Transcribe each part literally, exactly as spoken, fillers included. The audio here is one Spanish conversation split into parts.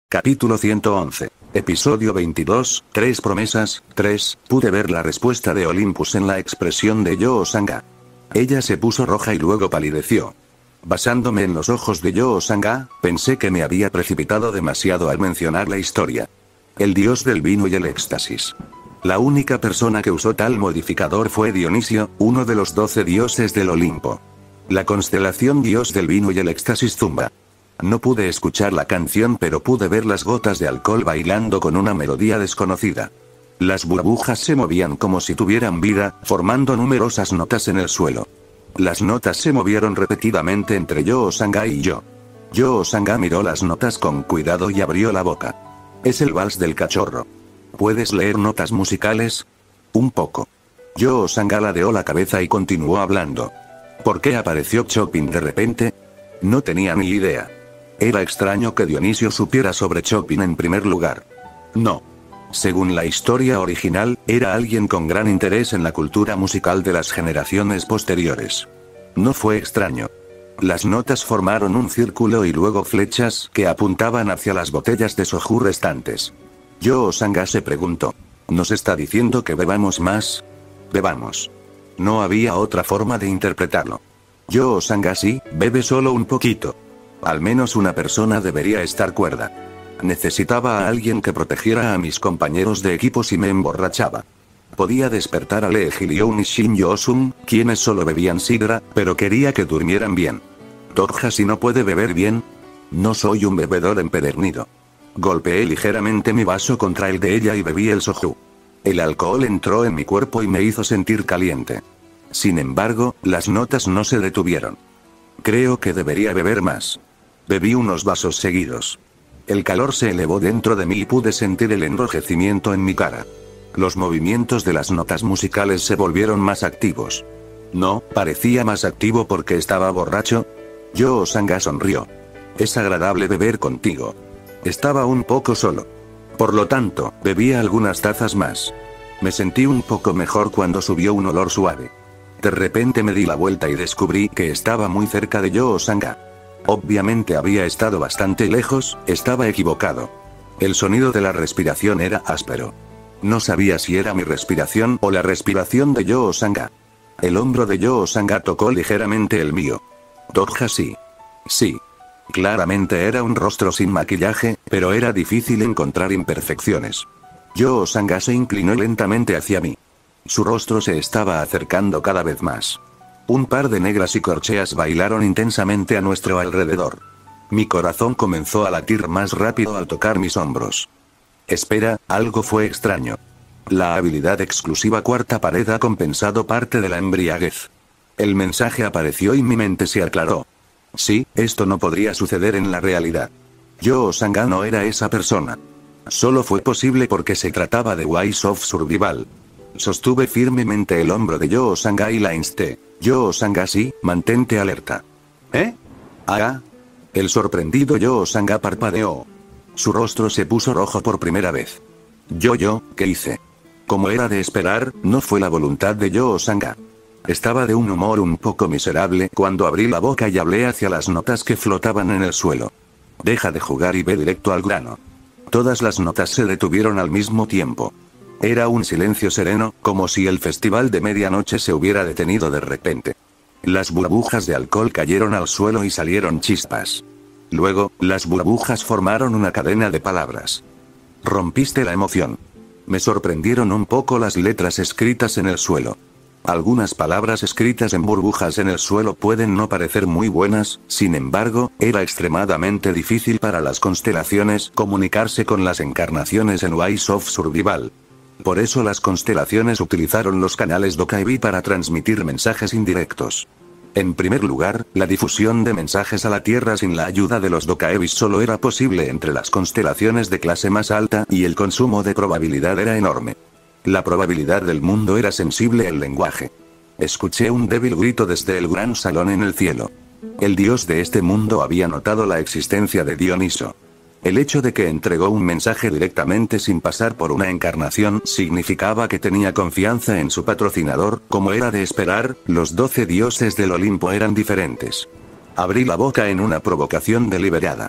Capítulo ciento once. Episodio veintidós, Tres promesas, tres, pude ver la respuesta de Olympus en la expresión de Yo-Sanga. Ella se puso roja y luego palideció. Basándome en los ojos de Yo-Sanga, pensé que me había precipitado demasiado al mencionar la historia. El dios del vino y el éxtasis. La única persona que usó tal modificador fue Dionisio, uno de los doce dioses del Olimpo. La constelación dios del vino y el éxtasis zumba. No pude escuchar la canción, pero pude ver las gotas de alcohol bailando con una melodía desconocida. Las burbujas se movían como si tuvieran vida, formando numerosas notas en el suelo. Las notas se movieron repetidamente entre Yo-Sanga y yo. Yo-Sanga miró las notas con cuidado y abrió la boca. Es el vals del cachorro. ¿Puedes leer notas musicales? Un poco. Yo-Sanga ladeó la cabeza y continuó hablando. ¿Por qué apareció Chopin de repente? No tenía ni idea. Era extraño que Dionisio supiera sobre Chopin en primer lugar. No. Según la historia original, era alguien con gran interés en la cultura musical de las generaciones posteriores. No fue extraño. Las notas formaron un círculo y luego flechas que apuntaban hacia las botellas de soju restantes. Yo-Sanga se preguntó. ¿Nos está diciendo que bebamos más? Bebamos. No había otra forma de interpretarlo. Yo-Sanga sí, bebe solo un poquito. Al menos una persona debería estar cuerda. Necesitaba a alguien que protegiera a mis compañeros de equipo si me emborrachaba. Podía despertar a Lee Gilyoun y Shin Yosun, quienes solo bebían sidra, pero quería que durmieran bien. ¿Torja si no puede beber bien? No soy un bebedor empedernido. Golpeé ligeramente mi vaso contra el de ella y bebí el soju. El alcohol entró en mi cuerpo y me hizo sentir caliente. Sin embargo, las notas no se detuvieron. Creo que debería beber más. Bebí unos vasos seguidos. El calor se elevó dentro de mí y pude sentir el enrojecimiento en mi cara. Los movimientos de las notas musicales se volvieron más activos. No, parecía más activo porque estaba borracho. Yo-Sanga sonrió. Es agradable beber contigo. Estaba un poco solo. Por lo tanto, bebí algunas tazas más. Me sentí un poco mejor cuando subió un olor suave. De repente me di la vuelta y descubrí que estaba muy cerca de Yo-Sanga. Obviamente había estado bastante lejos, estaba equivocado. El sonido de la respiración era áspero. No sabía si era mi respiración o la respiración de Yo-Sanga. El hombro de Yo-Sanga tocó ligeramente el mío. Torja sí. Sí. Claramente era un rostro sin maquillaje, pero era difícil encontrar imperfecciones. Yo-Sanga se inclinó lentamente hacia mí. Su rostro se estaba acercando cada vez más. Un par de negras y corcheas bailaron intensamente a nuestro alrededor. Mi corazón comenzó a latir más rápido al tocar mis hombros. Espera, algo fue extraño. La habilidad exclusiva cuarta pared ha compensado parte de la embriaguez. El mensaje apareció y mi mente se aclaró. Sí, esto no podría suceder en la realidad. Yo-Sanga no era esa persona. Solo fue posible porque se trataba de Ways of Survival. Sostuve firmemente el hombro de Yo-Sanga y la insté. Yo-Sanga sí, mantente alerta. ¿Eh? ¿Ah? El sorprendido Yo-Sanga parpadeó. Su rostro se puso rojo por primera vez. Yo-Yo, ¿qué hice? Como era de esperar, no fue la voluntad de Yo-Sanga. Estaba de un humor un poco miserable cuando abrí la boca y hablé hacia las notas que flotaban en el suelo. Deja de jugar y ve directo al grano. Todas las notas se detuvieron al mismo tiempo. Era un silencio sereno, como si el festival de medianoche se hubiera detenido de repente. Las burbujas de alcohol cayeron al suelo y salieron chispas. Luego, las burbujas formaron una cadena de palabras. Rompiste la emoción. Me sorprendieron un poco las letras escritas en el suelo. Algunas palabras escritas en burbujas en el suelo pueden no parecer muy buenas, sin embargo, era extremadamente difícil para las constelaciones comunicarse con las encarnaciones en Ways of Survival. Por eso las constelaciones utilizaron los canales Dokkaebi para transmitir mensajes indirectos. En primer lugar, la difusión de mensajes a la Tierra sin la ayuda de los Dokkaebis solo era posible entre las constelaciones de clase más alta y el consumo de probabilidad era enorme. La probabilidad del mundo era sensible al lenguaje. Escuché un débil grito desde el gran salón en el cielo. El dios de este mundo había notado la existencia de Dioniso. El hecho de que entregó un mensaje directamente sin pasar por una encarnación significaba que tenía confianza en su patrocinador. Como era de esperar, los doce dioses del Olimpo eran diferentes. Abrí la boca en una provocación deliberada.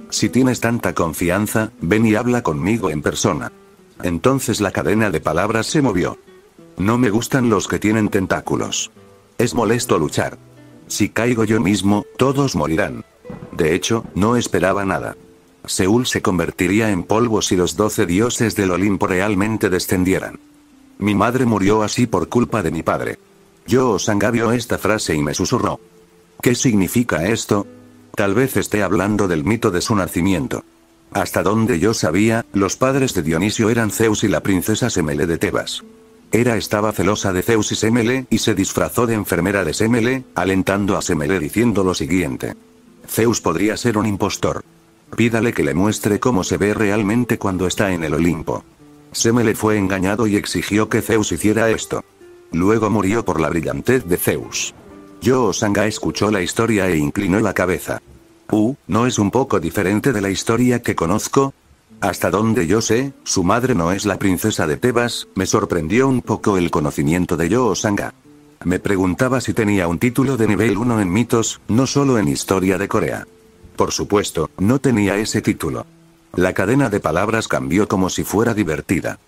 Si tienes tanta confianza, ven y habla conmigo en persona. Entonces la cadena de palabras se movió. No me gustan los que tienen tentáculos. Es molesto luchar. Si caigo yo mismo, todos morirán. De hecho, no esperaba nada. Seúl se convertiría en polvo si los doce dioses del Olimpo realmente descendieran. Mi madre murió así por culpa de mi padre. Yo Sangha vio esta frase y me susurró. ¿Qué significa esto? Tal vez esté hablando del mito de su nacimiento. Hasta donde yo sabía, los padres de Dionisio eran Zeus y la princesa Semele de Tebas. Hera estaba celosa de Zeus y Semele y se disfrazó de enfermera de Semele, alentando a Semele diciendo lo siguiente. Zeus podría ser un impostor. Pídale que le muestre cómo se ve realmente cuando está en el Olimpo. Semele fue engañado y exigió que Zeus hiciera esto. Luego murió por la brillantez de Zeus. Yo Sangha escuchó la historia e inclinó la cabeza. Uh, ¿no es un poco diferente de la historia que conozco? Hasta donde yo sé, su madre no es la princesa de Tebas. Me sorprendió un poco el conocimiento de Yo Sangha. Me preguntaba si tenía un título de nivel uno en mitos, no solo en historia de Corea. Por supuesto, no tenía ese título. La cadena de palabras cambió como si fuera divertida.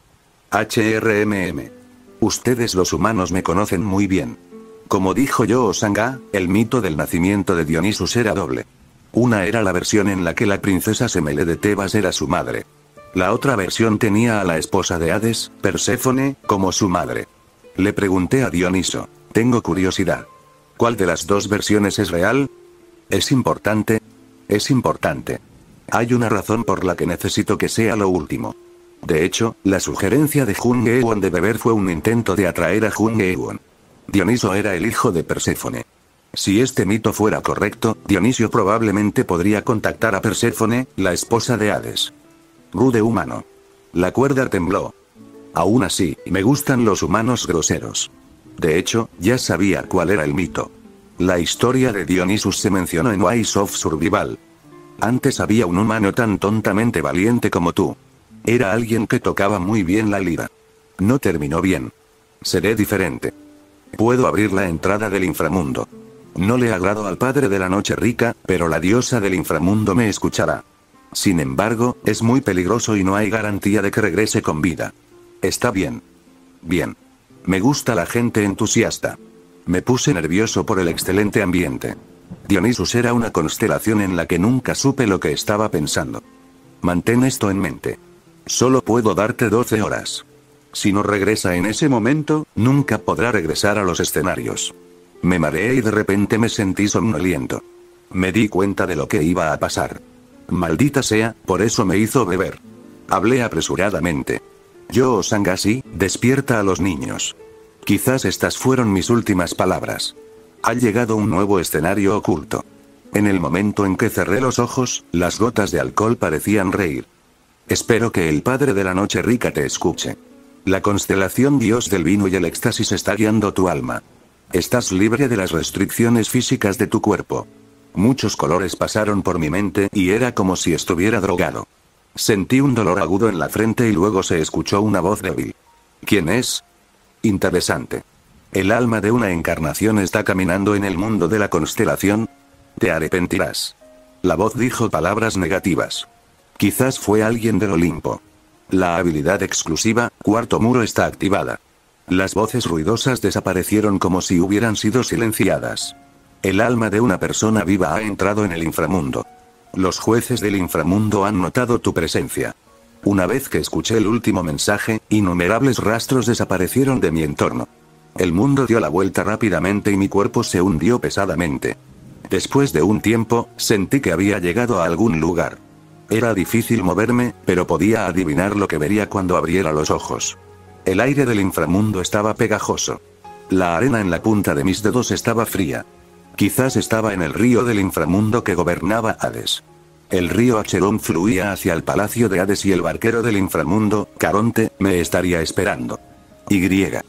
H R M M. Ustedes los humanos me conocen muy bien. Como dijo Yo Sangha, el mito del nacimiento de Dionisus era doble. Una era la versión en la que la princesa Semele de Tebas era su madre. La otra versión tenía a la esposa de Hades, Perséfone, como su madre. Le pregunté a Dioniso. Tengo curiosidad. ¿Cuál de las dos versiones es real? ¿Es importante? Es importante. Hay una razón por la que necesito que sea lo último. De hecho, la sugerencia de Jung Eun de beber fue un intento de atraer a Jung Eun. Dioniso era el hijo de Perséfone. Si este mito fuera correcto, Dionisio probablemente podría contactar a Perséfone, la esposa de Hades. Rude humano. La cuerda tembló. Aún así, me gustan los humanos groseros. De hecho, ya sabía cuál era el mito. La historia de Dionisus se mencionó en Ways of Survival. Antes había un humano tan tontamente valiente como tú. Era alguien que tocaba muy bien la lira. No terminó bien. Seré diferente. Puedo abrir la entrada del inframundo. No le agrado al padre de la noche rica, pero la diosa del inframundo me escuchará. Sin embargo, es muy peligroso y no hay garantía de que regrese con vida. Está bien. Bien. Me gusta la gente entusiasta. Me puse nervioso por el excelente ambiente. Dionisus era una constelación en la que nunca supe lo que estaba pensando. Mantén esto en mente. Solo puedo darte doce horas. Si no regresa en ese momento, nunca podrá regresar a los escenarios. Me mareé y de repente me sentí somnoliento. Me di cuenta de lo que iba a pasar. Maldita sea, por eso me hizo beber. Hablé apresuradamente. Yo Sangha sí, despierta a los niños. Quizás estas fueron mis últimas palabras. Ha llegado un nuevo escenario oculto. En el momento en que cerré los ojos, las gotas de alcohol parecían reír. Espero que el padre de la noche rica te escuche. La constelación Dios del vino y el éxtasis está guiando tu alma. Estás libre de las restricciones físicas de tu cuerpo. Muchos colores pasaron por mi mente y era como si estuviera drogado. Sentí un dolor agudo en la frente y luego se escuchó una voz débil. ¿Quién es? Interesante. El alma de una encarnación está caminando en el mundo de la constelación. Te arrepentirás. La voz dijo palabras negativas. Quizás fue alguien del Olimpo. La habilidad exclusiva, cuarto muro, está activada. Las voces ruidosas desaparecieron como si hubieran sido silenciadas. El alma de una persona viva ha entrado en el inframundo. Los jueces del inframundo han notado tu presencia. Una vez que escuché el último mensaje, innumerables rastros desaparecieron de mi entorno. El mundo dio la vuelta rápidamente y mi cuerpo se hundió pesadamente. Después de un tiempo, sentí que había llegado a algún lugar. Era difícil moverme, pero podía adivinar lo que vería cuando abriera los ojos. El aire del inframundo estaba pegajoso. La arena en la punta de mis dedos estaba fría. Quizás estaba en el río del inframundo que gobernaba Hades. El río Acheron fluía hacia el palacio de Hades y el barquero del inframundo, Caronte, me estaría esperando. Y.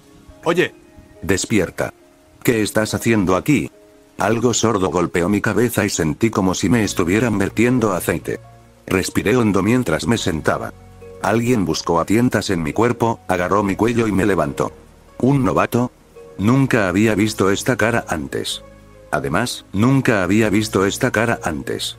Oye. Despierta. ¿Qué estás haciendo aquí? Algo sordo golpeó mi cabeza y sentí como si me estuvieran vertiendo aceite. Respiré hondo mientras me sentaba. Alguien buscó a tientas en mi cuerpo, agarró mi cuello y me levantó. ¿Un novato? Nunca había visto esta cara antes. Además, nunca había visto esta cara antes.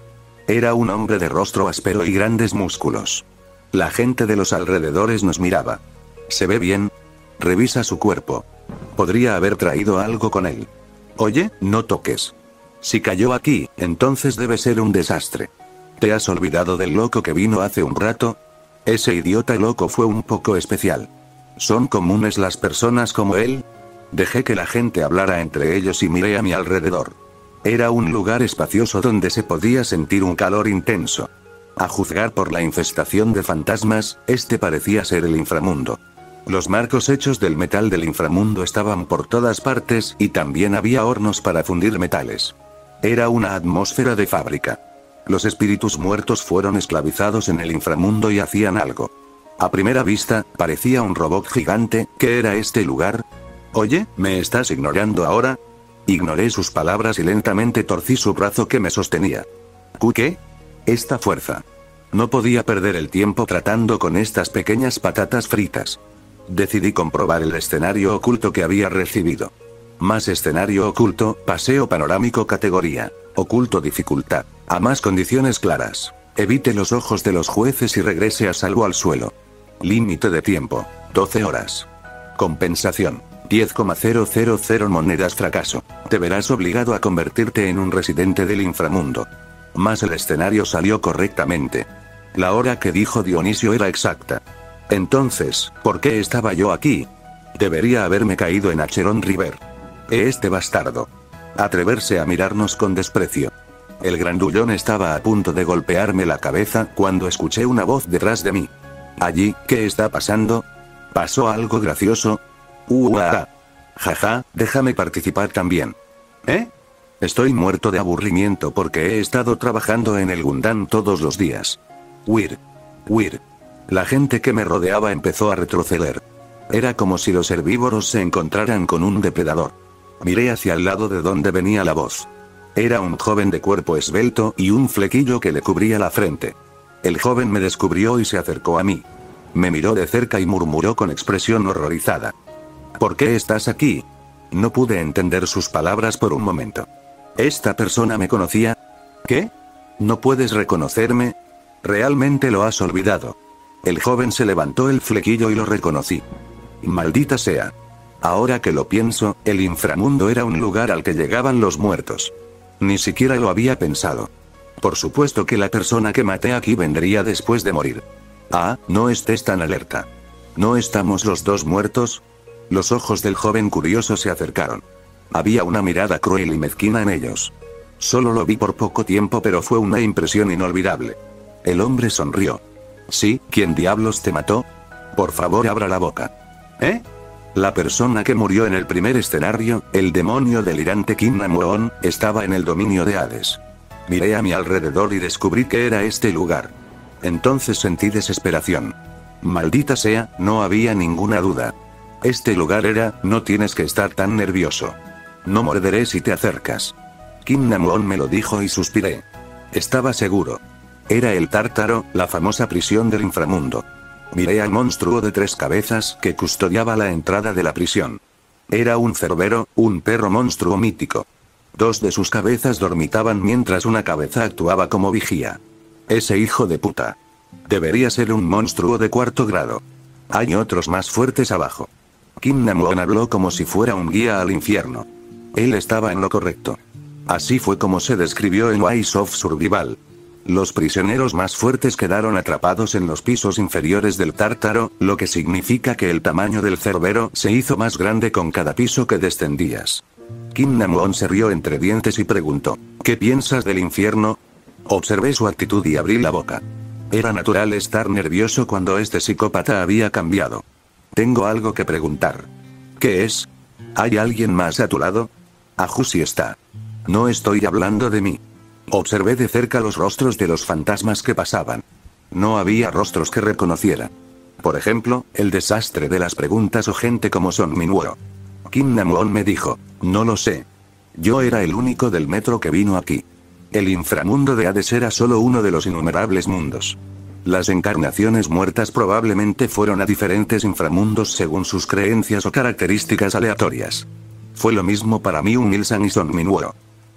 Era un hombre de rostro áspero y grandes músculos. La gente de los alrededores nos miraba. ¿Se ve bien? Revisa su cuerpo. Podría haber traído algo con él. Oye, no toques. Si cayó aquí, entonces debe ser un desastre. ¿Te has olvidado del loco que vino hace un rato? Ese idiota loco fue un poco especial. ¿Son comunes las personas como él? Dejé que la gente hablara entre ellos y miré a mi alrededor. Era un lugar espacioso donde se podía sentir un calor intenso. A juzgar por la infestación de fantasmas, este parecía ser el inframundo. Los marcos hechos del metal del inframundo estaban por todas partes y también había hornos para fundir metales. Era una atmósfera de fábrica. Los espíritus muertos fueron esclavizados en el inframundo y hacían algo. A primera vista, parecía un robot gigante. ¿Qué era este lugar? Oye, ¿me estás ignorando ahora? Ignoré sus palabras y lentamente torcí su brazo que me sostenía. ¿Qué? Esta fuerza. No podía perder el tiempo tratando con estas pequeñas patatas fritas. Decidí comprobar el escenario oculto que había recibido. Más escenario oculto, paseo panorámico categoría. Oculto dificultad. A más condiciones claras. Evite los ojos de los jueces y regrese a salvo al suelo. Límite de tiempo. doce horas. Compensación. diez coma cero cero cero monedas fracaso. Te verás obligado a convertirte en un residente del inframundo. Más el escenario salió correctamente. La hora que dijo Dionisio era exacta. Entonces, ¿por qué estaba yo aquí? Debería haberme caído en Acheron River. ¿Eh este bastardo? Atreverse a mirarnos con desprecio. El grandullón estaba a punto de golpearme la cabeza cuando escuché una voz detrás de mí. Allí, ¿qué está pasando? ¿Pasó algo gracioso? Uah. Jaja, déjame participar también. ¿Eh? Estoy muerto de aburrimiento porque he estado trabajando en el Gundam todos los días. Weird. Weird. La gente que me rodeaba empezó a retroceder. Era como si los herbívoros se encontraran con un depredador. Miré hacia el lado de donde venía la voz. Era un joven de cuerpo esbelto y un flequillo que le cubría la frente. El joven me descubrió y se acercó a mí. Me miró de cerca y murmuró con expresión horrorizada. ¿Por qué estás aquí? No pude entender sus palabras por un momento. ¿Esta persona me conocía? ¿Qué? ¿No puedes reconocerme? Realmente lo has olvidado. El joven se levantó el flequillo y lo reconocí. Maldita sea. Ahora que lo pienso, el inframundo era un lugar al que llegaban los muertos. Ni siquiera lo había pensado. Por supuesto que la persona que maté aquí vendría después de morir. Ah, no estés tan alerta. ¿No estamos los dos muertos? Los ojos del joven curioso se acercaron. Había una mirada cruel y mezquina en ellos. Solo lo vi por poco tiempo, pero fue una impresión inolvidable. El hombre sonrió. ¿Sí? ¿Quién diablos te mató? Por favor, abra la boca. ¿Eh? La persona que murió en el primer escenario, el demonio delirante Kim Nam-won, estaba en el dominio de Hades. Miré a mi alrededor y descubrí que era este lugar. Entonces sentí desesperación. Maldita sea, no había ninguna duda. Este lugar era, no tienes que estar tan nervioso. No morderé si te acercas. Kim Nam-won me lo dijo y suspiré. Estaba seguro. Era el Tártaro, la famosa prisión del inframundo. Miré al monstruo de tres cabezas que custodiaba la entrada de la prisión. Era un cerbero, un perro monstruo mítico. Dos de sus cabezas dormitaban mientras una cabeza actuaba como vigía. Ese hijo de puta. Debería ser un monstruo de cuarto grado. Hay otros más fuertes abajo. Kim Nam-won habló como si fuera un guía al infierno. Él estaba en lo correcto. Así fue como se describió en Ways of Survival. Los prisioneros más fuertes quedaron atrapados en los pisos inferiores del Tártaro, lo que significa que el tamaño del cerbero se hizo más grande con cada piso que descendías. Kim Nam-won se rió entre dientes y preguntó, ¿qué piensas del infierno? Observé su actitud y abrí la boca. Era natural estar nervioso cuando este psicópata había cambiado. Tengo algo que preguntar. ¿Qué es? ¿Hay alguien más a tu lado? Ajú sí está. No estoy hablando de mí. Observé de cerca los rostros de los fantasmas que pasaban. No había rostros que reconociera. Por ejemplo, el desastre de las preguntas o gente como Son Minwoo. Kim Nam-won me dijo, no lo sé. Yo era el único del metro que vino aquí. El inframundo de Hades era solo uno de los innumerables mundos. Las encarnaciones muertas probablemente fueron a diferentes inframundos según sus creencias o características aleatorias. Fue lo mismo para mí un Ilsan y Son Minwoo.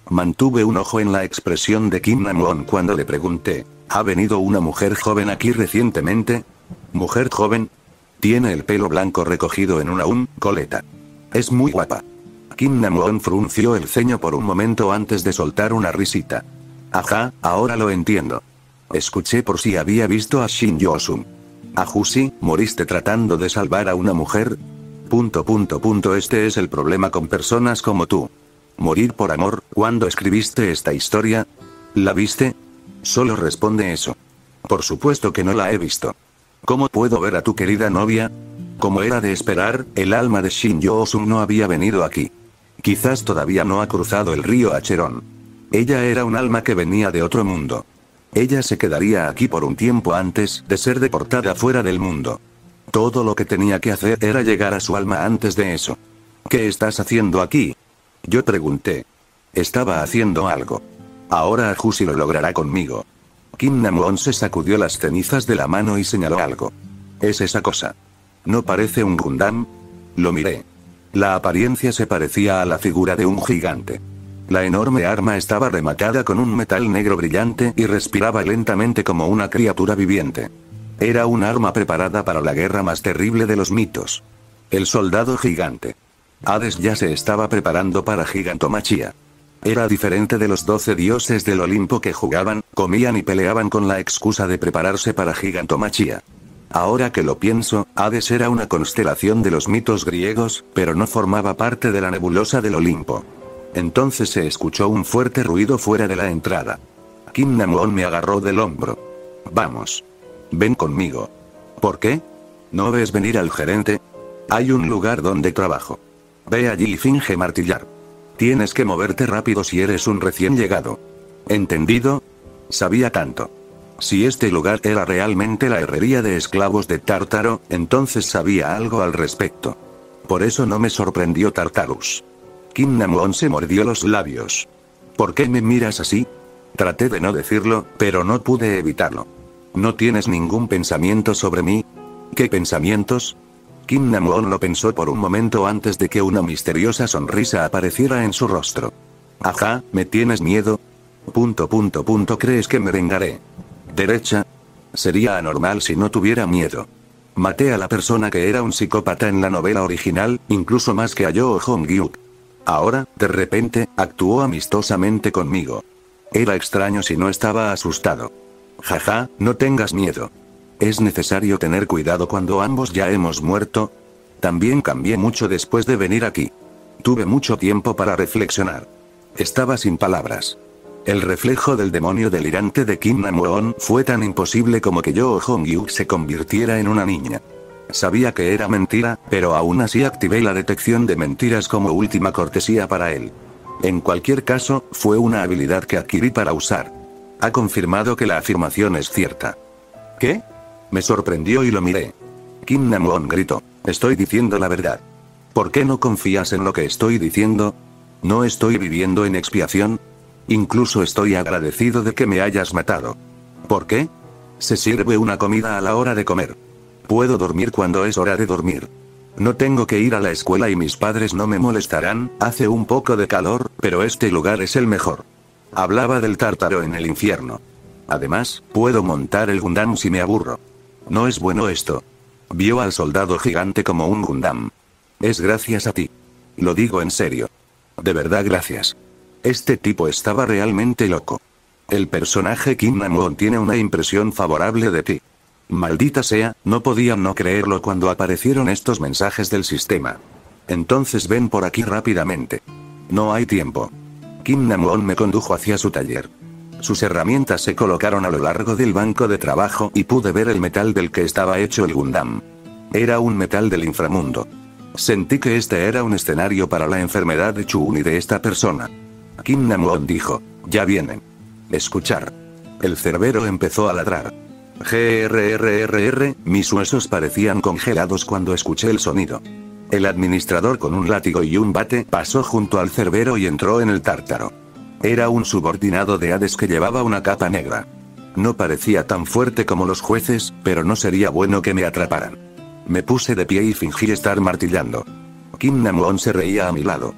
Mantuve un ojo en la expresión de Kim Nam-won cuando le pregunté, ¿ha venido una mujer joven aquí recientemente? ¿Mujer joven? Tiene el pelo blanco recogido en una un coleta. Es muy guapa. Kim Nam-won frunció el ceño por un momento antes de soltar una risita. Ajá, ahora lo entiendo. Escuché por si había visto a Shin Yo-sung. Ajusi, ¿moriste tratando de salvar a una mujer? Punto punto punto este es el problema con personas como tú. Morir por amor. ¿Cuándo escribiste esta historia? ¿La viste? Solo responde eso. Por supuesto que no la he visto. ¿Cómo puedo ver a tu querida novia? Como era de esperar, el alma de Shin Yo-sung no había venido aquí. Quizás todavía no ha cruzado el río Acheron. Ella era un alma que venía de otro mundo. Ella se quedaría aquí por un tiempo antes de ser deportada fuera del mundo. Todo lo que tenía que hacer era llegar a su alma antes de eso. ¿Qué estás haciendo aquí? Yo pregunté. Estaba haciendo algo. Ahora Ajusi lo logrará conmigo. Kim Nam-won se sacudió las cenizas de la mano y señaló algo. Es esa cosa. ¿No parece un Gundam? Lo miré. La apariencia se parecía a la figura de un gigante. La enorme arma estaba rematada con un metal negro brillante y respiraba lentamente como una criatura viviente. Era un arma preparada para la guerra más terrible de los mitos. El soldado gigante. Hades ya se estaba preparando para Gigantomachia. Era diferente de los doce dioses del Olimpo que jugaban, comían y peleaban con la excusa de prepararse para Gigantomachia. Ahora que lo pienso, Hades era una constelación de los mitos griegos, pero no formaba parte de la nebulosa del Olimpo. Entonces se escuchó un fuerte ruido fuera de la entrada. Kim Nam-won me agarró del hombro. Vamos. Ven conmigo. ¿Por qué? ¿No ves venir al gerente? Hay un lugar donde trabajo. Ve allí y finge martillar. Tienes que moverte rápido si eres un recién llegado. ¿Entendido? Sabía tanto. Si este lugar era realmente la herrería de esclavos de Tártaro, entonces sabía algo al respecto. Por eso no me sorprendió Tartarus. Kim Nam-won se mordió los labios. ¿Por qué me miras así? Traté de no decirlo, pero no pude evitarlo. ¿No tienes ningún pensamiento sobre mí? ¿Qué pensamientos? Kim Nam-won lo pensó por un momento antes de que una misteriosa sonrisa apareciera en su rostro. Ajá, ¿me tienes miedo? Punto punto punto ¿crees que me vengaré? Derecha. Sería anormal si no tuviera miedo. Maté a la persona que era un psicópata en la novela original, incluso más que a Yoo Hong-gyuk. Ahora, de repente, actuó amistosamente conmigo. Era extraño si no estaba asustado. Jaja, no tengas miedo. ¿Es necesario tener cuidado cuando ambos ya hemos muerto? También cambié mucho después de venir aquí. Tuve mucho tiempo para reflexionar. Estaba sin palabras. El reflejo del demonio delirante de Kim Nam-won fue tan imposible como que Yoo Hong-gyuk se convirtiera en una niña. Sabía que era mentira, pero aún así activé la detección de mentiras como última cortesía para él. En cualquier caso, fue una habilidad que adquirí para usar. Ha confirmado que la afirmación es cierta. ¿Qué? Me sorprendió y lo miré. Kim Nam-won gritó. Estoy diciendo la verdad. ¿Por qué no confías en lo que estoy diciendo? ¿No estoy viviendo en expiación? Incluso estoy agradecido de que me hayas matado. ¿Por qué? Se sirve una comida a la hora de comer. Puedo dormir cuando es hora de dormir. No tengo que ir a la escuela y mis padres no me molestarán, hace un poco de calor, pero este lugar es el mejor. Hablaba del Tártaro en el infierno. Además, puedo montar el Gundam si me aburro. No es bueno esto. Vio al soldado gigante como un Gundam. Es gracias a ti. Lo digo en serio. De verdad gracias. Este tipo estaba realmente loco. El personaje Kim Nam-won tiene una impresión favorable de ti. Maldita sea, no podía no creerlo cuando aparecieron estos mensajes del sistema. Entonces ven por aquí rápidamente. No hay tiempo. Kim Nam-won me condujo hacia su taller. Sus herramientas se colocaron a lo largo del banco de trabajo y pude ver el metal del que estaba hecho el Gundam. Era un metal del inframundo. Sentí que este era un escenario para la enfermedad de Chun y de esta persona. Kim Nam-won dijo, ya vienen. Escuchar. El cerbero empezó a ladrar. Grrrrr, mis huesos parecían congelados cuando escuché el sonido. El administrador con un látigo y un bate pasó junto al cerbero y entró en el Tártaro. Era un subordinado de Hades que llevaba una capa negra. No parecía tan fuerte como los jueces, pero no sería bueno que me atraparan. Me puse de pie y fingí estar martillando. Kim Nam-won se reía a mi lado.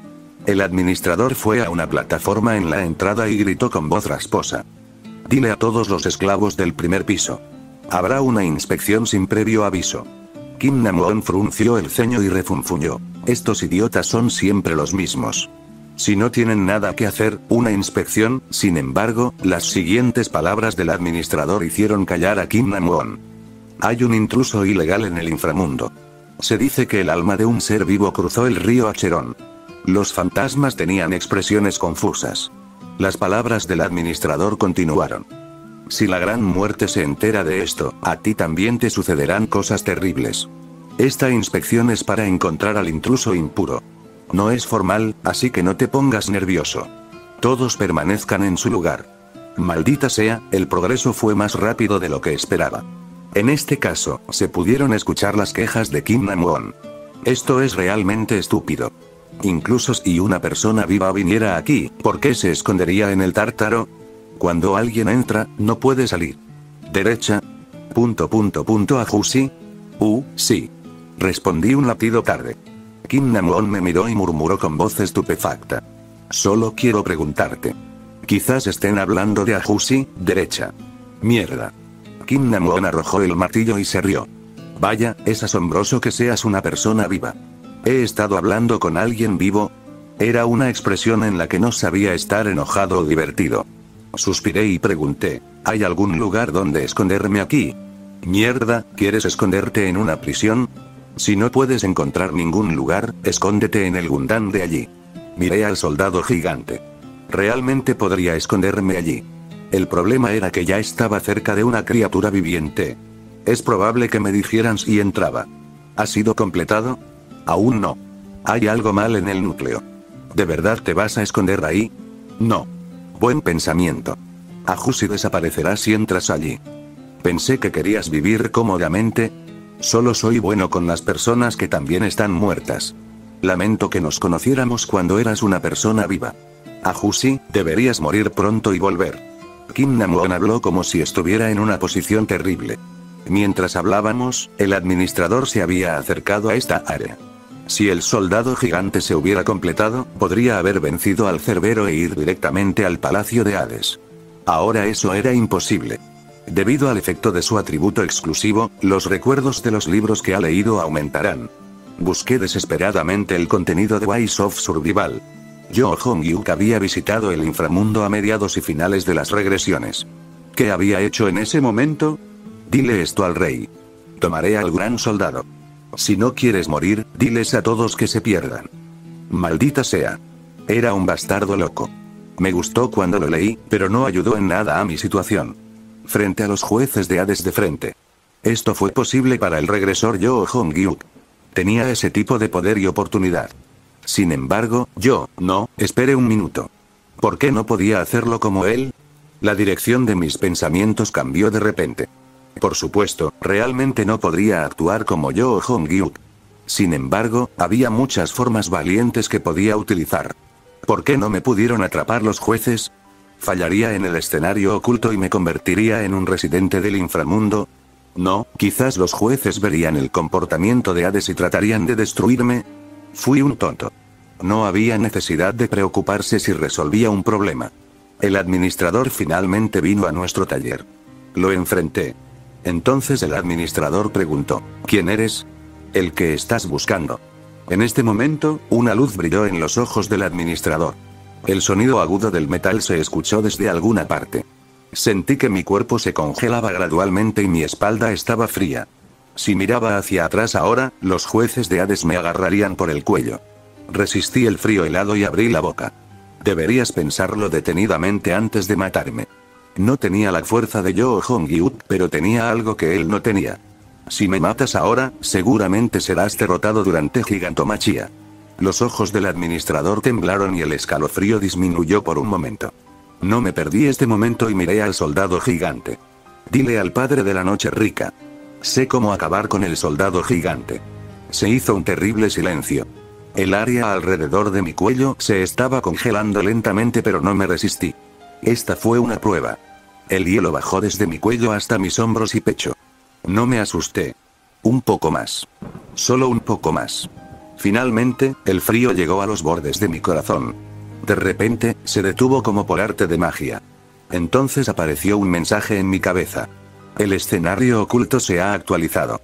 El administrador fue a una plataforma en la entrada y gritó con voz rasposa. Dile a todos los esclavos del primer piso. Habrá una inspección sin previo aviso. Kim Nam-won frunció el ceño y refunfuñó. Estos idiotas son siempre los mismos. Si no tienen nada que hacer, una inspección. Sin embargo, las siguientes palabras del administrador hicieron callar a Kim Nam-won. Hay un intruso ilegal en el inframundo. Se dice que el alma de un ser vivo cruzó el río Acheron. Los fantasmas tenían expresiones confusas. Las palabras del administrador continuaron. Si la gran muerte se entera de esto, a ti también te sucederán cosas terribles. Esta inspección es para encontrar al intruso impuro. No es formal, así que no te pongas nervioso. Todos permanezcan en su lugar. Maldita sea, el progreso fue más rápido de lo que esperaba. En este caso, se pudieron escuchar las quejas de Kim Nam-won. Esto es realmente estúpido. Incluso si una persona viva viniera aquí, ¿por qué se escondería en el tártaro? Cuando alguien entra, no puede salir. ¿Derecha? Punto punto punto Ajusi. Uh, sí. Respondí un latido tarde. Kim Nam-won me miró y murmuró con voz estupefacta. Solo quiero preguntarte. Quizás estén hablando de Ajusi, derecha. Mierda. Kim Nam-won arrojó el martillo y se rió. Vaya, es asombroso que seas una persona viva. ¿He estado hablando con alguien vivo? Era una expresión en la que no sabía estar enojado o divertido. Suspiré y pregunté, ¿hay algún lugar donde esconderme aquí? Mierda, ¿quieres esconderte en una prisión? Si no puedes encontrar ningún lugar, escóndete en el Gundam de allí. Miré al soldado gigante. Realmente podría esconderme allí. El problema era que ya estaba cerca de una criatura viviente. Es probable que me dijeran si entraba. ¿Ha sido completado? Aún no. Hay algo mal en el núcleo. ¿De verdad te vas a esconder ahí? No. Buen pensamiento. Ajusi desaparecerá si entras allí. Pensé que querías vivir cómodamente. Solo soy bueno con las personas que también están muertas. Lamento que nos conociéramos cuando eras una persona viva. Ajusi, deberías morir pronto y volver. Kim Nam-won habló como si estuviera en una posición terrible. Mientras hablábamos, el administrador se había acercado a esta área. Si el soldado gigante se hubiera completado, podría haber vencido al Cerbero e ir directamente al Palacio de Hades. Ahora eso era imposible. Debido al efecto de su atributo exclusivo, los recuerdos de los libros que ha leído aumentarán. Busqué desesperadamente el contenido de Wise of Survival. Yo Hong-yuk había visitado el inframundo a mediados y finales de las regresiones. ¿Qué había hecho en ese momento? Dile esto al rey. Tomaré al gran soldado. Si no quieres morir, diles a todos que se pierdan. Maldita sea. Era un bastardo loco. Me gustó cuando lo leí, pero no ayudó en nada a mi situación. Frente a los jueces de Hades de frente. Esto fue posible para el regresor Yo Hong-yuk. Tenía ese tipo de poder y oportunidad. Sin embargo, yo, no, espere un minuto. ¿Por qué no podía hacerlo como él? La dirección de mis pensamientos cambió de repente. Por supuesto, realmente no podría actuar como yo Hong-yuk. Sin embargo, había muchas formas valientes que podía utilizar. ¿Por qué no me pudieron atrapar los jueces? ¿Fallaría en el escenario oculto y me convertiría en un residente del inframundo? No, quizás los jueces verían el comportamiento de Hades y tratarían de destruirme. Fui un tonto. No había necesidad de preocuparse si resolvía un problema. El administrador finalmente vino a nuestro taller. Lo enfrenté. Entonces el administrador preguntó, ¿quién eres? El que estás buscando. En este momento, una luz brilló en los ojos del administrador. El sonido agudo del metal se escuchó desde alguna parte. Sentí que mi cuerpo se congelaba gradualmente y mi espalda estaba fría. Si miraba hacia atrás ahora, los jueces de Hades me agarrarían por el cuello. Resistí el frío helado y abrí la boca. Deberías pensarlo detenidamente antes de matarme. No tenía la fuerza de Yo Hong-yuk, pero tenía algo que él no tenía. Si me matas ahora, seguramente serás derrotado durante Gigantomachia. Los ojos del administrador temblaron y el escalofrío disminuyó por un momento. No me perdí este momento y miré al soldado gigante. Dile al padre de la noche rica. Sé cómo acabar con el soldado gigante. Se hizo un terrible silencio. El área alrededor de mi cuello se estaba congelando lentamente, pero no me resistí. Esta fue una prueba. El hielo bajó desde mi cuello hasta mis hombros y pecho. No me asusté. Un poco más. Solo un poco más. Finalmente, el frío llegó a los bordes de mi corazón. De repente, se detuvo como por arte de magia. Entonces apareció un mensaje en mi cabeza. El escenario oculto se ha actualizado.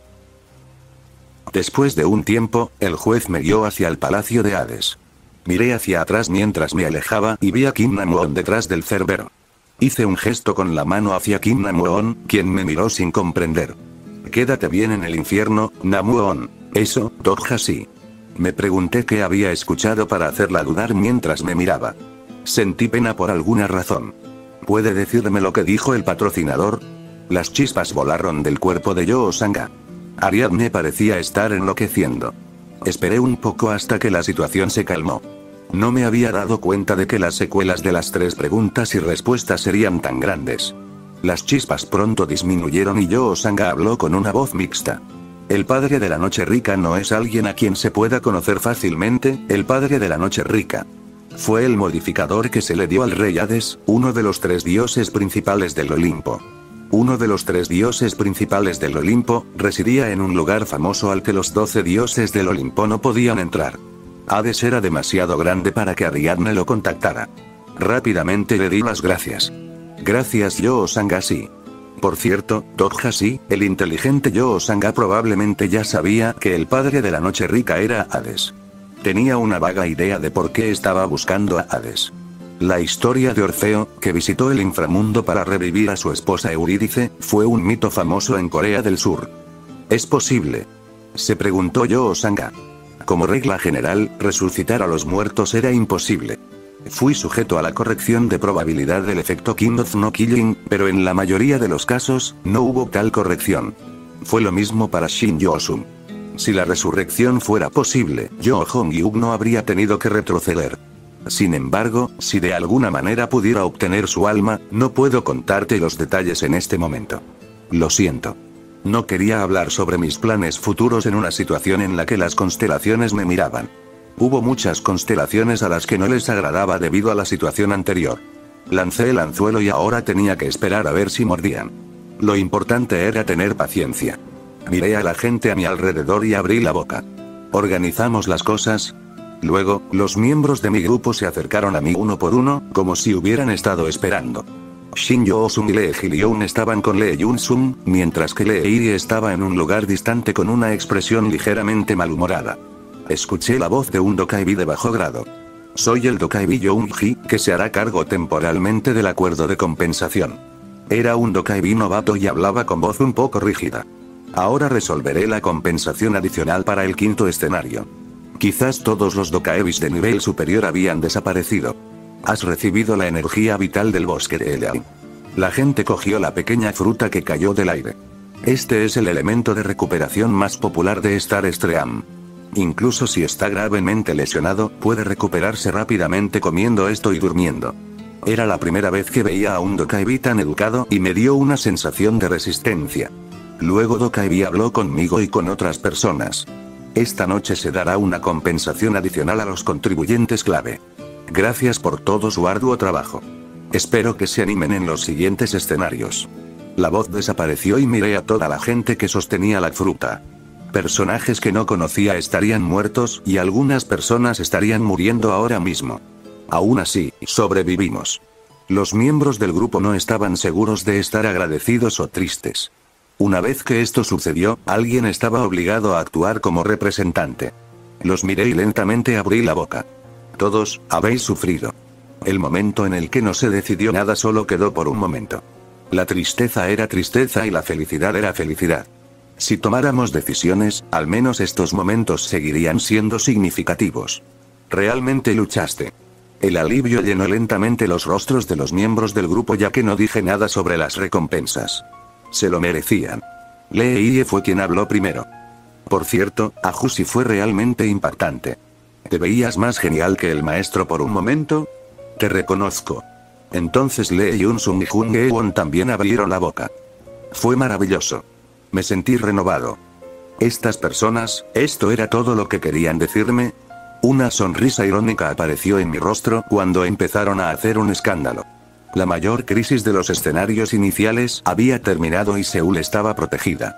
Después de un tiempo, el juez me guió hacia el palacio de Hades. Miré hacia atrás mientras me alejaba y vi a Kim Namuon detrás del cerbero. Hice un gesto con la mano hacia Kim Namuon, quien me miró sin comprender. Quédate bien en el infierno, Namuon. Eso, Toja sí. Me pregunté qué había escuchado para hacerla dudar mientras me miraba. Sentí pena por alguna razón. ¿Puede decirme lo que dijo el patrocinador? Las chispas volaron del cuerpo de Yoh Sanga. Ariadne parecía estar enloqueciendo. Esperé un poco hasta que la situación se calmó. No me había dado cuenta de que las secuelas de las tres preguntas y respuestas serían tan grandes. Las chispas pronto disminuyeron y Yoh Sanga habló con una voz mixta. El padre de la noche rica no es alguien a quien se pueda conocer fácilmente, el padre de la noche rica. Fue el modificador que se le dio al rey Hades, uno de los tres dioses principales del Olimpo. Uno de los tres dioses principales del Olimpo, residía en un lugar famoso al que los doce dioses del Olimpo no podían entrar. Hades era demasiado grande para que Ariadne lo contactara. Rápidamente le di las gracias. Gracias Yoh Sanga sí. Por cierto, Toja sí, el inteligente Yoh Sanga probablemente ya sabía que el padre de la noche rica era Hades. Tenía una vaga idea de por qué estaba buscando a Hades. La historia de Orfeo, que visitó el inframundo para revivir a su esposa Eurídice, fue un mito famoso en Corea del Sur. ¿Es posible?, se preguntó Yoh Sanga. Como regla general, resucitar a los muertos era imposible. Fui sujeto a la corrección de probabilidad del efecto King of No Killing, pero en la mayoría de los casos, no hubo tal corrección. Fue lo mismo para Shin Yo-sung. Si la resurrección fuera posible, Yoh Hong-yuk no habría tenido que retroceder. Sin embargo, si de alguna manera pudiera obtener su alma, no puedo contarte los detalles en este momento. Lo siento. No quería hablar sobre mis planes futuros en una situación en la que las constelaciones me miraban. Hubo muchas constelaciones a las que no les agradaba debido a la situación anterior. Lancé el anzuelo y ahora tenía que esperar a ver si mordían. Lo importante era tener paciencia. Miré a la gente a mi alrededor y abrí la boca. ¿Organizamos las cosas? Luego, los miembros de mi grupo se acercaron a mí uno por uno, como si hubieran estado esperando. Shin Yo-sung y Lee Ji-lyoun estaban con Lee Jun-sung, mientras que Lee Iri estaba en un lugar distante con una expresión ligeramente malhumorada. Escuché la voz de un Dokkaebi de bajo grado. Soy el Dokkaebi Young-ji, que se hará cargo temporalmente del acuerdo de compensación. Era un Dokkaebi novato y hablaba con voz un poco rígida. Ahora resolveré la compensación adicional para el quinto escenario. Quizás todos los Dokkaebis de nivel superior habían desaparecido. Has recibido la energía vital del bosque de Elian. La gente cogió la pequeña fruta que cayó del aire. Este es el elemento de recuperación más popular de Star Stream. Incluso si está gravemente lesionado, puede recuperarse rápidamente comiendo esto y durmiendo. Era la primera vez que veía a un Dokkaebi tan educado y me dio una sensación de resistencia. Luego Dokkaebi habló conmigo y con otras personas. Esta noche se dará una compensación adicional a los contribuyentes clave. Gracias por todo su arduo trabajo. Espero que se animen en los siguientes escenarios. La voz desapareció y miré a toda la gente que sostenía la fruta. Personajes que no conocía estarían muertos y algunas personas estarían muriendo ahora mismo. Aún así, sobrevivimos. Los miembros del grupo no estaban seguros de estar agradecidos o tristes. Una vez que esto sucedió, alguien estaba obligado a actuar como representante. Los miré y lentamente abrí la boca. Todos, habéis sufrido. El momento en el que no se decidió nada solo quedó por un momento. La tristeza era tristeza y la felicidad era felicidad. Si tomáramos decisiones, al menos estos momentos seguirían siendo significativos. Realmente luchaste. El alivio llenó lentamente los rostros de los miembros del grupo ya que no dije nada sobre las recompensas. Se lo merecían. Lee Irie fue quien habló primero. Por cierto, Ajusi fue realmente impactante. ¿Te veías más genial que el maestro por un momento? Te reconozco. Entonces Lee Jun-sung y Jung Eun también abrieron la boca. Fue maravilloso. Me sentí renovado. Estas personas, ¿esto era todo lo que querían decirme? Una sonrisa irónica apareció en mi rostro cuando empezaron a hacer un escándalo. La mayor crisis de los escenarios iniciales había terminado y Seúl estaba protegida.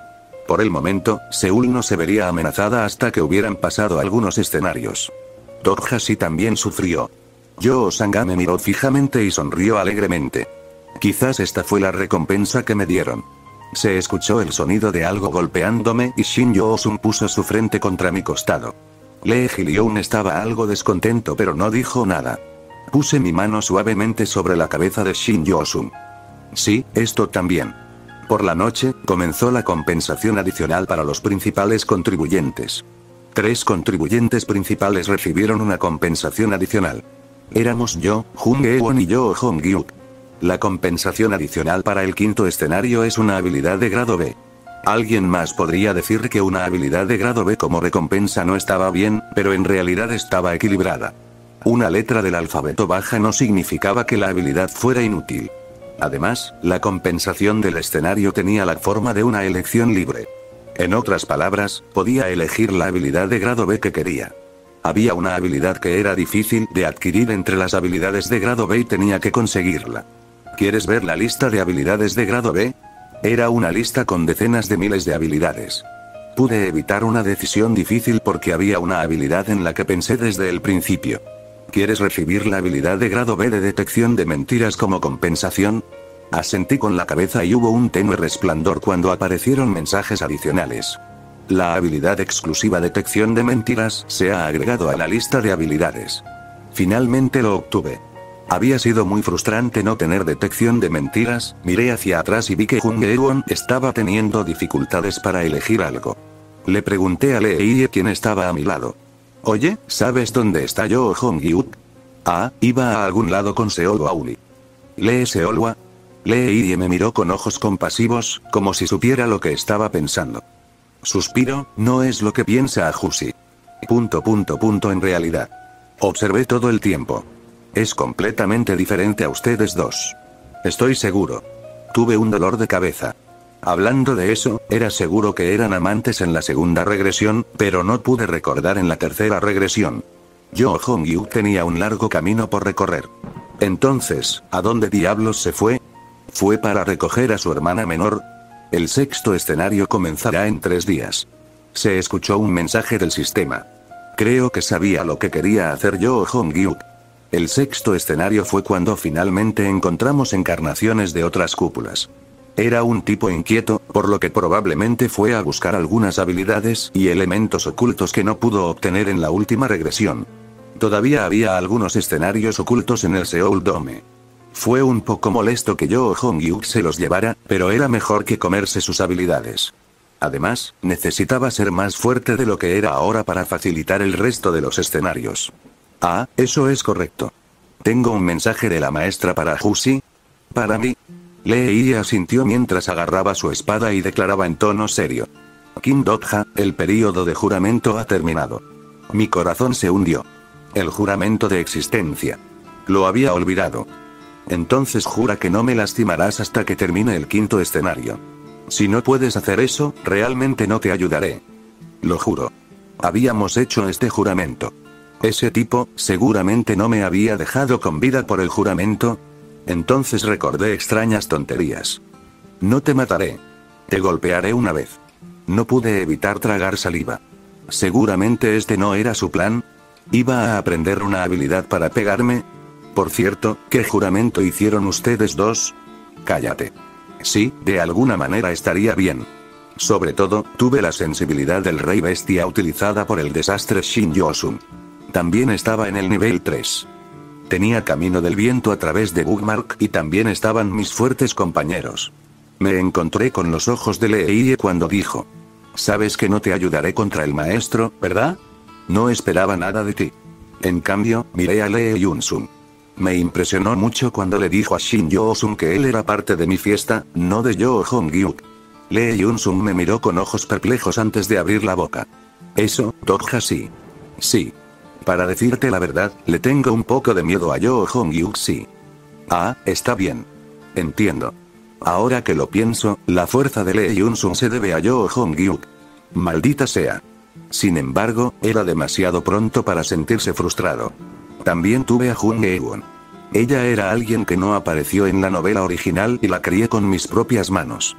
Por el momento, Seúl no se vería amenazada hasta que hubieran pasado algunos escenarios. Toghasi también sufrió. Yo Sanga me miró fijamente y sonrió alegremente. Quizás esta fue la recompensa que me dieron. Se escuchó el sonido de algo golpeándome y Shin Yoo-sun puso su frente contra mi costado. Lee Ji-Lyoun estaba algo descontento pero no dijo nada. Puse mi mano suavemente sobre la cabeza de Shin Yoo-sun. Sí, esto también. Por la noche, comenzó la compensación adicional para los principales contribuyentes. Tres contribuyentes principales recibieron una compensación adicional. Éramos yo, Jung Eun y yo Hong Gyuk. La compensación adicional para el quinto escenario es una habilidad de grado B. Alguien más podría decir que una habilidad de grado B como recompensa no estaba bien, pero en realidad estaba equilibrada. Una letra del alfabeto baja no significaba que la habilidad fuera inútil. Además, la compensación del escenario tenía la forma de una elección libre. En otras palabras, podía elegir la habilidad de grado B que quería. Había una habilidad que era difícil de adquirir entre las habilidades de grado B y tenía que conseguirla. ¿Quieres ver la lista de habilidades de grado B? Era una lista con decenas de miles de habilidades. Pude evitar una decisión difícil porque había una habilidad en la que pensé desde el principio. ¿Quieres recibir la habilidad de grado B de detección de mentiras como compensación? Asentí con la cabeza y hubo un tenue resplandor cuando aparecieron mensajes adicionales. La habilidad exclusiva detección de mentiras se ha agregado a la lista de habilidades. Finalmente lo obtuve. Había sido muy frustrante no tener detección de mentiras, miré hacia atrás y vi que Jung Eun estaba teniendo dificultades para elegir algo. Le pregunté a Lee quién estaba a mi lado. Oye, ¿sabes dónde está yo Hong Gyuk? Ah, iba a algún lado con Seolwa Uli. ¿Lee Seolwa? Lee me miró con ojos compasivos, como si supiera lo que estaba pensando. Suspiro, no es lo que piensa Ajusi. Punto punto punto en realidad. Observé todo el tiempo. Es completamente diferente a ustedes dos. Estoy seguro. Tuve un dolor de cabeza. Hablando de eso, era seguro que eran amantes en la segunda regresión, pero no pude recordar en la tercera regresión. Yo Hong Yu tenía un largo camino por recorrer. Entonces, ¿a dónde diablos se fue? ¿Fue para recoger a su hermana menor? El sexto escenario comenzará en tres días. Se escuchó un mensaje del sistema. Creo que sabía lo que quería hacer yo Hong Yu. El sexto escenario fue cuando finalmente encontramos encarnaciones de otras cúpulas. Era un tipo inquieto, por lo que probablemente fue a buscar algunas habilidades y elementos ocultos que no pudo obtener en la última regresión. Todavía había algunos escenarios ocultos en el Seoul Dome. Fue un poco molesto que yo Hong Yu se los llevara, pero era mejor que comerse sus habilidades. Además, necesitaba ser más fuerte de lo que era ahora para facilitar el resto de los escenarios. Ah, eso es correcto. Tengo un mensaje de la maestra para Ajusi. Para mí. Lee asintió mientras agarraba su espada y declaraba en tono serio. Kim Dotha, el período de juramento ha terminado. Mi corazón se hundió. El juramento de existencia. Lo había olvidado. Entonces jura que no me lastimarás hasta que termine el quinto escenario. Si no puedes hacer eso, realmente no te ayudaré. Lo juro. Habíamos hecho este juramento. Ese tipo, seguramente no me había dejado con vida por el juramento. Entonces recordé extrañas tonterías. No te mataré. Te golpearé una vez. No pude evitar tragar saliva. Seguramente este no era su plan. ¿Iba a aprender una habilidad para pegarme? Por cierto, ¿qué juramento hicieron ustedes dos? Cállate. Sí, de alguna manera estaría bien. Sobre todo, tuve la sensibilidad del rey bestia utilizada por el desastre Shin Yoo-sun. También estaba en el nivel tres. Tenía camino del viento a través de Bookmark y también estaban mis fuertes compañeros. Me encontré con los ojos de Lee cuando dijo. Sabes que no te ayudaré contra el maestro, ¿verdad? No esperaba nada de ti. En cambio, miré a Lee Yun-sun. Me impresionó mucho cuando le dijo a Shin Yoo-sun que él era parte de mi fiesta, no de yo Hong Gyuk. Lee Yun-sun me miró con ojos perplejos antes de abrir la boca. Eso, Toghasi. Sí. Para decirte la verdad, le tengo un poco de miedo a yo Hong Gyuk, sí. Ah, está bien. Entiendo. Ahora que lo pienso, la fuerza de Lee Yun-sun se debe a yo Hong Gyuk. Maldita sea. Sin embargo, era demasiado pronto para sentirse frustrado. También tuve a Jung Eun. Ella era alguien que no apareció en la novela original y la crié con mis propias manos.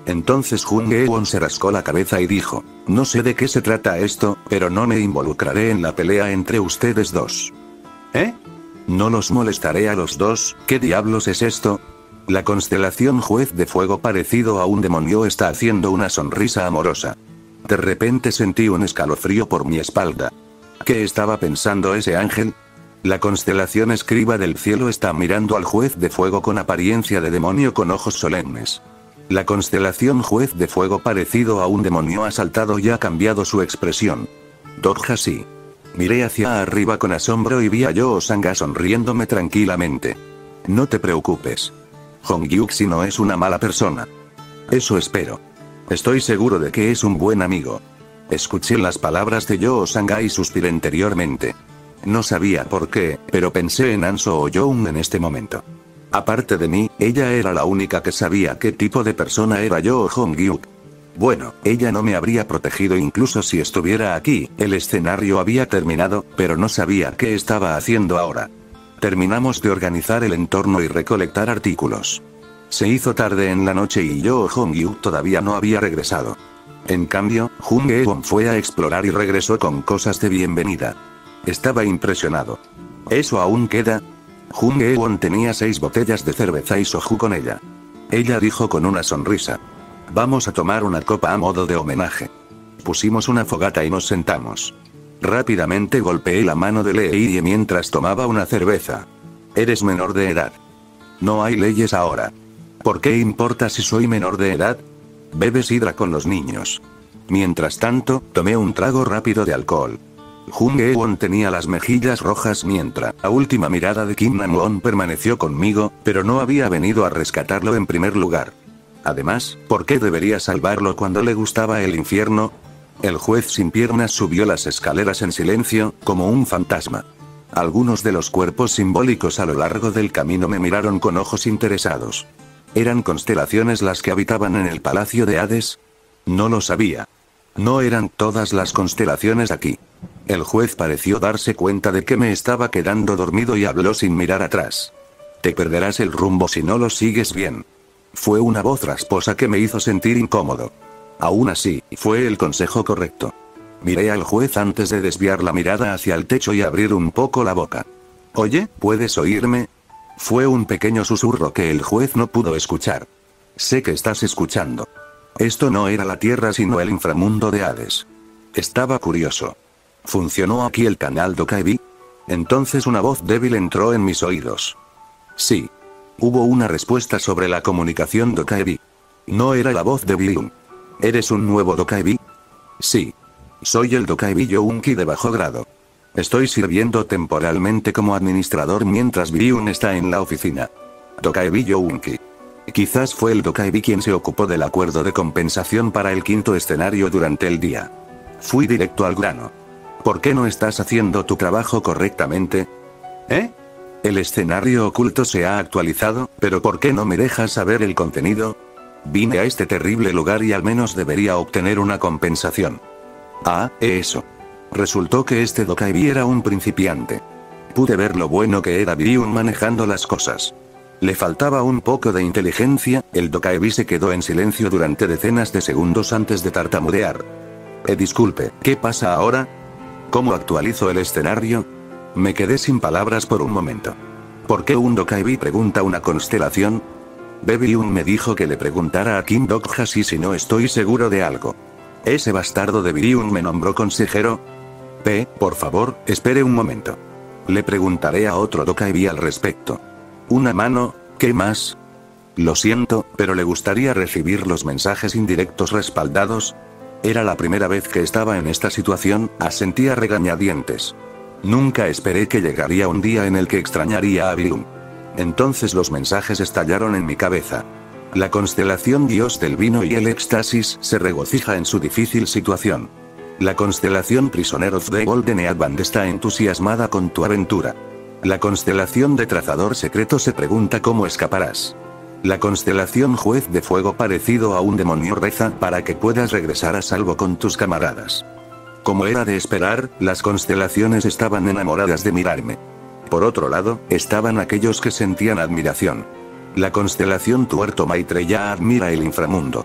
Entonces Jung Eun se rascó la cabeza y dijo, no sé de qué se trata esto, pero no me involucraré en la pelea entre ustedes dos. ¿Eh? No los molestaré a los dos, ¿qué diablos es esto? La constelación Juez de Fuego parecido a un demonio está haciendo una sonrisa amorosa. De repente sentí un escalofrío por mi espalda. ¿Qué estaba pensando ese ángel? La constelación Escriba del Cielo está mirando al Juez de Fuego con apariencia de demonio con ojos solemnes. La constelación Juez de Fuego parecido a un demonio ha saltado y ha cambiado su expresión. Dogja sí. Miré hacia arriba con asombro y vi a Yoo Sanga sonriéndome tranquilamente. No te preocupes. Hong Yuxi no es una mala persona. Eso espero. Estoy seguro de que es un buen amigo. Escuché las palabras de Yoo Sanga y suspiré interiormente. No sabía por qué, pero pensé en Anso o Young en este momento. Aparte de mí, ella era la única que sabía qué tipo de persona era yo o Hong-Gyuk. Bueno, ella no me habría protegido incluso si estuviera aquí, el escenario había terminado, pero no sabía qué estaba haciendo ahora. Terminamos de organizar el entorno y recolectar artículos. Se hizo tarde en la noche y yo o Hong-Gyuk todavía no había regresado. En cambio, Jung Eun fue a explorar y regresó con cosas de bienvenida. Estaba impresionado. ¿Eso aún queda? Jung Eun tenía seis botellas de cerveza y soju con ella. Ella dijo con una sonrisa. Vamos a tomar una copa a modo de homenaje. Pusimos una fogata y nos sentamos. Rápidamente golpeé la mano de Lee mientras tomaba una cerveza. Eres menor de edad. No hay leyes ahora. ¿Por qué importa si soy menor de edad? Bebe sidra con los niños. Mientras tanto, tomé un trago rápido de alcohol. Jung Eun tenía las mejillas rojas mientras la última mirada de Kim Nam-won permaneció conmigo, pero no había venido a rescatarlo en primer lugar. Además, ¿por qué debería salvarlo cuando le gustaba el infierno? El juez sin piernas subió las escaleras en silencio, como un fantasma. Algunos de los cuerpos simbólicos a lo largo del camino me miraron con ojos interesados. ¿Eran constelaciones las que habitaban en el Palacio de Hades? No lo sabía. No eran todas las constelaciones aquí. El juez pareció darse cuenta de que me estaba quedando dormido y habló sin mirar atrás. Te perderás el rumbo si no lo sigues bien. Fue una voz rasposa que me hizo sentir incómodo. Aún así, fue el consejo correcto. Miré al juez antes de desviar la mirada hacia el techo y abrir un poco la boca. Oye, ¿puedes oírme? Fue un pequeño susurro que el juez no pudo escuchar. Sé que estás escuchando. Esto no era la tierra sino el inframundo de Hades. Estaba curioso. ¿Funcionó aquí el canal Dokkaebi? Entonces una voz débil entró en mis oídos. Sí. Hubo una respuesta sobre la comunicación Dokkaebi. No era la voz de Byung. ¿Eres un nuevo Dokkaebi? Sí. Soy el Dokkaebi Younki de bajo grado. Estoy sirviendo temporalmente como administrador mientras Byung está en la oficina. Dokkaebi Younki. Quizás fue el Dokkaebi quien se ocupó del acuerdo de compensación para el quinto escenario durante el día. Fui directo al grano. ¿Por qué no estás haciendo tu trabajo correctamente? ¿Eh? El escenario oculto se ha actualizado, pero ¿por qué no me dejas saber el contenido? Vine a este terrible lugar y al menos debería obtener una compensación. Ah, eso. Resultó que este Dokkaebi era un principiante. Pude ver lo bueno que era Byung manejando las cosas. Le faltaba un poco de inteligencia, el Dokkaebi se quedó en silencio durante decenas de segundos antes de tartamudear. Eh, disculpe, ¿qué pasa ahora? ¿Cómo actualizo el escenario? Me quedé sin palabras por un momento. ¿Por qué un Dokkaebi pregunta una constelación? Byung me dijo que le preguntara a Kim Dok-hashi si no estoy seguro de algo. ¿Ese bastardo de Byung me nombró consejero? P, por favor, espere un momento. Le preguntaré a otro Dokkaebi al respecto. ¿Una mano? ¿Qué más? Lo siento, pero ¿le gustaría recibir los mensajes indirectos respaldados? Era la primera vez que estaba en esta situación, asentí a regañadientes. Nunca esperé que llegaría un día en el que extrañaría a Byung. Entonces los mensajes estallaron en mi cabeza. La constelación Dios del vino y el éxtasis se regocija en su difícil situación. La constelación Prisoner of the Golden Earthband está entusiasmada con tu aventura. La constelación de Trazador Secreto se pregunta cómo escaparás. La constelación Juez de Fuego parecido a un demonio reza para que puedas regresar a salvo con tus camaradas. Como era de esperar, las constelaciones estaban enamoradas de mirarme. Por otro lado, estaban aquellos que sentían admiración. La constelación Tuerto Maitreya admira el inframundo.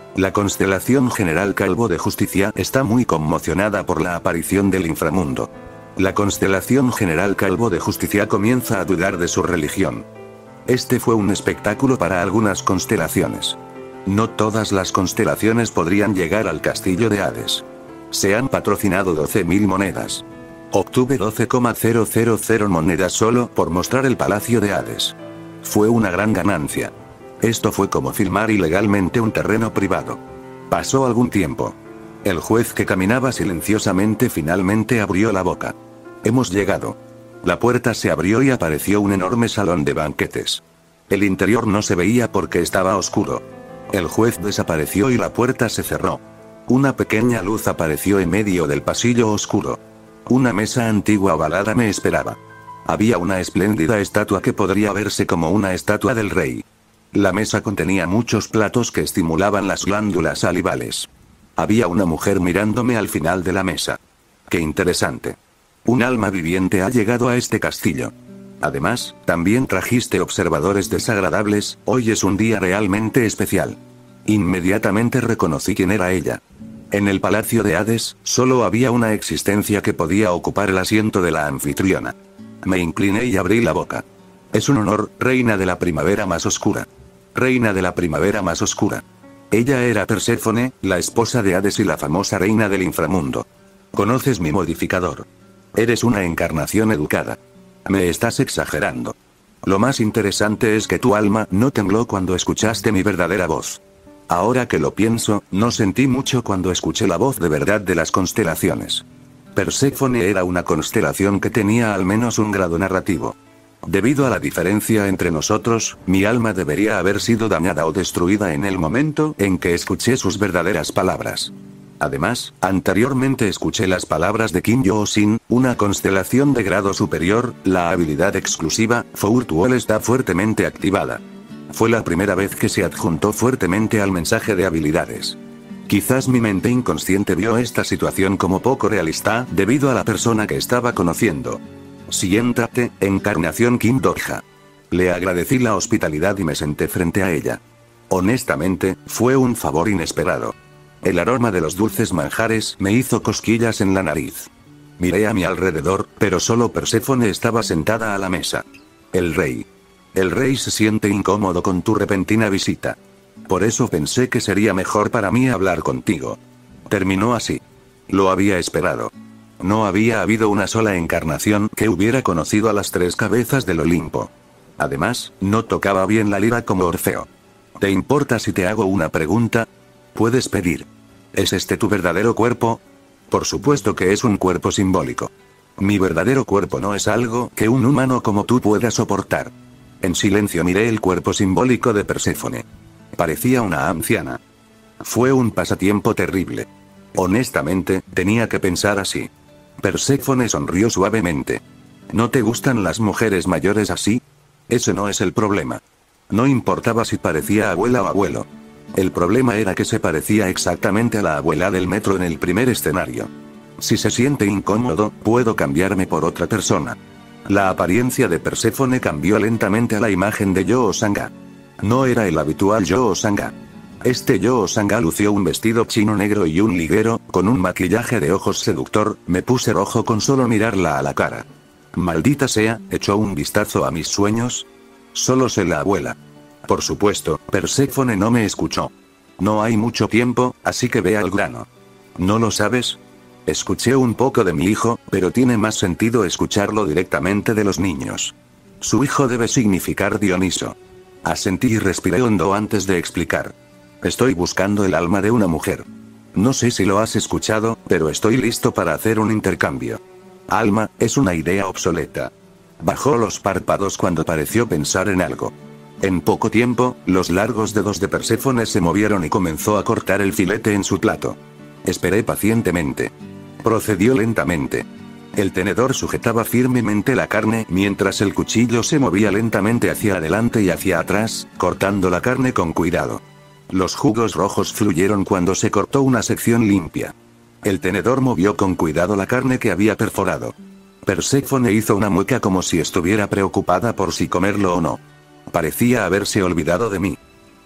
La constelación general Calvo de Justicia está muy conmocionada por la aparición del inframundo. La constelación general Calvo de Justicia comienza a dudar de su religión. Este fue un espectáculo para algunas constelaciones. No todas las constelaciones podrían llegar al castillo de Hades. Se han patrocinado doce mil monedas. Obtuve doce coma cero cero cero monedas solo por mostrar el palacio de Hades. Fue una gran ganancia. Esto fue como filmar ilegalmente un terreno privado. Pasó algún tiempo. El juez que caminaba silenciosamente finalmente abrió la boca. Hemos llegado. La puerta se abrió y apareció un enorme salón de banquetes. El interior no se veía porque estaba oscuro. El juez desapareció y la puerta se cerró. Una pequeña luz apareció en medio del pasillo oscuro. Una mesa antigua ovalada me esperaba. Había una espléndida estatua que podría verse como una estatua del rey. La mesa contenía muchos platos que estimulaban las glándulas salivales. Había una mujer mirándome al final de la mesa. ¡Qué interesante! Un alma viviente ha llegado a este castillo. Además, también trajiste observadores desagradables, hoy es un día realmente especial. Inmediatamente reconocí quién era ella. En el palacio de Hades, solo había una existencia que podía ocupar el asiento de la anfitriona. Me incliné y abrí la boca. Es un honor, reina de la primavera más oscura. Reina de la primavera más oscura. Ella era Perséfone, la esposa de Hades y la famosa reina del inframundo. Conoces mi modificador. Eres una encarnación educada. Me estás exagerando. Lo más interesante es que tu alma no tembló cuando escuchaste mi verdadera voz. Ahora que lo pienso, no sentí mucho cuando escuché la voz de verdad de las constelaciones. Perséfone era una constelación que tenía al menos un grado narrativo. Debido a la diferencia entre nosotros, mi alma debería haber sido dañada o destruida en el momento en que escuché sus verdaderas palabras. Además, anteriormente escuché las palabras de Kim Yo-sin, una constelación de grado superior, la habilidad exclusiva, Fourth Wall está fuertemente activada. Fue la primera vez que se adjuntó fuertemente al mensaje de habilidades. Quizás mi mente inconsciente vio esta situación como poco realista, debido a la persona que estaba conociendo. Siéntate, encarnación Kim Do-ja. Le agradecí la hospitalidad y me senté frente a ella. Honestamente, fue un favor inesperado. El aroma de los dulces manjares me hizo cosquillas en la nariz. Miré a mi alrededor, pero solo Perséfone estaba sentada a la mesa. El rey. El rey se siente incómodo con tu repentina visita. Por eso pensé que sería mejor para mí hablar contigo. Terminó así. Lo había esperado. No había habido una sola encarnación que hubiera conocido a las tres cabezas del Olimpo. Además, no tocaba bien la lira como Orfeo. ¿Te importa si te hago una pregunta? Puedes pedir. ¿Es este tu verdadero cuerpo? Por supuesto que es un cuerpo simbólico. Mi verdadero cuerpo no es algo que un humano como tú pueda soportar. En silencio miré el cuerpo simbólico de Perséfone. Parecía una anciana. Fue un pasatiempo terrible. Honestamente, tenía que pensar así. Perséfone sonrió suavemente. ¿No te gustan las mujeres mayores así? Ese no es el problema. No importaba si parecía abuela o abuelo. El problema era que se parecía exactamente a la abuela del metro en el primer escenario. Si se siente incómodo, puedo cambiarme por otra persona. La apariencia de Perséfone cambió lentamente a la imagen de Yo-Sanga. No era el habitual Yo-Sanga. Este Yo-Sanga lució un vestido chino negro y un liguero, con un maquillaje de ojos seductor, me puse rojo con solo mirarla a la cara. Maldita sea, echó un vistazo a mis sueños. Solo sé la abuela. Por supuesto, Perséfone no me escuchó. No hay mucho tiempo, así que ve al grano. ¿No lo sabes? Escuché un poco de mi hijo, pero tiene más sentido escucharlo directamente de los niños. Su hijo debe significar Dioniso. Asentí y respiré hondo antes de explicar. Estoy buscando el alma de una mujer. No sé si lo has escuchado, pero estoy listo para hacer un intercambio. Alma, es una idea obsoleta. Bajó los párpados cuando pareció pensar en algo. En poco tiempo, los largos dedos de Perséfone se movieron y comenzó a cortar el filete en su plato. Esperé pacientemente. Procedió lentamente. El tenedor sujetaba firmemente la carne mientras el cuchillo se movía lentamente hacia adelante y hacia atrás, cortando la carne con cuidado. Los jugos rojos fluyeron cuando se cortó una sección limpia. El tenedor movió con cuidado la carne que había perforado. Perséfone hizo una mueca como si estuviera preocupada por si comerlo o no. Parecía haberse olvidado de mí.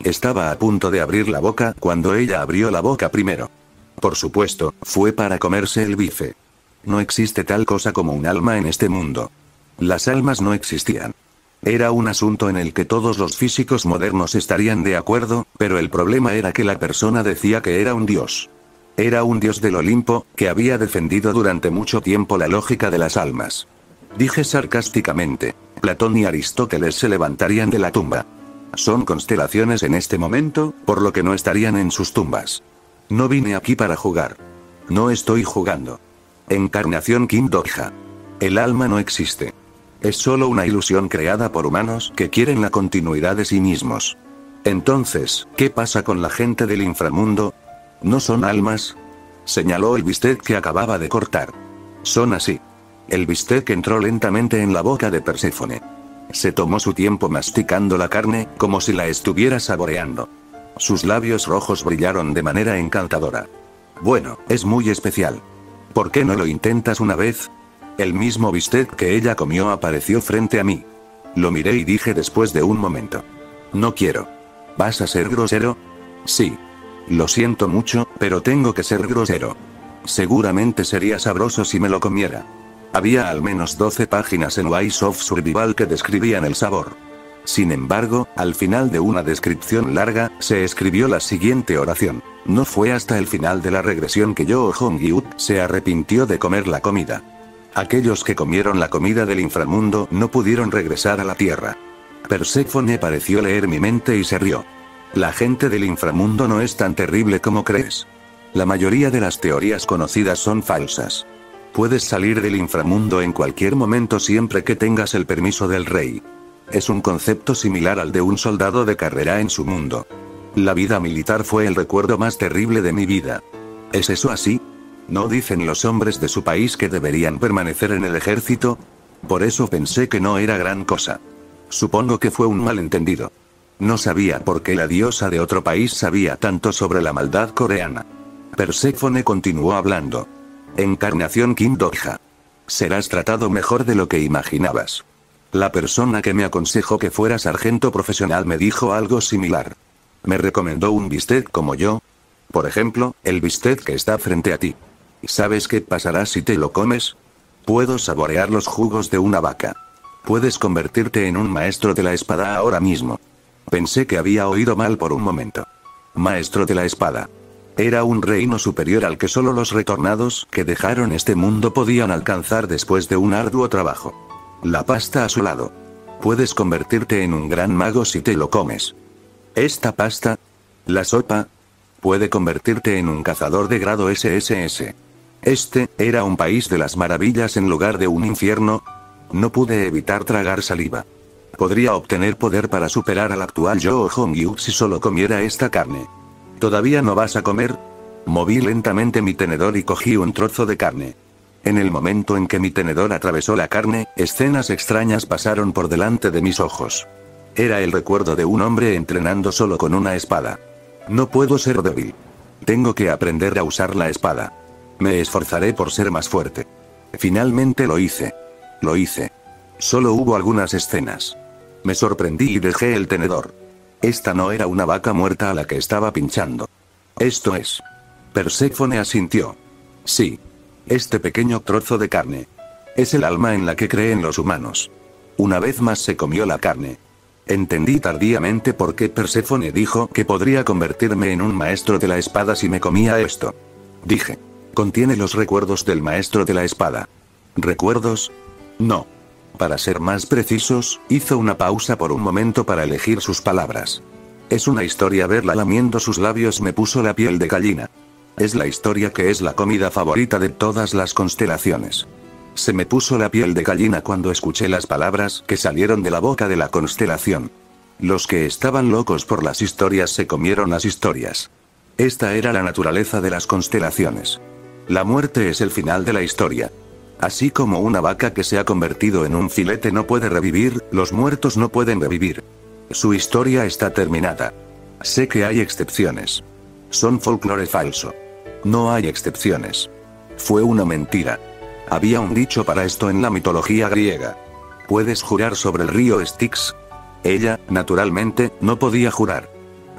Estaba a punto de abrir la boca cuando ella abrió la boca primero. Por supuesto, fue para comerse el bife. No existe tal cosa como un alma en este mundo. Las almas no existían. Era un asunto en el que todos los físicos modernos estarían de acuerdo, pero el problema era que la persona decía que era un dios. Era un dios del Olimpo, que había defendido durante mucho tiempo la lógica de las almas. Dije sarcásticamente. Platón y Aristóteles se levantarían de la tumba. Son constelaciones en este momento, por lo que no estarían en sus tumbas. No vine aquí para jugar. No estoy jugando. Encarnación Kim Dokha. El alma no existe. Es solo una ilusión creada por humanos que quieren la continuidad de sí mismos. Entonces, ¿qué pasa con la gente del inframundo? ¿No son almas? Señaló el bistec que acababa de cortar. Son así. El bistec entró lentamente en la boca de Perséfone. Se tomó su tiempo masticando la carne, como si la estuviera saboreando. Sus labios rojos brillaron de manera encantadora. Bueno, es muy especial. ¿Por qué no lo intentas una vez? El mismo bistec que ella comió apareció frente a mí. Lo miré y dije después de un momento. No quiero. ¿Vas a ser grosero? Sí. Lo siento mucho, pero tengo que ser grosero. Seguramente sería sabroso si me lo comiera. Había al menos doce páginas en Wise of Survival que describían el sabor. Sin embargo, al final de una descripción larga, se escribió la siguiente oración. No fue hasta el final de la regresión que Yoo Hong-gyut se arrepintió de comer la comida. Aquellos que comieron la comida del inframundo no pudieron regresar a la tierra. Perséfone pareció leer mi mente y se rió. La gente del inframundo no es tan terrible como crees. La mayoría de las teorías conocidas son falsas. Puedes salir del inframundo en cualquier momento siempre que tengas el permiso del rey. Es un concepto similar al de un soldado de carrera en su mundo. La vida militar fue el recuerdo más terrible de mi vida. ¿Es eso así? ¿No dicen los hombres de su país que deberían permanecer en el ejército? Por eso pensé que no era gran cosa. Supongo que fue un malentendido. No sabía por qué la diosa de otro país sabía tanto sobre la maldad coreana. Perséfone continuó hablando. Encarnación Kim Dokha. Serás tratado mejor de lo que imaginabas. La persona que me aconsejó que fuera sargento profesional me dijo algo similar. Me recomendó un bistec como yo. Por ejemplo, el bistec que está frente a ti. ¿Sabes qué pasará si te lo comes? Puedo saborear los jugos de una vaca. Puedes convertirte en un maestro de la espada ahora mismo. Pensé que había oído mal por un momento. Maestro de la espada. Era un reino superior al que solo los retornados que dejaron este mundo podían alcanzar después de un arduo trabajo. La pasta a su lado. Puedes convertirte en un gran mago si te lo comes. Esta pasta. La sopa. Puede convertirte en un cazador de grado ese ese ese. Este, era un país de las maravillas en lugar de un infierno. No pude evitar tragar saliva. Podría obtener poder para superar al actual Yoo Hong-gyut si solo comiera esta carne. ¿Todavía no vas a comer? Moví lentamente mi tenedor y cogí un trozo de carne. En el momento en que mi tenedor atravesó la carne, escenas extrañas pasaron por delante de mis ojos. Era el recuerdo de un hombre entrenando solo con una espada. No puedo ser débil. Tengo que aprender a usar la espada. Me esforzaré por ser más fuerte. Finalmente lo hice. Lo hice. Solo hubo algunas escenas. Me sorprendí y dejé el tenedor. Esta no era una vaca muerta a la que estaba pinchando. Esto es. Perséfone asintió. Sí. Este pequeño trozo de carne. Es el alma en la que creen los humanos. Una vez más se comió la carne. Entendí tardíamente por qué Perséfone dijo que podría convertirme en un maestro de la espada si me comía esto. Dije. Contiene los recuerdos del maestro de la espada. ¿Recuerdos? No. Para ser más precisos, hizo una pausa por un momento para elegir sus palabras. Es una historia. Verla lamiendo sus labios me puso la piel de gallina. Es la historia que es la comida favorita de todas las constelaciones. Se me puso la piel de gallina cuando escuché las palabras que salieron de la boca de la constelación. Los que estaban locos por las historias se comieron las historias. Esta era la naturaleza de las constelaciones. La muerte es el final de la historia. Así como una vaca que se ha convertido en un filete no puede revivir, los muertos no pueden revivir. Su historia está terminada. Sé que hay excepciones. Son folclore falso. No hay excepciones. Fue una mentira. Había un dicho para esto en la mitología griega. ¿Puedes jurar sobre el río Styx? Ella, naturalmente, no podía jurar.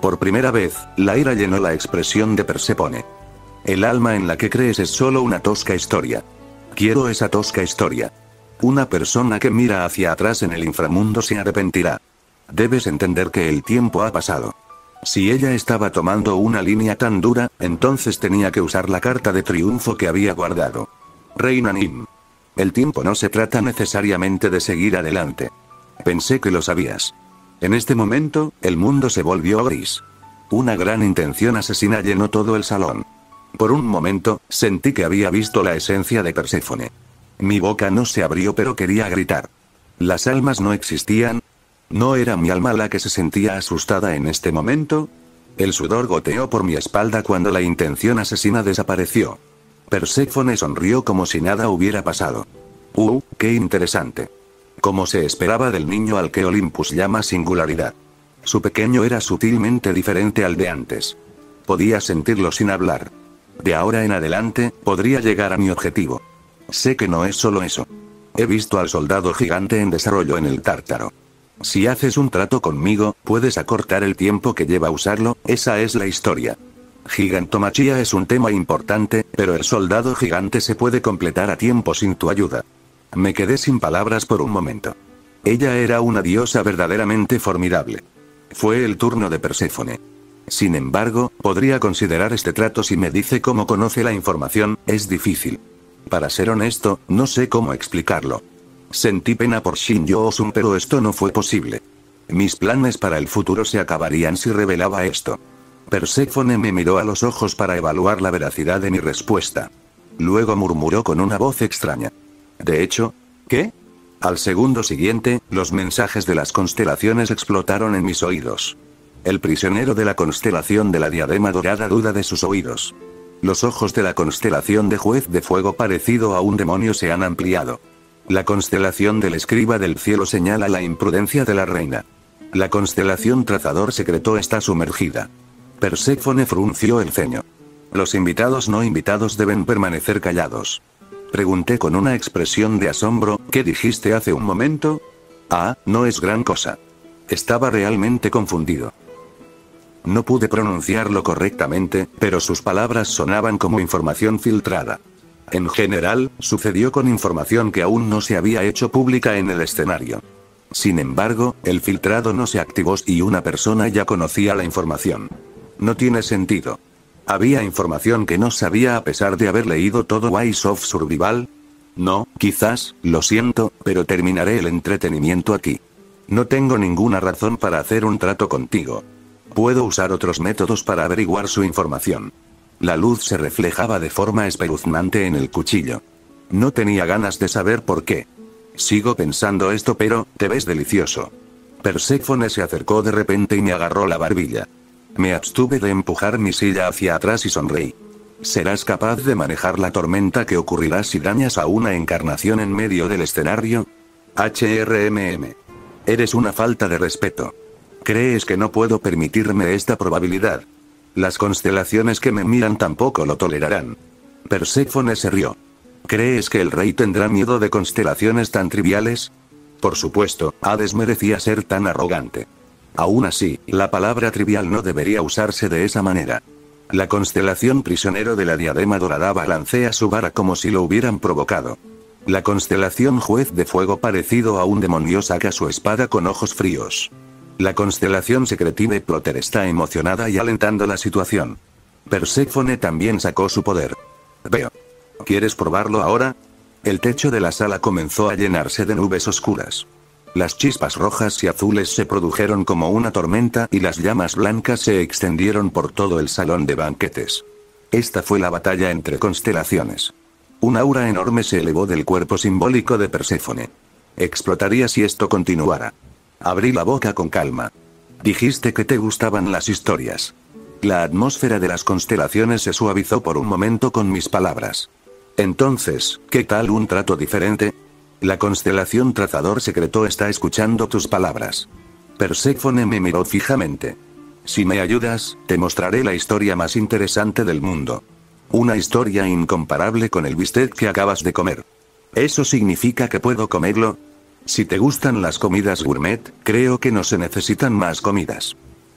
Por primera vez, la ira llenó la expresión de Perséfone. El alma en la que crees es solo una tosca historia. Quiero esa tosca historia. Una persona que mira hacia atrás en el inframundo se arrepentirá. Debes entender que el tiempo ha pasado. Si ella estaba tomando una línea tan dura, entonces tenía que usar la carta de triunfo que había guardado. Reina Nim. El tiempo no se trata necesariamente de seguir adelante. Pensé que lo sabías. En este momento, el mundo se volvió gris. Una gran intención asesina llenó todo el salón. Por un momento, sentí que había visto la esencia de Perséfone. Mi boca no se abrió pero quería gritar. ¿Las almas no existían? ¿No era mi alma la que se sentía asustada en este momento? El sudor goteó por mi espalda cuando la intención asesina desapareció. Perséfone sonrió como si nada hubiera pasado. ¡Uh, qué interesante! Como se esperaba del niño al que Olympus llama singularidad. Su pequeño era sutilmente diferente al de antes. Podía sentirlo sin hablar. De ahora en adelante, podría llegar a mi objetivo. Sé que no es solo eso. He visto al soldado gigante en desarrollo en el Tártaro. Si haces un trato conmigo, puedes acortar el tiempo que lleva usarlo, esa es la historia. Gigantomachía es un tema importante, pero el soldado gigante se puede completar a tiempo sin tu ayuda. Me quedé sin palabras por un momento. Ella era una diosa verdaderamente formidable. Fue el turno de Perséfone. Sin embargo, podría considerar este trato si me dice cómo conoce la información, es difícil. Para ser honesto, no sé cómo explicarlo. Sentí pena por Shin Yoo-sun pero esto no fue posible. Mis planes para el futuro se acabarían si revelaba esto. Perséfone me miró a los ojos para evaluar la veracidad de mi respuesta. Luego murmuró con una voz extraña. De hecho, ¿qué? Al segundo siguiente, los mensajes de las constelaciones explotaron en mis oídos. El prisionero de la constelación de la diadema dorada duda de sus oídos. Los ojos de la constelación de Juez de Fuego parecido a un demonio se han ampliado. La constelación del escriba del cielo señala la imprudencia de la reina. La constelación trazador secreto está sumergida. Perséfone frunció el ceño. Los invitados no invitados deben permanecer callados. Pregunté con una expresión de asombro, ¿qué dijiste hace un momento? Ah, no es gran cosa. Estaba realmente confundido. No pude pronunciarlo correctamente, pero sus palabras sonaban como información filtrada. En general, sucedió con información que aún no se había hecho pública en el escenario. Sin embargo, el filtrado no se activó y una persona ya conocía la información. No tiene sentido. ¿Había información que no sabía a pesar de haber leído todo Wise of Survival? No, quizás, lo siento, pero terminaré el entretenimiento aquí. No tengo ninguna razón para hacer un trato contigo. Puedo usar otros métodos para averiguar su información. La luz se reflejaba de forma espeluznante en el cuchillo. No tenía ganas de saber por qué. Sigo pensando esto pero, te ves delicioso. Perséfone se acercó de repente y me agarró la barbilla. Me abstuve de empujar mi silla hacia atrás y sonreí. ¿Serás capaz de manejar la tormenta que ocurrirá si dañas a una encarnación en medio del escenario? H R M M. Eres una falta de respeto. ¿Crees que no puedo permitirme esta probabilidad? Las constelaciones que me miran tampoco lo tolerarán. Perséfone se rió. ¿Crees que el rey tendrá miedo de constelaciones tan triviales? Por supuesto, Hades merecía ser tan arrogante. Aún así, la palabra trivial no debería usarse de esa manera. La constelación prisionero de la diadema dorada balancea su vara como si lo hubieran provocado. La constelación Juez de Fuego parecido a un demonio saca su espada con ojos fríos. La constelación Secretive Plotter está emocionada y alentando la situación. Perséfone también sacó su poder. Veo. ¿Quieres probarlo ahora? El techo de la sala comenzó a llenarse de nubes oscuras. Las chispas rojas y azules se produjeron como una tormenta y las llamas blancas se extendieron por todo el salón de banquetes. Esta fue la batalla entre constelaciones. Un aura enorme se elevó del cuerpo simbólico de Perséfone. Explotaría si esto continuara. Abrí la boca con calma. Dijiste que te gustaban las historias. La atmósfera de las constelaciones se suavizó por un momento con mis palabras. Entonces, ¿qué tal un trato diferente? La constelación trazador secreto está escuchando tus palabras. Perséfone me miró fijamente. Si me ayudas, te mostraré la historia más interesante del mundo. Una historia incomparable con el bistec que acabas de comer. ¿Eso significa que puedo comerlo? Si te gustan las comidas gourmet, creo que no se necesitan más comidas.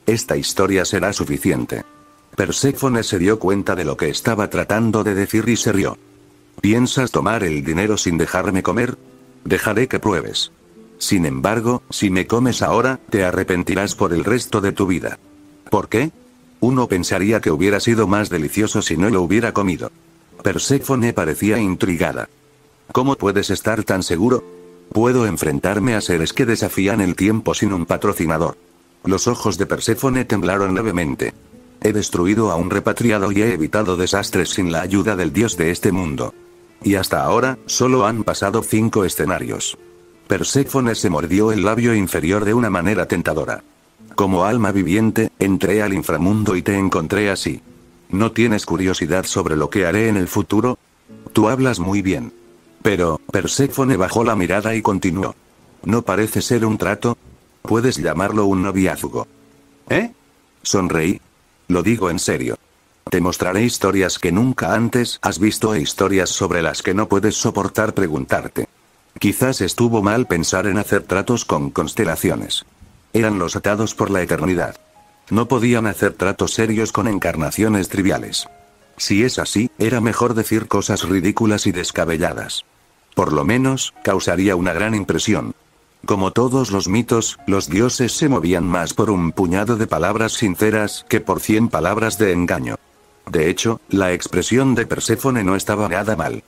Esta historia será suficiente. Perséfone se dio cuenta de lo que estaba tratando de decir y se rió. ¿Piensas tomar el dinero sin dejarme comer? Dejaré que pruebes. Sin embargo, si me comes ahora, te arrepentirás por el resto de tu vida. ¿Por qué? Uno pensaría que hubiera sido más delicioso si no lo hubiera comido. Perséfone parecía intrigada. ¿Cómo puedes estar tan seguro? Puedo enfrentarme a seres que desafían el tiempo sin un patrocinador. Los ojos de Perséfone temblaron levemente. He destruido a un repatriado y he evitado desastres sin la ayuda del dios de este mundo. Y hasta ahora, solo han pasado cinco escenarios. Perséfone se mordió el labio inferior de una manera tentadora. Como alma viviente, entré al inframundo y te encontré así. ¿No tienes curiosidad sobre lo que haré en el futuro? Tú hablas muy bien. Pero, Perséfone bajó la mirada y continuó. ¿No parece ser un trato? Puedes llamarlo un noviazgo. ¿Eh? Sonreí. Lo digo en serio. Te mostraré historias que nunca antes has visto e historias sobre las que no puedes soportar preguntarte. Quizás estuvo mal pensar en hacer tratos con constelaciones. Eran los atados por la eternidad. No podían hacer tratos serios con encarnaciones triviales. Si es así, era mejor decir cosas ridículas y descabelladas. Por lo menos, causaría una gran impresión. Como todos los mitos, los dioses se movían más por un puñado de palabras sinceras que por cien palabras de engaño. De hecho, la expresión de Perséfone no estaba nada mal.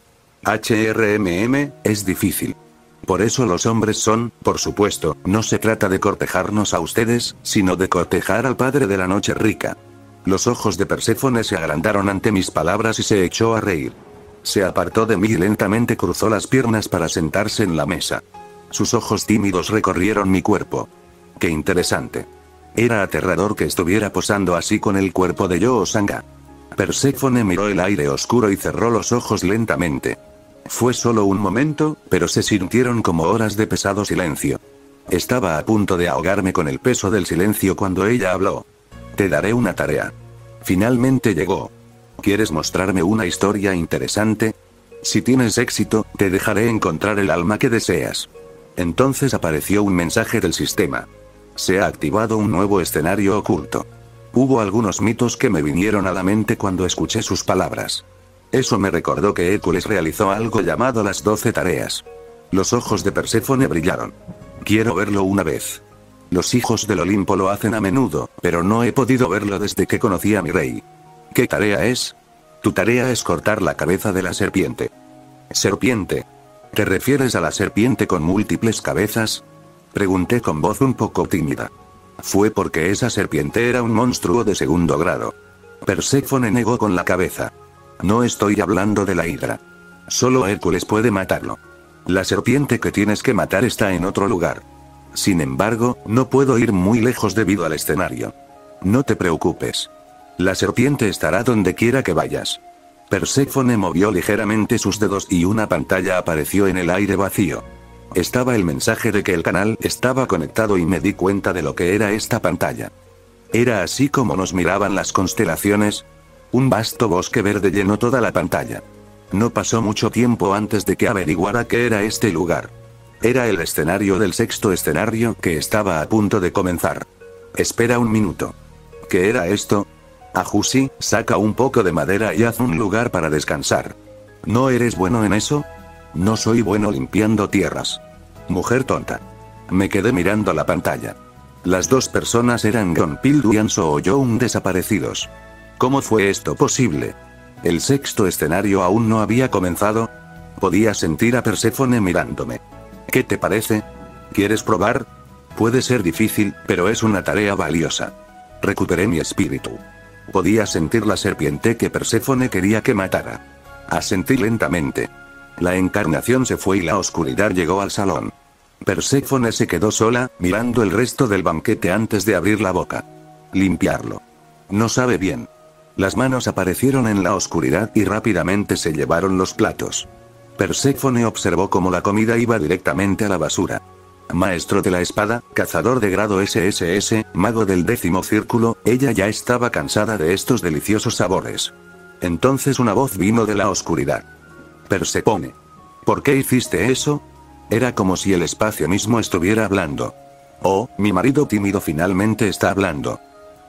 H R M M, es difícil. Por eso los hombres son, por supuesto, no se trata de cortejarnos a ustedes, sino de cortejar al padre de la noche rica. Los ojos de Perséfone se agrandaron ante mis palabras y se echó a reír. Se apartó de mí y lentamente cruzó las piernas para sentarse en la mesa. Sus ojos tímidos recorrieron mi cuerpo. ¡Qué interesante! Era aterrador que estuviera posando así con el cuerpo de Yo-Sanga. Perséfone miró el aire oscuro y cerró los ojos lentamente. Fue solo un momento, pero se sintieron como horas de pesado silencio. Estaba a punto de ahogarme con el peso del silencio cuando ella habló. Te daré una tarea. Finalmente llegó. ¿Quieres mostrarme una historia interesante? Si tienes éxito, te dejaré encontrar el alma que deseas. Entonces apareció un mensaje del sistema. Se ha activado un nuevo escenario oculto. Hubo algunos mitos que me vinieron a la mente cuando escuché sus palabras. Eso me recordó que Hércules realizó algo llamado las doce tareas. Los ojos de Perséfone brillaron. Quiero verlo una vez. Los hijos del Olimpo lo hacen a menudo, pero no he podido verlo desde que conocí a mi rey. ¿Qué tarea es? Tu tarea es cortar la cabeza de la serpiente. ¿Serpiente? ¿Te refieres a la serpiente con múltiples cabezas? Pregunté con voz un poco tímida. Fue porque esa serpiente era un monstruo de segundo grado. Perséfone negó con la cabeza. No estoy hablando de la hidra. Solo Hércules puede matarlo. La serpiente que tienes que matar está en otro lugar. Sin embargo, no puedo ir muy lejos debido al escenario. No te preocupes. La serpiente estará donde quiera que vayas. Perséfone movió ligeramente sus dedos y una pantalla apareció en el aire vacío. Estaba el mensaje de que el canal estaba conectado y me di cuenta de lo que era esta pantalla. Era así como nos miraban las constelaciones. Un vasto bosque verde llenó toda la pantalla. No pasó mucho tiempo antes de que averiguara qué era este lugar. Era el escenario del sexto escenario que estaba a punto de comenzar. Espera un minuto. ¿Qué era esto? Ajusi, saca un poco de madera y haz un lugar para descansar. ¿No eres bueno en eso? No soy bueno limpiando tierras. Mujer tonta. Me quedé mirando la pantalla. Las dos personas eran Gonpil y Anso o Young desaparecidos. ¿Cómo fue esto posible? El sexto escenario aún no había comenzado. Podía sentir a Perséfone mirándome. ¿Qué te parece? ¿Quieres probar? Puede ser difícil, pero es una tarea valiosa. Recuperé mi espíritu. Podía sentir la serpiente que Perséfone quería que matara. Asentí lentamente. La encarnación se fue y la oscuridad llegó al salón. Perséfone se quedó sola, mirando el resto del banquete antes de abrir la boca. Limpiarlo. No sabe bien. Las manos aparecieron en la oscuridad y rápidamente se llevaron los platos. Perséfone observó cómo la comida iba directamente a la basura. Maestro de la espada, cazador de grado S S S, mago del décimo círculo, ella ya estaba cansada de estos deliciosos sabores. Entonces una voz vino de la oscuridad. Perséfone. ¿Por qué hiciste eso? Era como si el espacio mismo estuviera hablando. Oh, mi marido tímido finalmente está hablando.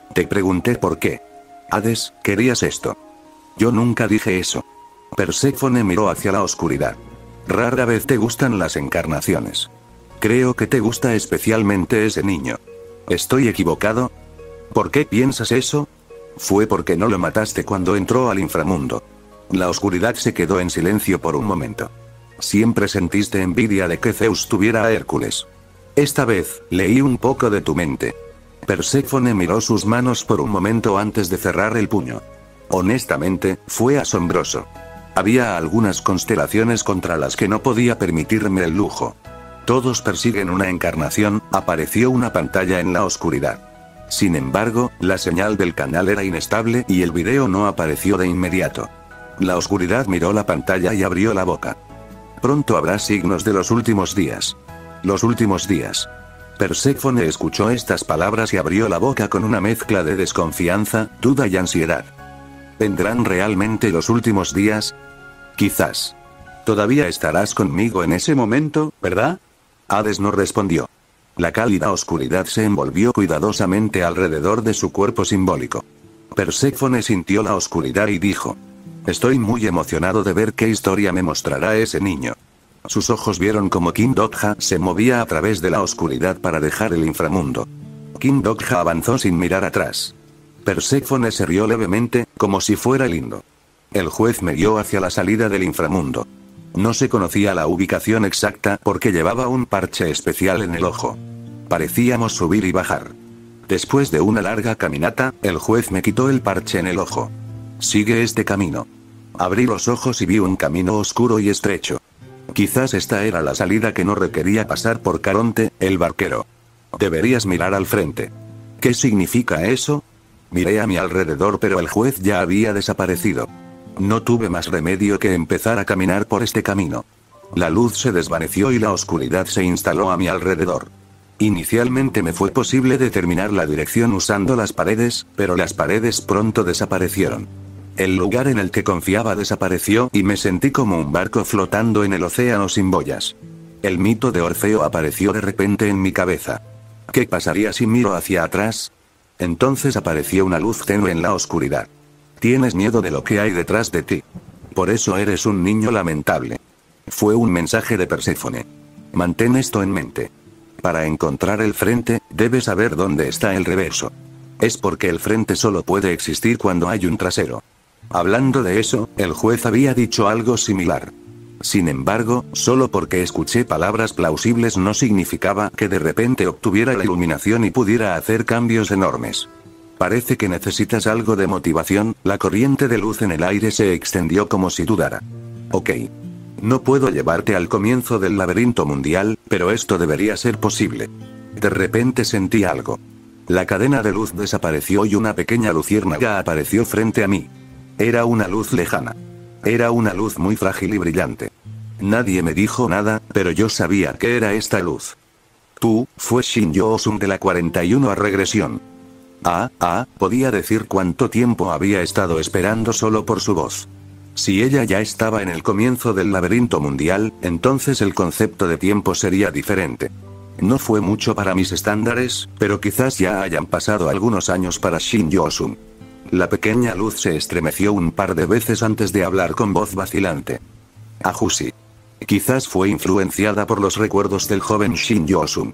Te pregunté por qué. Hades, querías esto. Yo nunca dije eso. Perséfone miró hacia la oscuridad. Rara vez te gustan las encarnaciones. Creo que te gusta especialmente ese niño. ¿Estoy equivocado? ¿Por qué piensas eso? Fue porque no lo mataste cuando entró al inframundo. La oscuridad se quedó en silencio por un momento. Siempre sentiste envidia de que Zeus tuviera a Hércules. Esta vez, leí un poco de tu mente. Perséfone miró sus manos por un momento antes de cerrar el puño. Honestamente, fue asombroso. Había algunas constelaciones contra las que no podía permitirme el lujo. Todos persiguen una encarnación, apareció una pantalla en la oscuridad. Sin embargo, la señal del canal era inestable y el video no apareció de inmediato. La oscuridad miró la pantalla y abrió la boca. Pronto habrá signos de los últimos días. Los últimos días. Perséfone escuchó estas palabras y abrió la boca con una mezcla de desconfianza, duda y ansiedad. ¿Vendrán realmente los últimos días? Quizás. Todavía estarás conmigo en ese momento, ¿verdad? Hades no respondió. La cálida oscuridad se envolvió cuidadosamente alrededor de su cuerpo simbólico. Perséfone sintió la oscuridad y dijo: Estoy muy emocionado de ver qué historia me mostrará ese niño. Sus ojos vieron como King Dogja se movía a través de la oscuridad para dejar el inframundo. King Dogja avanzó sin mirar atrás. Perséfone se rió levemente, como si fuera lindo. El juez me guió hacia la salida del inframundo. No se conocía la ubicación exacta porque llevaba un parche especial en el ojo. Parecíamos subir y bajar. Después de una larga caminata, el juez me quitó el parche en el ojo. Sigue este camino. Abrí los ojos y vi un camino oscuro y estrecho. Quizás esta era la salida que no requería pasar por Caronte, el barquero. Deberías mirar al frente. ¿Qué significa eso? Miré a mi alrededor, pero el juez ya había desaparecido. No tuve más remedio que empezar a caminar por este camino. La luz se desvaneció y la oscuridad se instaló a mi alrededor. Inicialmente me fue posible determinar la dirección usando las paredes, pero las paredes pronto desaparecieron. El lugar en el que confiaba desapareció y me sentí como un barco flotando en el océano sin boyas. El mito de Orfeo apareció de repente en mi cabeza. ¿Qué pasaría si miro hacia atrás? Entonces apareció una luz tenue en la oscuridad. Tienes miedo de lo que hay detrás de ti. Por eso eres un niño lamentable. Fue un mensaje de Perséfone. Mantén esto en mente. Para encontrar el frente, debes saber dónde está el reverso. Es porque el frente solo puede existir cuando hay un trasero. Hablando de eso, el juez había dicho algo similar. Sin embargo, solo porque escuché palabras plausibles no significaba que de repente obtuviera la iluminación y pudiera hacer cambios enormes. Parece que necesitas algo de motivación. La corriente de luz en el aire se extendió como si dudara. Ok. No puedo llevarte al comienzo del laberinto mundial, pero esto debería ser posible. De repente sentí algo. La cadena de luz desapareció y una pequeña luciérnaga apareció frente a mí. Era una luz lejana. Era una luz muy frágil y brillante. Nadie me dijo nada, pero yo sabía que era esta luz. Tú, fue Shin-Yo-Sun de la cuarenta y uno a regresión. Ah, ah, podía decir cuánto tiempo había estado esperando solo por su voz. Si ella ya estaba en el comienzo del laberinto mundial, entonces el concepto de tiempo sería diferente. No fue mucho para mis estándares, pero quizás ya hayan pasado algunos años para Shin-Yo-Sun. La pequeña luz se estremeció un par de veces antes de hablar con voz vacilante. Ajusi. Quizás fue influenciada por los recuerdos del joven Shin-Yo-Sun.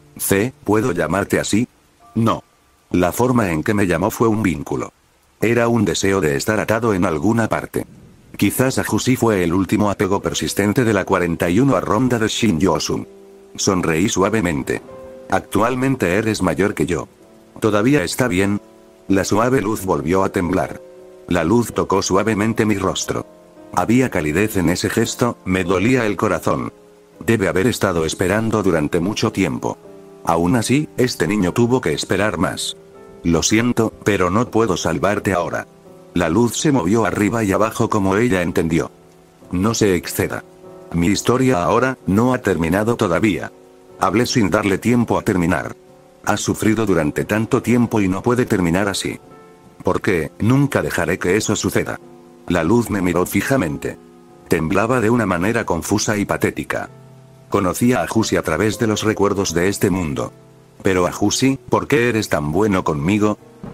C, ¿puedo llamarte así? No. La forma en que me llamó fue un vínculo. Era un deseo de estar atado en alguna parte. Quizás Ajusi fue el último apego persistente de la cuarenta y uno a ronda de Shin-Yo-Sun. Sonreí suavemente. Actualmente eres mayor que yo. ¿Todavía está bien? La suave luz volvió a temblar. La luz tocó suavemente mi rostro. Había calidez en ese gesto, me dolía el corazón. Debe haber estado esperando durante mucho tiempo. Aún así, este niño tuvo que esperar más. Lo siento, pero no puedo salvarte ahora. La luz se movió arriba y abajo como ella entendió. No se exceda. Mi historia ahora no ha terminado todavía. Hablé sin darle tiempo a terminar. Has sufrido durante tanto tiempo y no puede terminar así. ¿Por qué? Nunca dejaré que eso suceda. La luz me miró fijamente. Temblaba de una manera confusa y patética. Conocía a Ajusi a través de los recuerdos de este mundo. Pero Ajusi, ¿por qué eres tan bueno conmigo?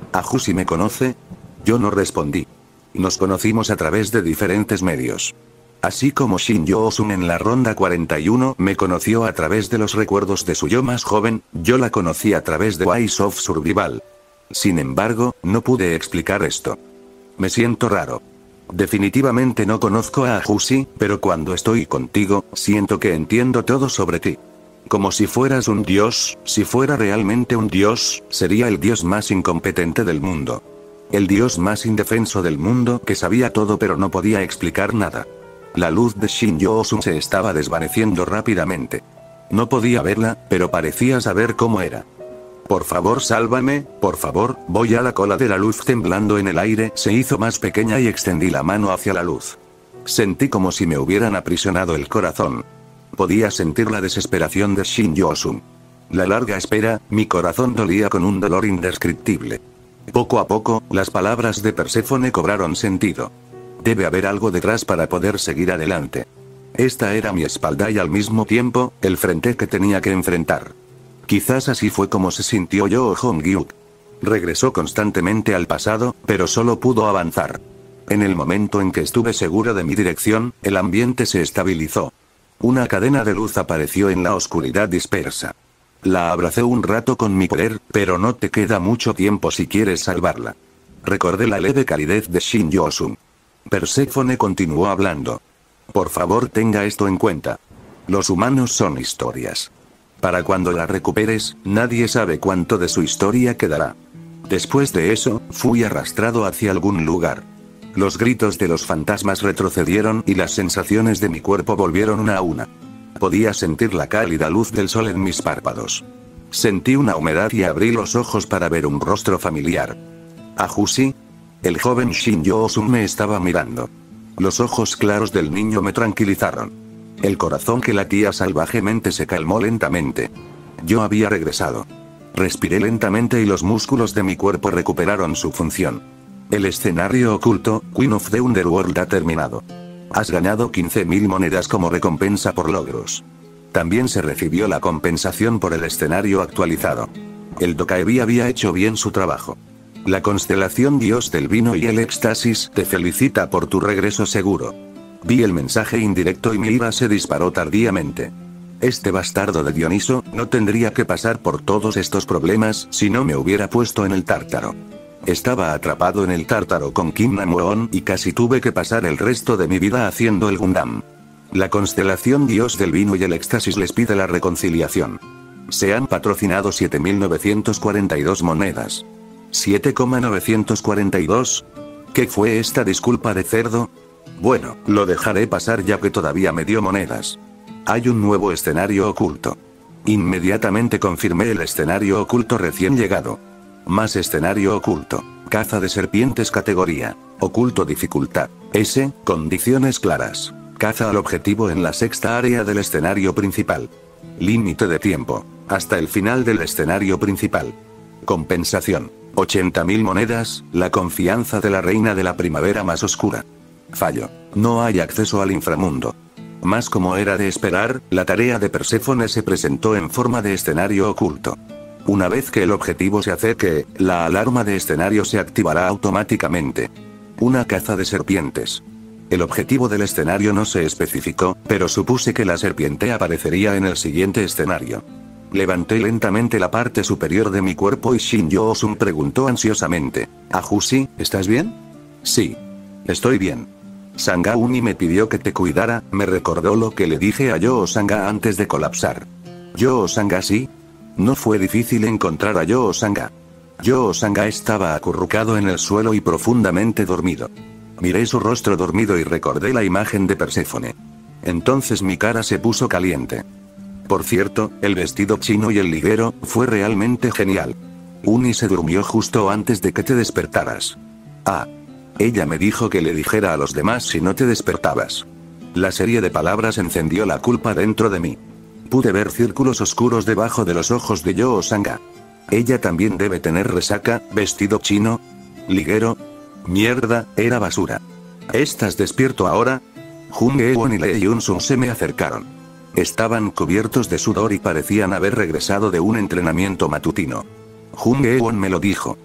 ¿Ajusi me conoce? Yo no respondí. Nos conocimos a través de diferentes medios. Así como Shin Yoo-sun en la ronda cuarenta y uno me conoció a través de los recuerdos de su yo más joven, yo la conocí a través de Wise of Survival. Sin embargo, no pude explicar esto. Me siento raro. Definitivamente no conozco a Ajusi, pero cuando estoy contigo, siento que entiendo todo sobre ti. Como si fueras un dios, si fuera realmente un dios, sería el dios más incompetente del mundo. El dios más indefenso del mundo que sabía todo pero no podía explicar nada. La luz de Shin Yoo-sun se estaba desvaneciendo rápidamente. No podía verla, pero parecía saber cómo era. Por favor, sálvame, por favor, voy a la cola de la luz temblando en el aire, se hizo más pequeña y extendí la mano hacia la luz. Sentí como si me hubieran aprisionado el corazón. Podía sentir la desesperación de Shin Yoo-sun. La larga espera, mi corazón dolía con un dolor indescriptible. Poco a poco, las palabras de Perséfone cobraron sentido. Debe haber algo detrás para poder seguir adelante. Esta era mi espalda y al mismo tiempo, el frente que tenía que enfrentar. Quizás así fue como se sintió Yoo Hong-gyuk. Regresó constantemente al pasado, pero solo pudo avanzar. En el momento en que estuve seguro de mi dirección, el ambiente se estabilizó. Una cadena de luz apareció en la oscuridad dispersa. La abracé un rato con mi poder, pero no te queda mucho tiempo si quieres salvarla. Recordé la leve calidez de Shin Yoo-sun. Perséfone continuó hablando. Por favor, tenga esto en cuenta. Los humanos son historias. Para cuando la recuperes, nadie sabe cuánto de su historia quedará. Después de eso, fui arrastrado hacia algún lugar. Los gritos de los fantasmas retrocedieron y las sensaciones de mi cuerpo volvieron una a una. Podía sentir la cálida luz del sol en mis párpados. Sentí una humedad y abrí los ojos para ver un rostro familiar. ¿Ajusi? El joven Shin Yoo-sun me estaba mirando. Los ojos claros del niño me tranquilizaron. El corazón que latía salvajemente se calmó lentamente. Yo había regresado. Respiré lentamente y los músculos de mi cuerpo recuperaron su función. El escenario oculto, Queen of the Underworld, ha terminado. Has ganado quince mil monedas como recompensa por logros. También se recibió la compensación por el escenario actualizado. El Dokaebi había hecho bien su trabajo. La constelación Dios del Vino y el Éxtasis te felicita por tu regreso seguro. Vi el mensaje indirecto y mi ira se disparó tardíamente. Este bastardo de Dioniso no tendría que pasar por todos estos problemas si no me hubiera puesto en el tártaro. Estaba atrapado en el tártaro con Kim Nam-won y casi tuve que pasar el resto de mi vida haciendo el Gundam. La constelación Dios del Vino y el Éxtasis les pide la reconciliación. Se han patrocinado siete mil novecientas cuarenta y dos monedas. siete mil novecientas cuarenta y dos. ¿Qué fue esta disculpa de cerdo? Bueno, lo dejaré pasar ya que todavía me dio monedas. Hay un nuevo escenario oculto. Inmediatamente confirmé el escenario oculto recién llegado. Más escenario oculto. Caza de serpientes categoría. Oculto dificultad. S. Condiciones claras. Caza al objetivo en la sexta área del escenario principal. Límite de tiempo. Hasta el final del escenario principal. Compensación. ochenta mil monedas, la confianza de la reina de la primavera más oscura. Fallo. No hay acceso al inframundo. Más como era de esperar, la tarea de Perséfone se presentó en forma de escenario oculto. Una vez que el objetivo se acerque, la alarma de escenario se activará automáticamente. Una caza de serpientes. El objetivo del escenario no se especificó, pero supuse que la serpiente aparecería en el siguiente escenario. Levanté lentamente la parte superior de mi cuerpo y Shin Yoo-sun preguntó ansiosamente: ¿Ajusi, estás bien? Sí. Estoy bien. Sanga Uni me pidió que te cuidara, me recordó lo que le dije a Yoo Sanga antes de colapsar. ¿Yoo Sanga sí? No fue difícil encontrar a Yoo Sanga. Yoo Sanga estaba acurrucado en el suelo y profundamente dormido. Miré su rostro dormido y recordé la imagen de Perséfone. Entonces mi cara se puso caliente. Por cierto, el vestido chino y el liguero fue realmente genial. Uni se durmió justo antes de que te despertaras. Ah. Ella me dijo que le dijera a los demás si no te despertabas. La serie de palabras encendió la culpa dentro de mí. Pude ver círculos oscuros debajo de los ojos de Yoo Sanga. Ella también debe tener resaca, vestido chino, liguero. Mierda, era basura. ¿Estás despierto ahora? Jung Eun y Lee Yun-sun se me acercaron. Estaban cubiertos de sudor y parecían haber regresado de un entrenamiento matutino. Jung Eun me lo dijo.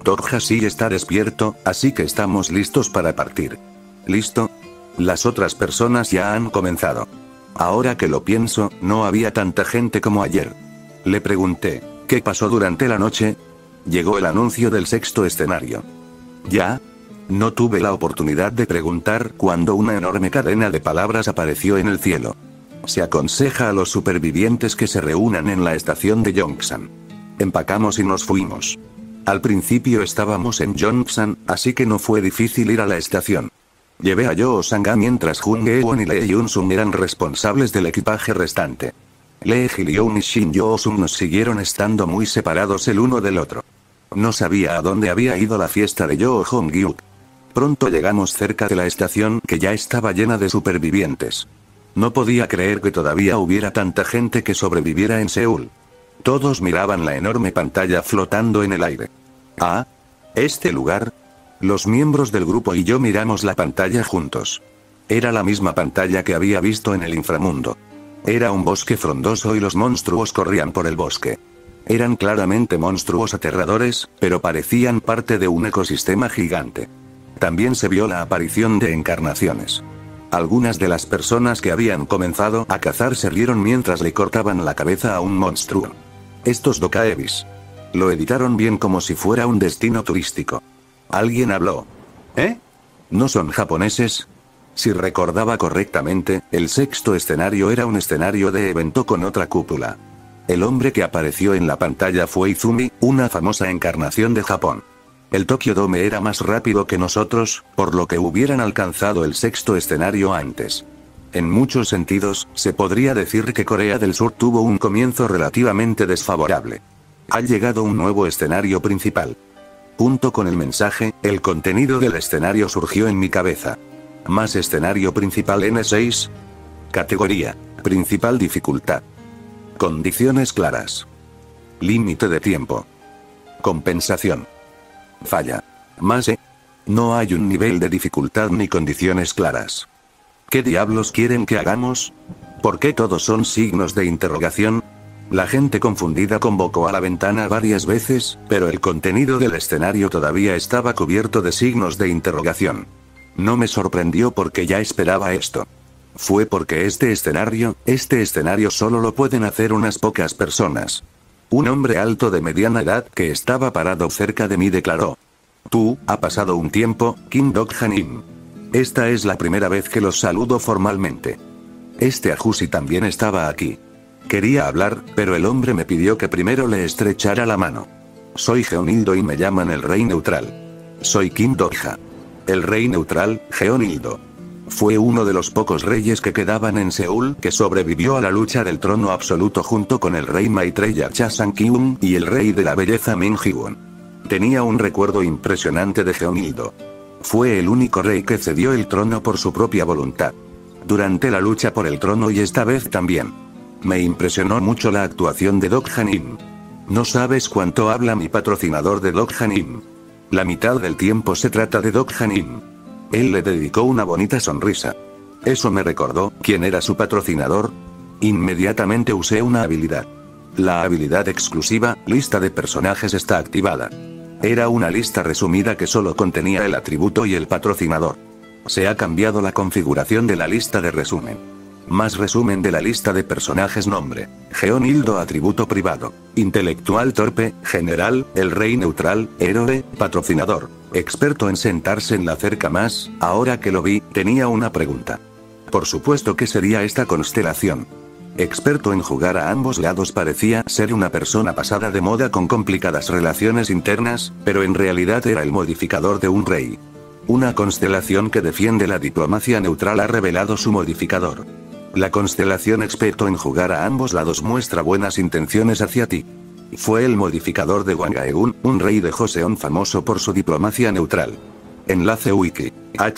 Dokha sí está despierto, así que estamos listos para partir. ¿Listo? Las otras personas ya han comenzado. Ahora que lo pienso, no había tanta gente como ayer. Le pregunté, ¿qué pasó durante la noche? Llegó el anuncio del sexto escenario. ¿Ya? No tuve la oportunidad de preguntar cuando una enorme cadena de palabras apareció en el cielo. Se aconseja a los supervivientes que se reúnan en la estación de Yongsan. Empacamos y nos fuimos. Al principio estábamos en Yongsan, así que no fue difícil ir a la estación. Llevé a Yoo Sang-a mientras Jung Eun y Lee Yun-sung eran responsables del equipaje restante. Lee Ji-leon y Shin Yoo-sung nos siguieron estando muy separados el uno del otro. No sabía a dónde había ido la fiesta de Yoo Hong-gyuk. Pronto llegamos cerca de la estación que ya estaba llena de supervivientes. No podía creer que todavía hubiera tanta gente que sobreviviera en Seúl. Todos miraban la enorme pantalla flotando en el aire. ¿Ah? ¿Este lugar? Los miembros del grupo y yo miramos la pantalla juntos. Era la misma pantalla que había visto en el inframundo. Era un bosque frondoso y los monstruos corrían por el bosque. Eran claramente monstruos aterradores, pero parecían parte de un ecosistema gigante. También se vio la aparición de encarnaciones. Algunas de las personas que habían comenzado a cazar se rieron mientras le cortaban la cabeza a un monstruo. Estos dokaebis. Lo editaron bien como si fuera un destino turístico. Alguien habló. ¿Eh? ¿No son japoneses? Si recordaba correctamente, el sexto escenario era un escenario de evento con otra cúpula. El hombre que apareció en la pantalla fue Izumi, una famosa encarnación de Japón. El Tokyo Dome era más rápido que nosotros, por lo que hubieran alcanzado el sexto escenario antes. En muchos sentidos, se podría decir que Corea del Sur tuvo un comienzo relativamente desfavorable. Ha llegado un nuevo escenario principal. Junto con el mensaje, el contenido del escenario surgió en mi cabeza. Más escenario principal N seis. Categoría. Principal dificultad. Condiciones claras. Límite de tiempo. Compensación. Falla. Más E. No hay un nivel de dificultad ni condiciones claras. ¿Qué diablos quieren que hagamos? ¿Por qué todos son signos de interrogación? La gente confundida convocó a la ventana varias veces, pero el contenido del escenario todavía estaba cubierto de signos de interrogación. No me sorprendió porque ya esperaba esto. Fue porque este escenario, este escenario solo lo pueden hacer unas pocas personas. Un hombre alto de mediana edad que estaba parado cerca de mí declaró. Tú, ha pasado un tiempo, Kim Dok-hanim. Esta es la primera vez que los saludo formalmente. Este Ajusi también estaba aquí. Quería hablar, pero el hombre me pidió que primero le estrechara la mano. Soy Geonildo y me llaman el Rey Neutral. Soy Kim Dok-ha. El Rey Neutral, Geonildo. Fue uno de los pocos reyes que quedaban en Seúl que sobrevivió a la lucha del trono absoluto junto con el rey Maitreya Chasan-kyun y el rey de la belleza Min Ji-won. Tenía un recuerdo impresionante de Geonildo. Fue el único rey que cedió el trono por su propia voluntad. Durante la lucha por el trono y esta vez también. Me impresionó mucho la actuación de Dok-hanim. No sabes cuánto habla mi patrocinador de Dok-hanim. La mitad del tiempo se trata de Dok-hanim. Él le dedicó una bonita sonrisa. Eso me recordó, ¿quién era su patrocinador? Inmediatamente usé una habilidad. La habilidad exclusiva, lista de personajes está activada. Era una lista resumida que solo contenía el atributo y el patrocinador. Se ha cambiado la configuración de la lista de resumen. Más resumen de la lista de personajes nombre. Geonildo atributo privado. Intelectual torpe, general, el rey neutral, héroe, patrocinador. Experto en sentarse en la cerca más, ahora que lo vi, tenía una pregunta. Por supuesto que sería esta constelación. Experto en jugar a ambos lados parecía ser una persona pasada de moda con complicadas relaciones internas, pero en realidad era el modificador de un rey. Una constelación que defiende la diplomacia neutral ha revelado su modificador. La constelación experto en jugar a ambos lados muestra buenas intenciones hacia ti. Fue el modificador de Wangaegun, un rey de Joseon famoso por su diplomacia neutral. Enlace wiki.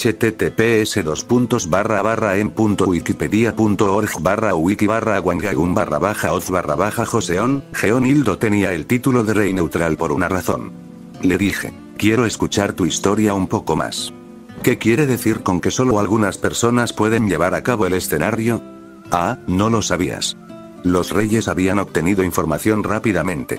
https dos puntos barra barra en punto wikipedia punto org barra wiki barra Wangaegun barra baja oz barra baja Joseon. Geonildo tenía el título de rey neutral por una razón. Le dije, quiero escuchar tu historia un poco más. ¿Qué quiere decir con que solo algunas personas pueden llevar a cabo el escenario? Ah, no lo sabías. Los reyes habían obtenido información rápidamente.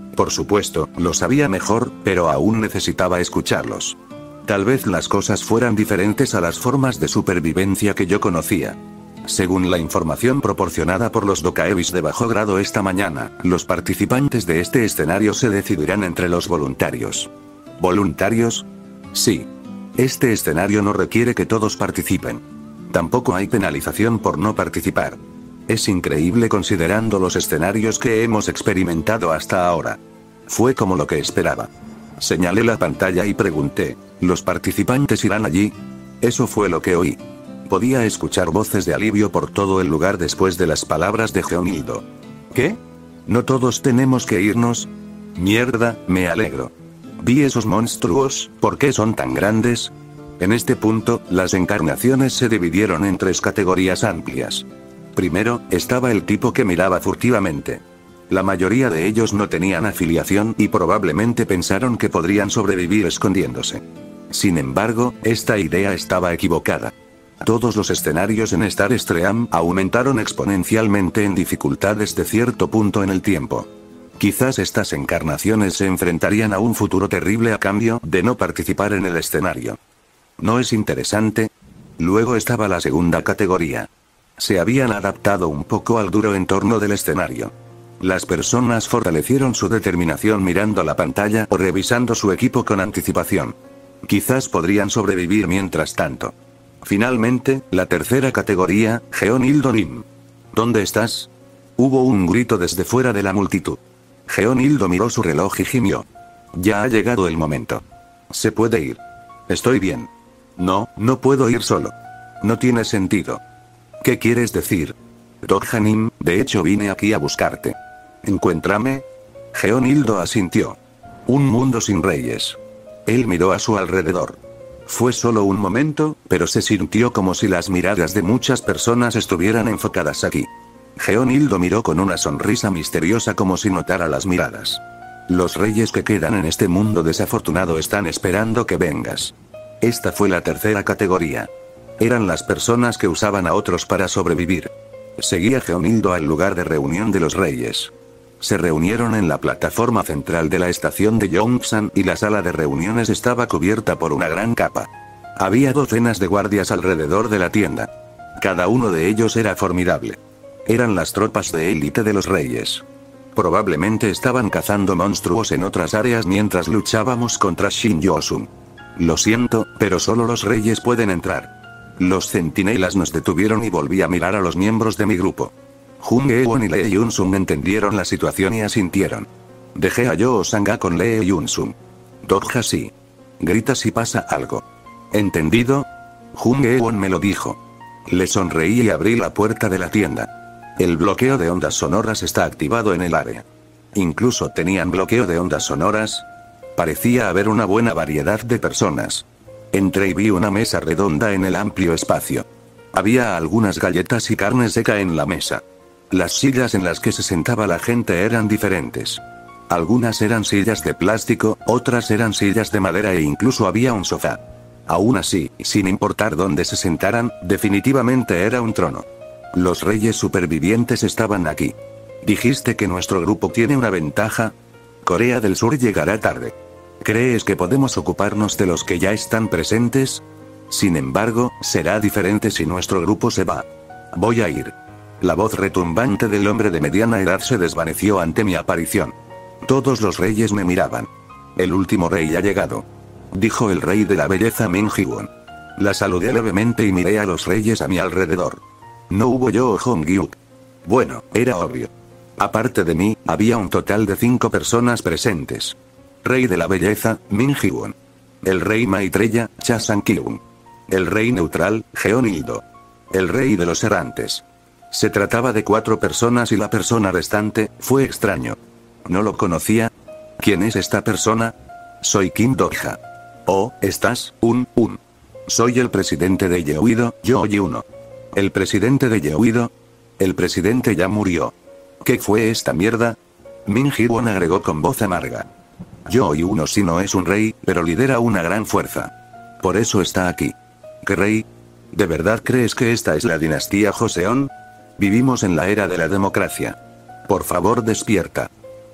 Por supuesto, lo sabía mejor, pero aún necesitaba escucharlos. Tal vez las cosas fueran diferentes a las formas de supervivencia que yo conocía. Según la información proporcionada por los Dokaevis de bajo grado esta mañana, los participantes de este escenario se decidirán entre los voluntarios. ¿Voluntarios? Sí. Este escenario no requiere que todos participen. Tampoco hay penalización por no participar. Es increíble considerando los escenarios que hemos experimentado hasta ahora. Fue como lo que esperaba. Señalé la pantalla y pregunté, ¿los participantes irán allí? Eso fue lo que oí. Podía escuchar voces de alivio por todo el lugar después de las palabras de Geonildo. ¿Qué? ¿No todos tenemos que irnos? Mierda, me alegro. Vi esos monstruos, ¿por qué son tan grandes? En este punto, las encarnaciones se dividieron en tres categorías amplias. Primero, estaba el tipo que miraba furtivamente. La mayoría de ellos no tenían afiliación y probablemente pensaron que podrían sobrevivir escondiéndose. Sin embargo, esta idea estaba equivocada. Todos los escenarios en Starstream aumentaron exponencialmente en dificultad desde cierto punto en el tiempo. Quizás estas encarnaciones se enfrentarían a un futuro terrible a cambio de no participar en el escenario. ¿No es interesante? Luego estaba la segunda categoría. Se habían adaptado un poco al duro entorno del escenario. Las personas fortalecieron su determinación mirando la pantalla o revisando su equipo con anticipación. Quizás podrían sobrevivir mientras tanto. Finalmente, la tercera categoría, Geonildo Nim. ¿Dónde estás? Hubo un grito desde fuera de la multitud. Geonildo miró su reloj y gimió. Ya ha llegado el momento. Se puede ir. Estoy bien. No, no puedo ir solo. No tiene sentido. ¿Qué quieres decir? Doghanim, de hecho vine aquí a buscarte. ¿Encuéntrame? Geonildo asintió. Un mundo sin reyes. Él miró a su alrededor. Fue solo un momento, pero se sintió como si las miradas de muchas personas estuvieran enfocadas aquí. Geonildo miró con una sonrisa misteriosa como si notara las miradas. Los reyes que quedan en este mundo desafortunado están esperando que vengas. Esta fue la tercera categoría. Eran las personas que usaban a otros para sobrevivir. Seguía Geonildo al lugar de reunión de los reyes. Se reunieron en la plataforma central de la estación de Yongsan y la sala de reuniones estaba cubierta por una gran capa. Había docenas de guardias alrededor de la tienda. Cada uno de ellos era formidable. Eran las tropas de élite de los reyes. Probablemente estaban cazando monstruos en otras áreas mientras luchábamos contra Shin Yosun. Lo siento, pero solo los reyes pueden entrar. Los centinelas nos detuvieron y volví a mirar a los miembros de mi grupo. Jung Eun y Lee Yun-sung entendieron la situación y asintieron. Dejé a Yoo Sanga con Lee Yun-sung. Dogha sí. Grita si pasa algo. ¿Entendido? Jung Eun me lo dijo. Le sonreí y abrí la puerta de la tienda. El bloqueo de ondas sonoras está activado en el área. Incluso tenían bloqueo de ondas sonoras. Parecía haber una buena variedad de personas. Entré y vi una mesa redonda en el amplio espacio. Había algunas galletas y carne seca en la mesa. Las sillas en las que se sentaba la gente eran diferentes. Algunas eran sillas de plástico, otras eran sillas de madera e incluso había un sofá. Aún así, sin importar dónde se sentaran, definitivamente era un trono. Los reyes supervivientes estaban aquí. ¿Dijiste que nuestro grupo tiene una ventaja? Corea del Sur llegará tarde. ¿Crees que podemos ocuparnos de los que ya están presentes? Sin embargo, será diferente si nuestro grupo se va. Voy a ir. La voz retumbante del hombre de mediana edad se desvaneció ante mi aparición. Todos los reyes me miraban. El último rey ha llegado. Dijo el rey de la belleza Min Ji-won. La saludé levemente y miré a los reyes a mi alrededor. No hubo yo o Hong-gyuk. Bueno, era obvio. Aparte de mí, había un total de cinco personas presentes. Rey de la belleza, Min Ji-won. El rey Maitreya, Cha Sang-kyun. El rey neutral, Geonildo. El rey de los errantes. Se trataba de cuatro personas y la persona restante, fue extraño. ¿No lo conocía? ¿Quién es esta persona? Soy Kim Dogha. Oh, estás, un, un. Soy el presidente de Yeouido, Yo-Yuno. ¿El presidente de Yeouido? El presidente ya murió. ¿Qué fue esta mierda? Min Ji-won agregó con voz amarga. Yo-Yuno sí no es un rey, pero lidera una gran fuerza. Por eso está aquí. ¿Qué rey? ¿De verdad crees que esta es la dinastía Joseon? Vivimos en la era de la democracia. Por favor, despierta.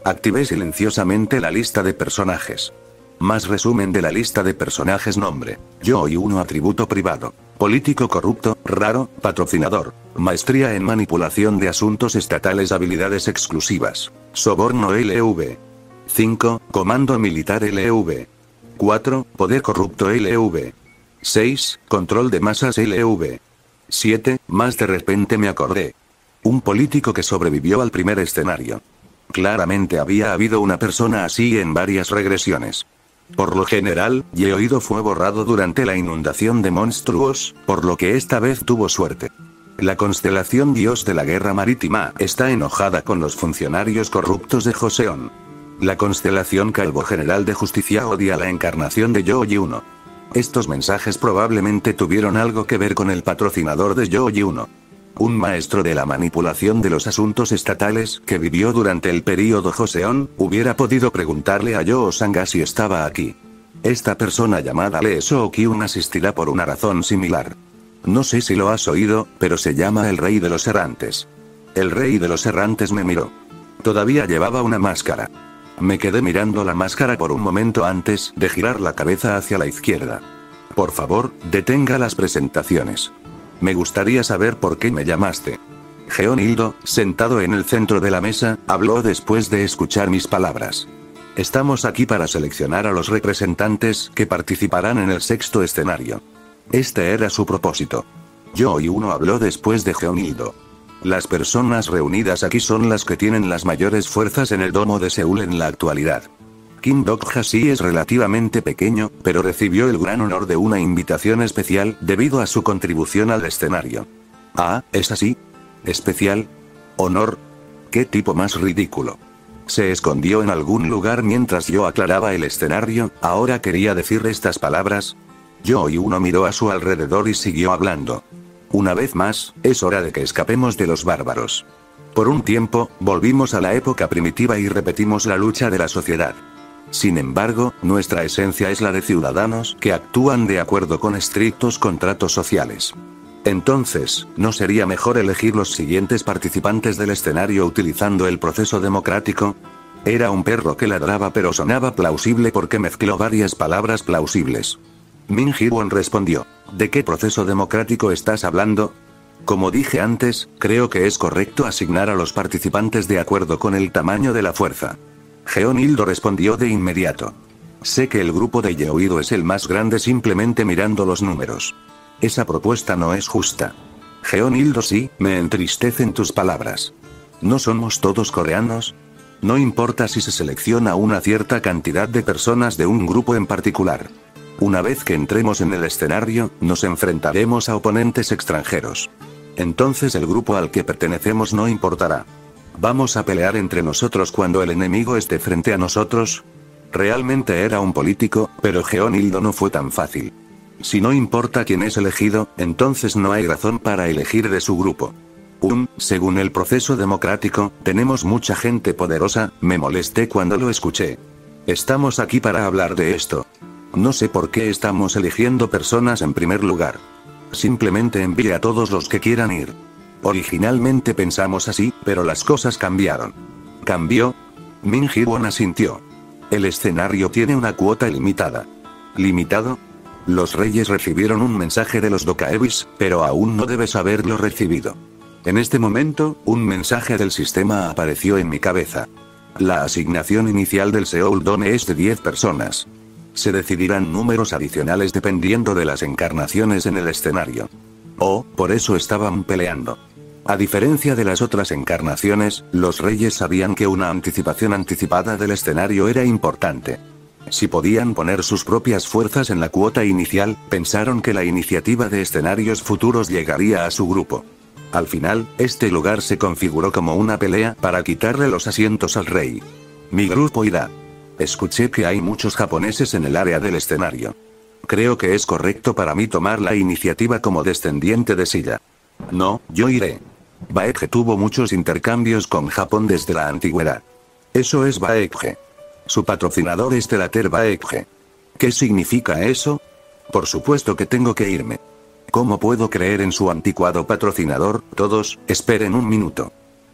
Activé silenciosamente la lista de personajes. Más resumen de la lista de personajes: nombre, yo y uno atributo privado, político corrupto, raro, patrocinador, maestría en manipulación de asuntos estatales, habilidades exclusivas, soborno L V. cinco. Comando militar L V. cuatro. Poder corrupto L V. seis. Control de masas L V. siete. Más de repente me acordé. Un político que sobrevivió al primer escenario. Claramente había habido una persona así en varias regresiones. Por lo general, Yeoido fue borrado durante la inundación de monstruos, por lo que esta vez tuvo suerte. La constelación Dios de la Guerra Marítima está enojada con los funcionarios corruptos de Joseon. La constelación Calvo General de Justicia odia la encarnación de Yo-Yuno. Estos mensajes probablemente tuvieron algo que ver con el patrocinador de Yo-Yuno. Un maestro de la manipulación de los asuntos estatales, que vivió durante el período Joseon, hubiera podido preguntarle a Yo Sanga si estaba aquí. Esta persona llamada Lee So-kyun asistirá por una razón similar. No sé si lo has oído, pero se llama el Rey de los Errantes. El Rey de los Errantes me miró. Todavía llevaba una máscara. Me quedé mirando la máscara por un momento antes de girar la cabeza hacia la izquierda. Por favor, detenga las presentaciones. Me gustaría saber por qué me llamaste. Geonildo, sentado en el centro de la mesa, habló después de escuchar mis palabras. Estamos aquí para seleccionar a los representantes que participarán en el sexto escenario. Este era su propósito. Yo y uno habló después de Geonildo. Las personas reunidas aquí son las que tienen las mayores fuerzas en el domo de Seúl en la actualidad. Kim Dok-ha sí es relativamente pequeño, pero recibió el gran honor de una invitación especial debido a su contribución al escenario. Ah, ¿es así? ¿Especial? ¿Honor? ¿Qué tipo más ridículo? Se escondió en algún lugar mientras yo aclaraba el escenario. Ahora quería decir estas palabras. Yo y uno miró a su alrededor y siguió hablando. Una vez más, es hora de que escapemos de los bárbaros. Por un tiempo, volvimos a la época primitiva y repetimos la lucha de la sociedad. Sin embargo, nuestra esencia es la de ciudadanos que actúan de acuerdo con estrictos contratos sociales. Entonces, ¿no sería mejor elegir los siguientes participantes del escenario utilizando el proceso democrático? Era un perro que ladraba, pero sonaba plausible porque mezcló varias palabras plausibles. Min Ji-won respondió. ¿De qué proceso democrático estás hablando? Como dije antes, creo que es correcto asignar a los participantes de acuerdo con el tamaño de la fuerza. Geonildo respondió de inmediato. Sé que el grupo de Yeoido es el más grande simplemente mirando los números. Esa propuesta no es justa. Geonildo, sí, me entristecen tus palabras. ¿No somos todos coreanos? No importa si se selecciona una cierta cantidad de personas de un grupo en particular. Una vez que entremos en el escenario, nos enfrentaremos a oponentes extranjeros. Entonces el grupo al que pertenecemos no importará. ¿Vamos a pelear entre nosotros cuando el enemigo esté frente a nosotros? Realmente era un político, pero Geonildo no fue tan fácil. Si no importa quién es elegido, entonces no hay razón para elegir de su grupo. Un, según el proceso democrático, tenemos mucha gente poderosa, me molesté cuando lo escuché. Estamos aquí para hablar de esto. No sé por qué estamos eligiendo personas en primer lugar. Simplemente envíe a todos los que quieran ir. Originalmente pensamos así, pero las cosas cambiaron. ¿Cambió? Min Ji-won asintió. El escenario tiene una cuota limitada. ¿Limitado? Los reyes recibieron un mensaje de los Dokaebis, pero aún no debes haberlo recibido. En este momento, un mensaje del sistema apareció en mi cabeza. La asignación inicial del Seoul Dome es de diez personas. Se decidirán números adicionales dependiendo de las encarnaciones en el escenario. Oh, por eso estaban peleando. A diferencia de las otras encarnaciones, los reyes sabían que una anticipación anticipada del escenario era importante. Si podían poner sus propias fuerzas en la cuota inicial, pensaron que la iniciativa de escenarios futuros llegaría a su grupo. Al final, este lugar se configuró como una pelea para quitarle los asientos al rey. Mi grupo irá. Escuché que hay muchos japoneses en el área del escenario. Creo que es correcto para mí tomar la iniciativa como descendiente de Silla. No, yo iré. Baekje tuvo muchos intercambios con Japón desde la antigüedad. Eso es Baekje. Su patrocinador es Telater Baekje. ¿Qué significa eso? Por supuesto que tengo que irme. ¿Cómo puedo creer en su anticuado patrocinador? Todos, esperen un minuto.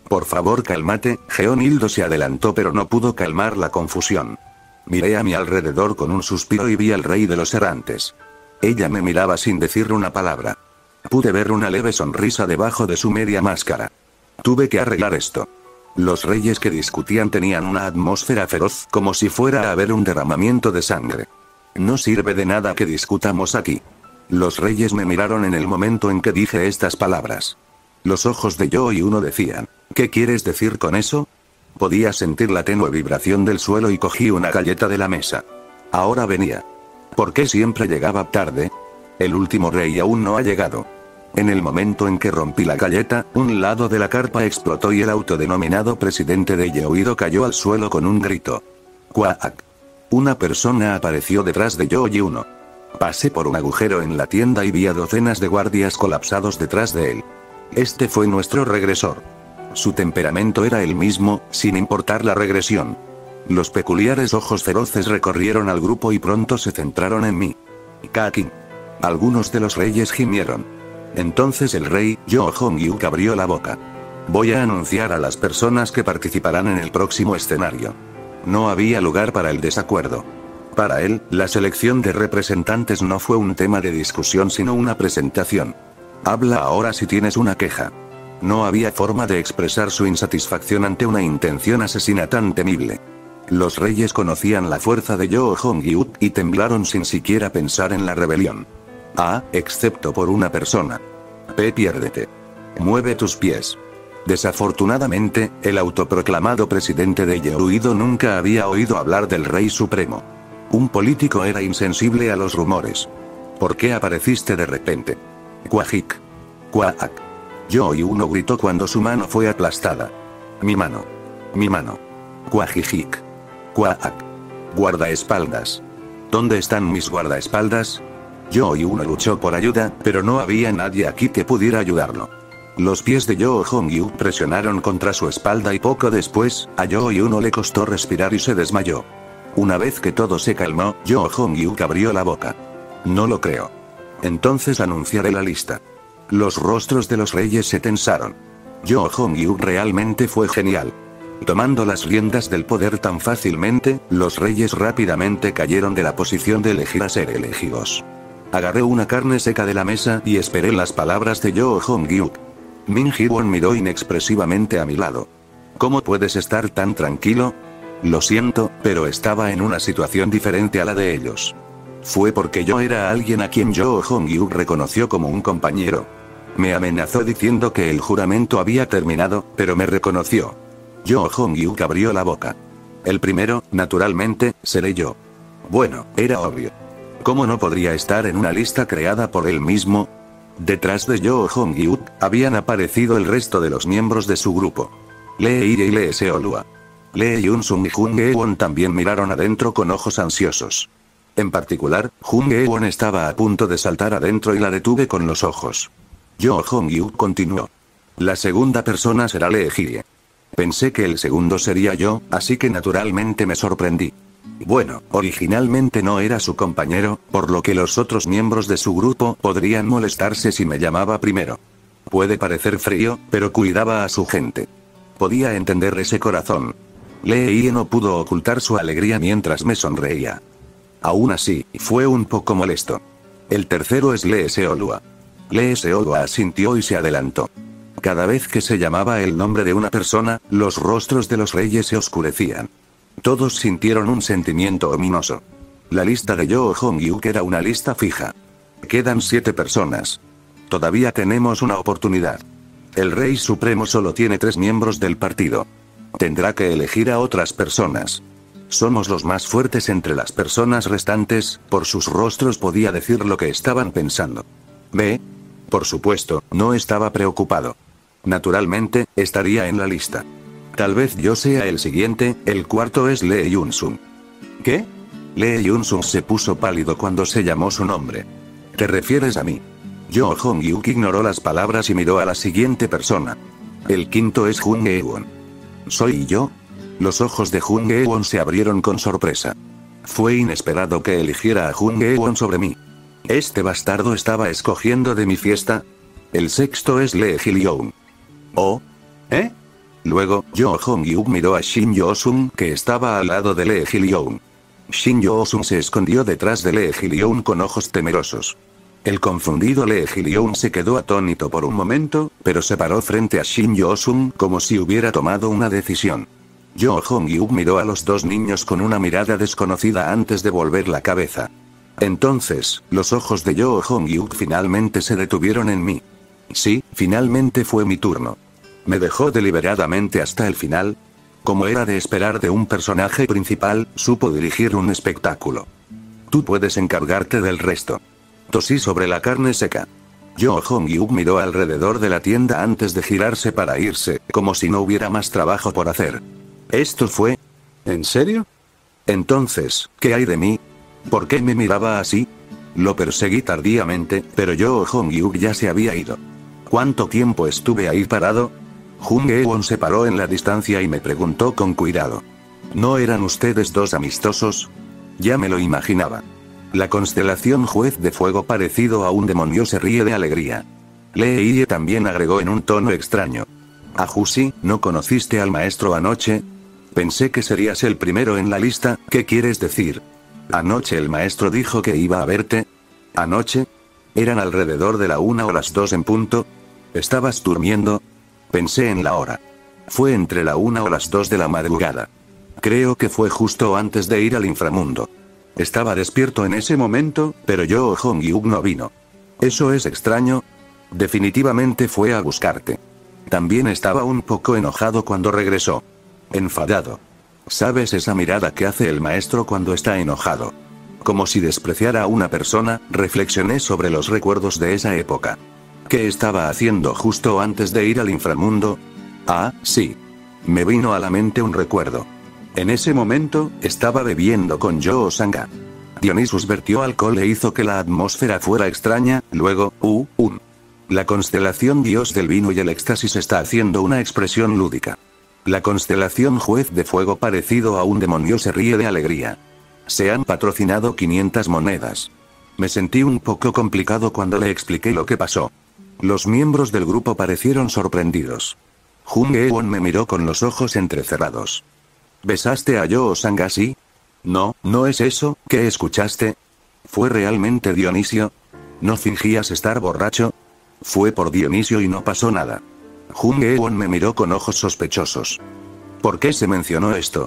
Por favor, cálmate. Geonildo se adelantó pero no pudo calmar la confusión. Miré a mi alrededor con un suspiro y vi al rey de los errantes. Ella me miraba sin decir una palabra. Pude ver una leve sonrisa debajo de su media máscara. Tuve que arreglar esto. Los reyes que discutían tenían una atmósfera feroz, como si fuera a haber un derramamiento de sangre. No sirve de nada que discutamos aquí. Los reyes me miraron en el momento en que dije estas palabras. Los ojos de yo y uno decían, ¿qué quieres decir con eso? Podía sentir la tenue vibración del suelo y cogí una galleta de la mesa. Ahora venía. ¿Por qué siempre llegaba tarde? El último rey aún no ha llegado. En el momento en que rompí la galleta, un lado de la carpa explotó y el autodenominado presidente de Yehuido cayó al suelo con un grito. ¡Cuac! Una persona apareció detrás de yo y uno. Pasé por un agujero en la tienda y vi a docenas de guardias colapsados detrás de él. Este fue nuestro regresor. Su temperamento era el mismo, sin importar la regresión. Los peculiares ojos feroces recorrieron al grupo y pronto se centraron en mí. Kaki. Algunos de los reyes gimieron. Entonces el rey, Yo Hong-yuk, abrió la boca. Voy a anunciar a las personas que participarán en el próximo escenario. No había lugar para el desacuerdo. Para él, la selección de representantes no fue un tema de discusión sino una presentación. Habla ahora si tienes una queja. No había forma de expresar su insatisfacción ante una intención asesina tan temible. Los reyes conocían la fuerza de Yo Hong-yuk y temblaron sin siquiera pensar en la rebelión. Ah, excepto por una persona. P. Piérdete. Mueve tus pies. Desafortunadamente, el autoproclamado presidente de Yehuido nunca había oído hablar del Rey Supremo. Un político era insensible a los rumores. ¿Por qué apareciste de repente? Cuajik. Cuac. Yo y uno gritó cuando su mano fue aplastada. Mi mano. Mi mano. Cuajijik. Cuac. Guardaespaldas. ¿Dónde están mis guardaespaldas? Yo y uno luchó por ayuda, pero no había nadie aquí que pudiera ayudarlo. Los pies de Yo Hong-yuk presionaron contra su espalda y poco después, a Yo y uno le costó respirar y se desmayó. Una vez que todo se calmó, Yo Hong-yuk abrió la boca. No lo creo. Entonces anunciaré la lista. Los rostros de los reyes se tensaron. Yo Hong-yuk realmente fue genial. Tomando las riendas del poder tan fácilmente, los reyes rápidamente cayeron de la posición de elegir a ser elegidos. Agarré una carne seca de la mesa y esperé las palabras de Yo Hong-yuk. Min Ji-won miró inexpresivamente a mi lado. ¿Cómo puedes estar tan tranquilo? Lo siento, pero estaba en una situación diferente a la de ellos. Fue porque yo era alguien a quien Yo Hong-yuk reconoció como un compañero. Me amenazó diciendo que el juramento había terminado, pero me reconoció. Yo Hong-yuk abrió la boca. El primero, naturalmente, seré yo. Bueno, era obvio. ¿Cómo no podría estar en una lista creada por él mismo? Detrás de Yo Hong-yuk, habían aparecido el resto de los miembros de su grupo. Lee Iri y Lee Seolua. Lee Yun-sung y Jung Eun también miraron adentro con ojos ansiosos. En particular, Jung Eun estaba a punto de saltar adentro y la detuve con los ojos. Yo Hong-yuk continuó. La segunda persona será Lee Ji-ye. Pensé que el segundo sería yo, así que naturalmente me sorprendí. Bueno, originalmente no era su compañero, por lo que los otros miembros de su grupo podrían molestarse si me llamaba primero. Puede parecer frío, pero cuidaba a su gente. Podía entender ese corazón. Lee Ji-ye no pudo ocultar su alegría mientras me sonreía. Aún así, fue un poco molesto. El tercero es Lee Seolua. Lee Seolua asintió y se adelantó. Cada vez que se llamaba el nombre de una persona, los rostros de los reyes se oscurecían. Todos sintieron un sentimiento ominoso. La lista de Yo Hong-yuk era una lista fija. Quedan siete personas. Todavía tenemos una oportunidad. El Rey Supremo solo tiene tres miembros del partido. Tendrá que elegir a otras personas. Somos los más fuertes entre las personas restantes, por sus rostros podía decir lo que estaban pensando. ¿Ve? Por supuesto, no estaba preocupado. Naturalmente, estaría en la lista. Tal vez yo sea el siguiente, el cuarto es Lee Yun-sung. ¿Qué? Lee Yun-sung se puso pálido cuando se llamó su nombre. ¿Te refieres a mí? Yo Hong-yuk ignoró las palabras y miró a la siguiente persona. El quinto es Jung Eun. ¿Soy yo? Los ojos de Jung Eun se abrieron con sorpresa. Fue inesperado que eligiera a Jung Eun sobre mí. ¿Este bastardo estaba escogiendo de mi fiesta? El sexto es Lee Ji-young. ¿Oh? ¿Eh? Luego, Yo Hong-hyuk miró a Shin Yo-sun que estaba al lado de Lee Ji-lyoun. Shin Yo-sun se escondió detrás de Lee Ji-lyoun con ojos temerosos. El confundido Lee Ji-lyoun se quedó atónito por un momento, pero se paró frente a Shin Yo-sun como si hubiera tomado una decisión. Yo Hong-hyuk miró a los dos niños con una mirada desconocida antes de volver la cabeza. Entonces, los ojos de Yo Hong-hyuk finalmente se detuvieron en mí. Sí, finalmente fue mi turno. Me dejó deliberadamente hasta el final. Como era de esperar de un personaje principal, supo dirigir un espectáculo. Tú puedes encargarte del resto. Tosí sobre la carne seca. Yo Hong-hyuk miró alrededor de la tienda antes de girarse para irse, como si no hubiera más trabajo por hacer. ¿Esto fue? ¿En serio? Entonces, ¿qué hay de mí? ¿Por qué me miraba así? Lo perseguí tardíamente, pero Yo Hong-hyuk ya se había ido. ¿Cuánto tiempo estuve ahí parado? Jung Eun se paró en la distancia y me preguntó con cuidado. ¿No eran ustedes dos amistosos? Ya me lo imaginaba. La constelación Juez de Fuego parecido a un demonio se ríe de alegría. Lee Ye también agregó en un tono extraño. Ajusi, ¿no conociste al maestro anoche? Pensé que serías el primero en la lista, ¿qué quieres decir? Anoche el maestro dijo que iba a verte. ¿Anoche? Eran alrededor de la una o las dos en punto. ¿Estabas durmiendo? Pensé en la hora. Fue entre la una o las dos de la madrugada. Creo que fue justo antes de ir al inframundo. Estaba despierto en ese momento, pero Yo Hong-hyuk no vino. ¿Eso es extraño? Definitivamente fue a buscarte. También estaba un poco enojado cuando regresó. Enfadado. ¿Sabes esa mirada que hace el maestro cuando está enojado? Como si despreciara a una persona, reflexioné sobre los recuerdos de esa época. ¿Qué estaba haciendo justo antes de ir al inframundo? Ah, sí. Me vino a la mente un recuerdo. En ese momento, estaba bebiendo con Yo Sanga. Dionysus vertió alcohol e hizo que la atmósfera fuera extraña, luego, uh, un. La constelación Dios del vino y el éxtasis está haciendo una expresión lúdica. La constelación Juez de Fuego parecido a un demonio se ríe de alegría. Se han patrocinado quinientas monedas. Me sentí un poco complicado cuando le expliqué lo que pasó. Los miembros del grupo parecieron sorprendidos. Jung Eun me miró con los ojos entrecerrados. ¿Besaste a Yo Sanga así? No, no es eso, ¿qué escuchaste? ¿Fue realmente Dionisio? ¿No fingías estar borracho? Fue por Dionisio y no pasó nada. Jung Eun me miró con ojos sospechosos. ¿Por qué se mencionó esto?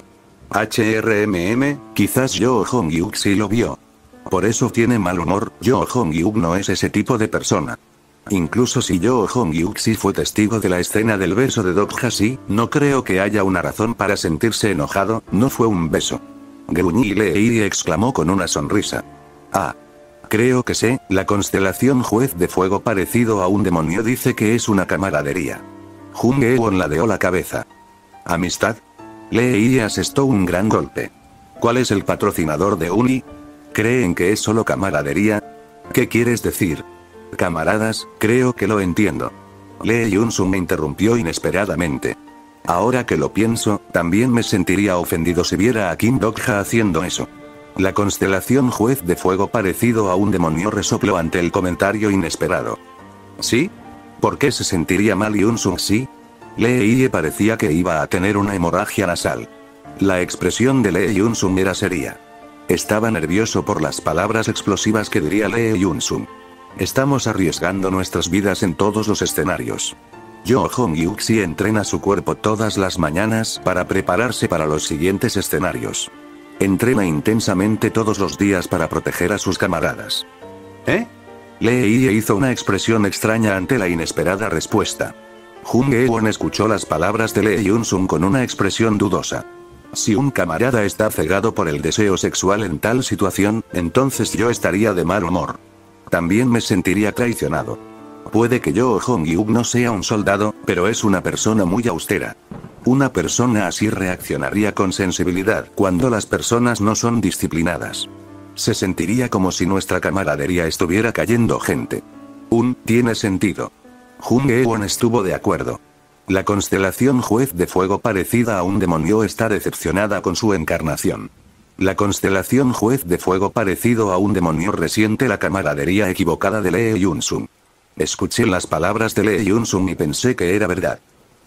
H R M M, quizás Yo Hong-hyuk sí lo vio. Por eso tiene mal humor, Yo Hong-hyuk no es ese tipo de persona. Incluso si Yo Hong-hyuk sí fue testigo de la escena del beso de Dok-ha-si, no creo que haya una razón para sentirse enojado, no fue un beso. Gruñí y Lee exclamó con una sonrisa. Ah. Creo que sé, la constelación Juez de Fuego parecido a un demonio dice que es una camaradería. Jung Eun ladeó la cabeza. ¿Amistad? Lee asestó un gran golpe. ¿Cuál es el patrocinador de Uni? ¿Creen que es solo camaradería? ¿Qué quieres decir? Camaradas, creo que lo entiendo. Lee Yun-sun me interrumpió inesperadamente. Ahora que lo pienso, también me sentiría ofendido si viera a Kim Dok-ha haciendo eso. La constelación Juez de Fuego parecido a un demonio resopló ante el comentario inesperado. ¿Sí? ¿Por qué se sentiría mal Yun-sun sí? Lee parecía que iba a tener una hemorragia nasal. La expresión de Lee Yun-sun era seria. Estaba nervioso por las palabras explosivas que diría Lee Yun-sun. Estamos arriesgando nuestras vidas en todos los escenarios. Yo Hong-hyuk sí entrena su cuerpo todas las mañanas para prepararse para los siguientes escenarios. Entrena intensamente todos los días para proteger a sus camaradas. ¿Eh? Lee hizo una expresión extraña ante la inesperada respuesta. Jung Eun escuchó las palabras de Lee Yun-sun con una expresión dudosa. Si un camarada está cegado por el deseo sexual en tal situación, entonces yo estaría de mal humor. También me sentiría traicionado. Puede que Yo Hong-hyuk no sea un soldado, pero es una persona muy austera. Una persona así reaccionaría con sensibilidad cuando las personas no son disciplinadas. Se sentiría como si nuestra camaradería estuviera cayendo gente. Un, tiene sentido. Jung Eun estuvo de acuerdo. La constelación Juez de Fuego parecida a un demonio está decepcionada con su encarnación. La constelación Juez de Fuego parecido a un demonio resiente la camaradería equivocada de Lee Yun-sun. Escuché las palabras de Lee Yun-sun y pensé que era verdad.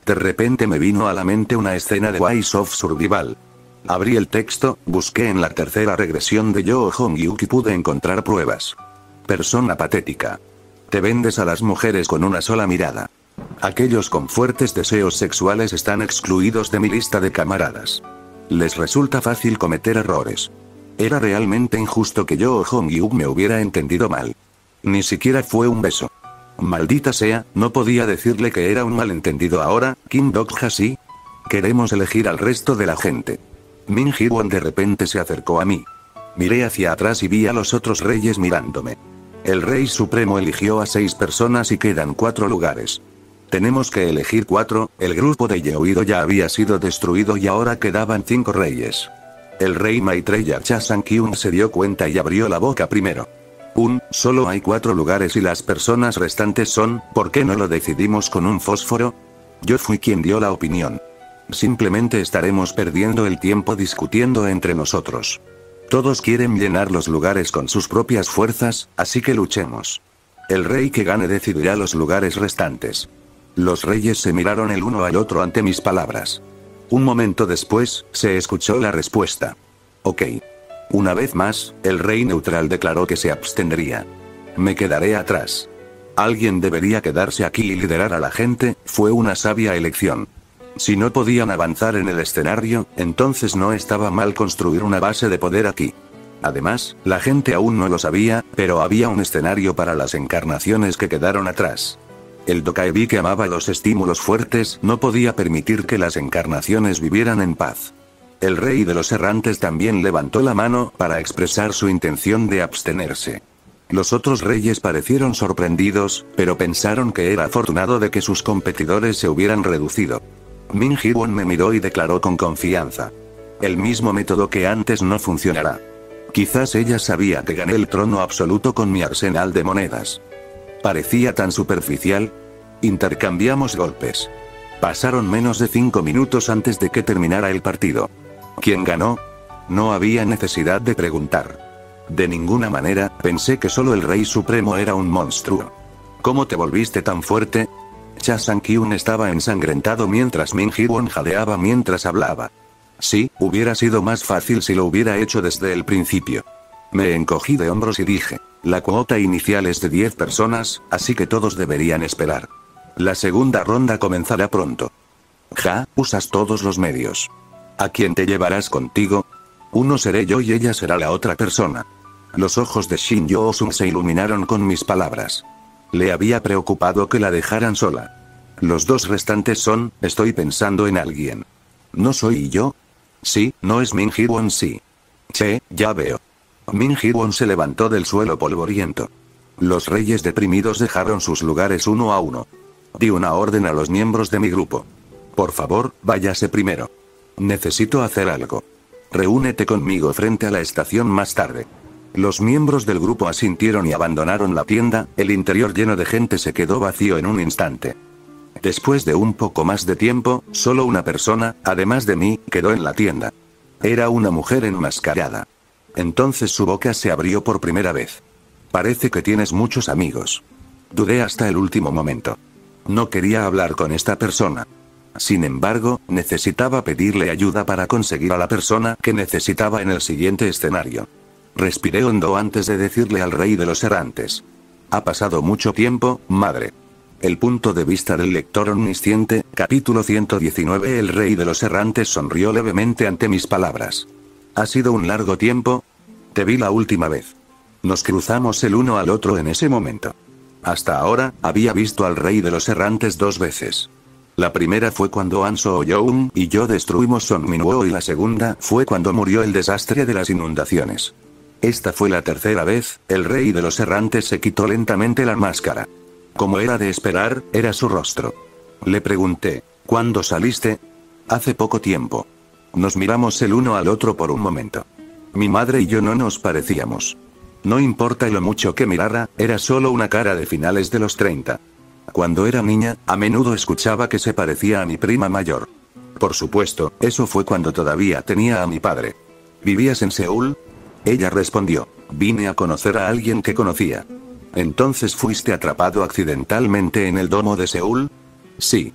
De repente me vino a la mente una escena de Wise of Survival. Abrí el texto, busqué en la tercera regresión de Yoo Hong-yuk y pude encontrar pruebas. Persona patética. Te vendes a las mujeres con una sola mirada. Aquellos con fuertes deseos sexuales están excluidos de mi lista de camaradas. Les resulta fácil cometer errores. Era realmente injusto que Yoo Hong-yuk me hubiera entendido mal. Ni siquiera fue un beso. Maldita sea, no podía decirle que era un malentendido ahora. Kim Dok-ha sí. Queremos elegir al resto de la gente. Min Hee-won de repente se acercó a mí. Miré hacia atrás y vi a los otros reyes mirándome. El rey supremo eligió a seis personas y quedan cuatro lugares. Tenemos que elegir cuatro, el grupo de Yeoido ya había sido destruido y ahora quedaban cinco reyes. El rey Maitreya Cha Sang-kyun se dio cuenta y abrió la boca primero. Un, solo hay cuatro lugares y las personas restantes son, ¿por qué no lo decidimos con un fósforo? Yo fui quien dio la opinión. Simplemente estaremos perdiendo el tiempo discutiendo entre nosotros. Todos quieren llenar los lugares con sus propias fuerzas, así que luchemos. El rey que gane decidirá los lugares restantes. Los reyes se miraron el uno al otro ante mis palabras. Un momento después, se escuchó la respuesta. Ok. Una vez más, el rey neutral declaró que se abstendría. Me quedaré atrás. Alguien debería quedarse aquí y liderar a la gente, fue una sabia elección. Si no podían avanzar en el escenario, entonces no estaba mal construir una base de poder aquí. Además, la gente aún no lo sabía, pero había un escenario para las encarnaciones que quedaron atrás. El Dokaebi, que amaba los estímulos fuertes, no podía permitir que las encarnaciones vivieran en paz. El rey de los errantes también levantó la mano para expresar su intención de abstenerse. Los otros reyes parecieron sorprendidos, pero pensaron que era afortunado de que sus competidores se hubieran reducido. Min Hee-won me miró y declaró con confianza. El mismo método que antes no funcionará. Quizás ella sabía que gané el trono absoluto con mi arsenal de monedas. Parecía tan superficial. Intercambiamos golpes. Pasaron menos de cinco minutos antes de que terminara el partido. ¿Quién ganó? No había necesidad de preguntar. De ninguna manera, pensé que solo el Rey Supremo era un monstruo. ¿Cómo te volviste tan fuerte? Cha Sang-kyun estaba ensangrentado mientras Min Hee-won jadeaba mientras hablaba. Sí, hubiera sido más fácil si lo hubiera hecho desde el principio. Me encogí de hombros y dije, la cuota inicial es de diez personas, así que todos deberían esperar. La segunda ronda comenzará pronto. Ja, usas todos los medios. ¿A quién te llevarás contigo? Uno seré yo y ella será la otra persona. Los ojos de Shin Yoo-sung se iluminaron con mis palabras. Le había preocupado que la dejaran sola. Los dos restantes son, estoy pensando en alguien. ¿No soy yo? Sí, no es Min Hee-won, sí. Che, ya veo. Min Hee-won se levantó del suelo polvoriento. Los reyes deprimidos dejaron sus lugares uno a uno. Di una orden a los miembros de mi grupo. Por favor, váyase primero. Necesito hacer algo. Reúnete conmigo frente a la estación más tarde. Los miembros del grupo asintieron y abandonaron la tienda, el interior lleno de gente se quedó vacío en un instante. Después de un poco más de tiempo, solo una persona, además de mí, quedó en la tienda. Era una mujer enmascarada. Entonces su boca se abrió por primera vez. Parece que tienes muchos amigos. Dudé hasta el último momento. No quería hablar con esta persona. Sin embargo, necesitaba pedirle ayuda para conseguir a la persona que necesitaba en el siguiente escenario. Respiré hondo antes de decirle al rey de los errantes. Ha pasado mucho tiempo, madre. El punto de vista del lector omnisciente, capítulo ciento diecinueve. El rey de los errantes sonrió levemente ante mis palabras. ¿Ha sido un largo tiempo? Te vi la última vez. Nos cruzamos el uno al otro en ese momento. Hasta ahora, había visto al rey de los errantes dos veces. La primera fue cuando An So-young y yo destruimos Son Min-woo y la segunda fue cuando murió el desastre de las inundaciones. Esta fue la tercera vez, el rey de los errantes se quitó lentamente la máscara. Como era de esperar, era su rostro. Le pregunté, ¿cuándo saliste? Hace poco tiempo. Nos miramos el uno al otro por un momento. Mi madre y yo no nos parecíamos. No importa lo mucho que mirara, era solo una cara de finales de los treinta. Cuando era niña, a menudo escuchaba que se parecía a mi prima mayor. Por supuesto, eso fue cuando todavía tenía a mi padre. ¿Vivías en Seúl? Ella respondió, vine a conocer a alguien que conocía. ¿Entonces fuiste atrapado accidentalmente en el domo de Seúl? Sí.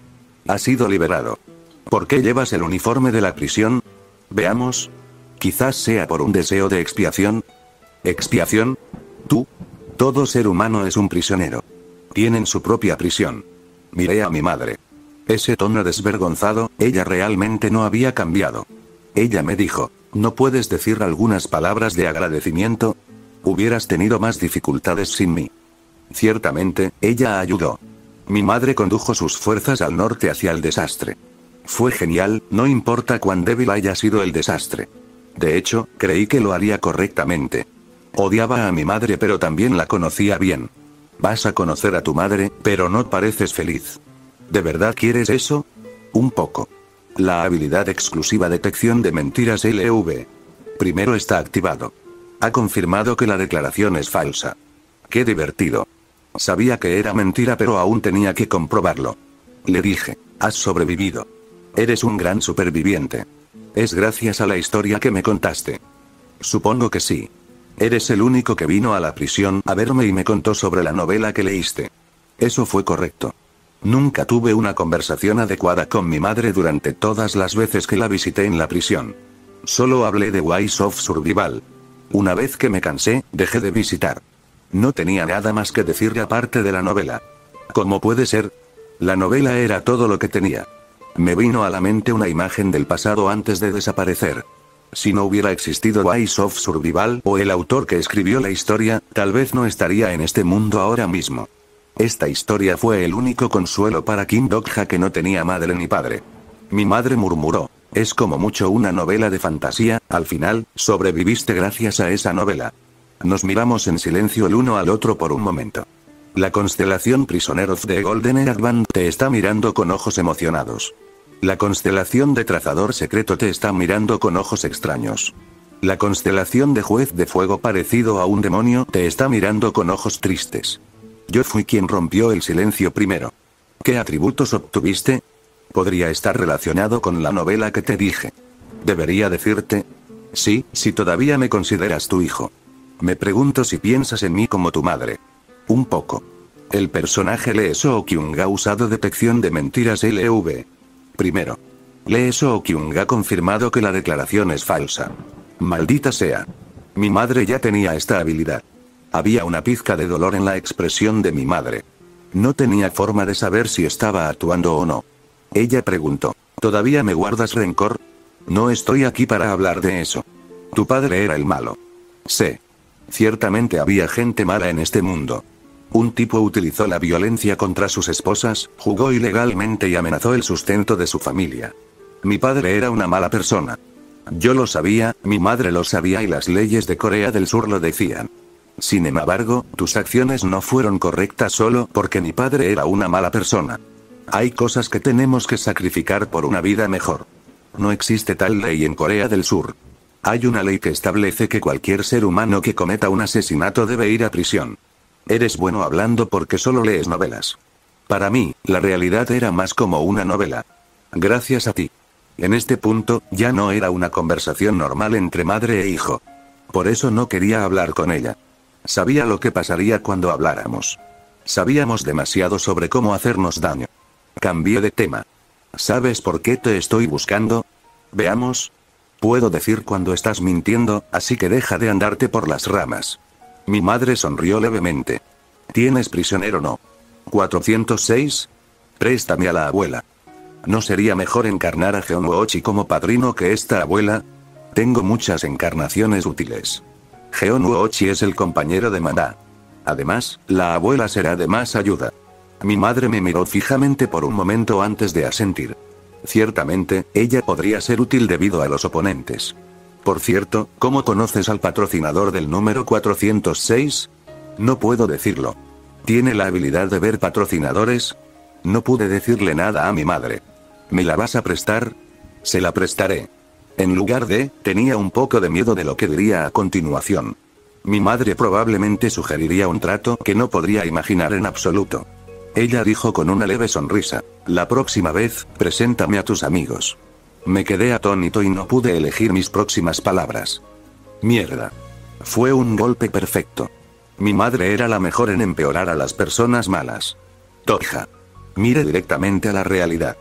Has sido liberado. ¿Por qué llevas el uniforme de la prisión? Veamos. Quizás sea por un deseo de expiación. ¿Expiación? ¿Tú? Todo ser humano es un prisionero. Tienen su propia prisión. Miré a mi madre. Ese tono desvergonzado, ella realmente no había cambiado. Ella me dijo, ¿no puedes decir algunas palabras de agradecimiento? Hubieras tenido más dificultades sin mí. Ciertamente, ella ayudó. Mi madre condujo sus fuerzas al norte hacia el desastre. Fue genial, no importa cuán débil haya sido el desastre. De hecho, creí que lo haría correctamente. Odiaba a mi madre pero también la conocía bien. Vas a conocer a tu madre, pero no pareces feliz. ¿De verdad quieres eso? Un poco. La habilidad exclusiva detección de mentiras L V. Primero está activado. Ha confirmado que la declaración es falsa. Qué divertido. Sabía que era mentira pero aún tenía que comprobarlo. Le dije, has sobrevivido. Eres un gran superviviente. Es gracias a la historia que me contaste. Supongo que sí. Eres el único que vino a la prisión a verme y me contó sobre la novela que leíste. Eso fue correcto. Nunca tuve una conversación adecuada con mi madre durante todas las veces que la visité en la prisión. Solo hablé de Ways of Survival. Una vez que me cansé, dejé de visitar. No tenía nada más que decirle aparte de la novela. ¿Cómo puede ser? La novela era todo lo que tenía. Me vino a la mente una imagen del pasado antes de desaparecer. Si no hubiera existido Ways of Survival o el autor que escribió la historia, tal vez no estaría en este mundo ahora mismo. Esta historia fue el único consuelo para Kim Dok-ha que no tenía madre ni padre. Mi madre murmuró, es como mucho una novela de fantasía, al final, sobreviviste gracias a esa novela. Nos miramos en silencio el uno al otro por un momento. La constelación Prisoner of the Golden Earth Band te está mirando con ojos emocionados. La constelación de Trazador Secreto te está mirando con ojos extraños. La constelación de Juez de Fuego parecido a un demonio te está mirando con ojos tristes. Yo fui quien rompió el silencio primero. ¿Qué atributos obtuviste? Podría estar relacionado con la novela que te dije. ¿Debería decirte? Sí, si todavía me consideras tu hijo. Me pregunto si piensas en mí como tu madre. Un poco. El personaje Lee Soo-kyung ha usado detección de mentiras L V. Primero. Lee Soo-kyung ha confirmado que la declaración es falsa. Maldita sea. Mi madre ya tenía esta habilidad. Había una pizca de dolor en la expresión de mi madre. No tenía forma de saber si estaba actuando o no. Ella preguntó, ¿todavía me guardas rencor? No estoy aquí para hablar de eso. Tu padre era el malo. Sé. Ciertamente había gente mala en este mundo. Un tipo utilizó la violencia contra sus esposas, jugó ilegalmente y amenazó el sustento de su familia. Mi padre era una mala persona. Yo lo sabía, mi madre lo sabía y las leyes de Corea del Sur lo decían. Sin embargo, tus acciones no fueron correctas solo porque mi padre era una mala persona. Hay cosas que tenemos que sacrificar por una vida mejor. No existe tal ley en Corea del Sur. Hay una ley que establece que cualquier ser humano que cometa un asesinato debe ir a prisión. Eres bueno hablando porque solo lees novelas. Para mí, la realidad era más como una novela. Gracias a ti. En este punto, ya no era una conversación normal entre madre e hijo. Por eso no quería hablar con ella. Sabía lo que pasaría cuando habláramos. Sabíamos demasiado sobre cómo hacernos daño. Cambié de tema. ¿Sabes por qué te estoy buscando? Veamos. Puedo decir cuando estás mintiendo, así que deja de andarte por las ramas. Mi madre sonrió levemente. ¿Tienes prisionero no? ¿cuatrocientos seis? Préstame a la abuela. ¿No sería mejor encarnar a Jeon-woo-chi como padrino que esta abuela? Tengo muchas encarnaciones útiles. Jeon-woo-chi es el compañero de Maná. Además, la abuela será de más ayuda. Mi madre me miró fijamente por un momento antes de asentir. Ciertamente, ella podría ser útil debido a los oponentes. Por cierto, ¿cómo conoces al patrocinador del número cuatrocientos seis? No puedo decirlo. ¿Tiene la habilidad de ver patrocinadores? No pude decirle nada a mi madre. ¿Me la vas a prestar? Se la prestaré. En lugar de, tenía un poco de miedo de lo que diría a continuación. Mi madre probablemente sugeriría un trato que no podría imaginar en absoluto. Ella dijo con una leve sonrisa, la próxima vez, preséntame a tus amigos. Me quedé atónito y no pude elegir mis próximas palabras. Mierda. Fue un golpe perfecto. Mi madre era la mejor en empeorar a las personas malas. Toja. Mire directamente a la realidad.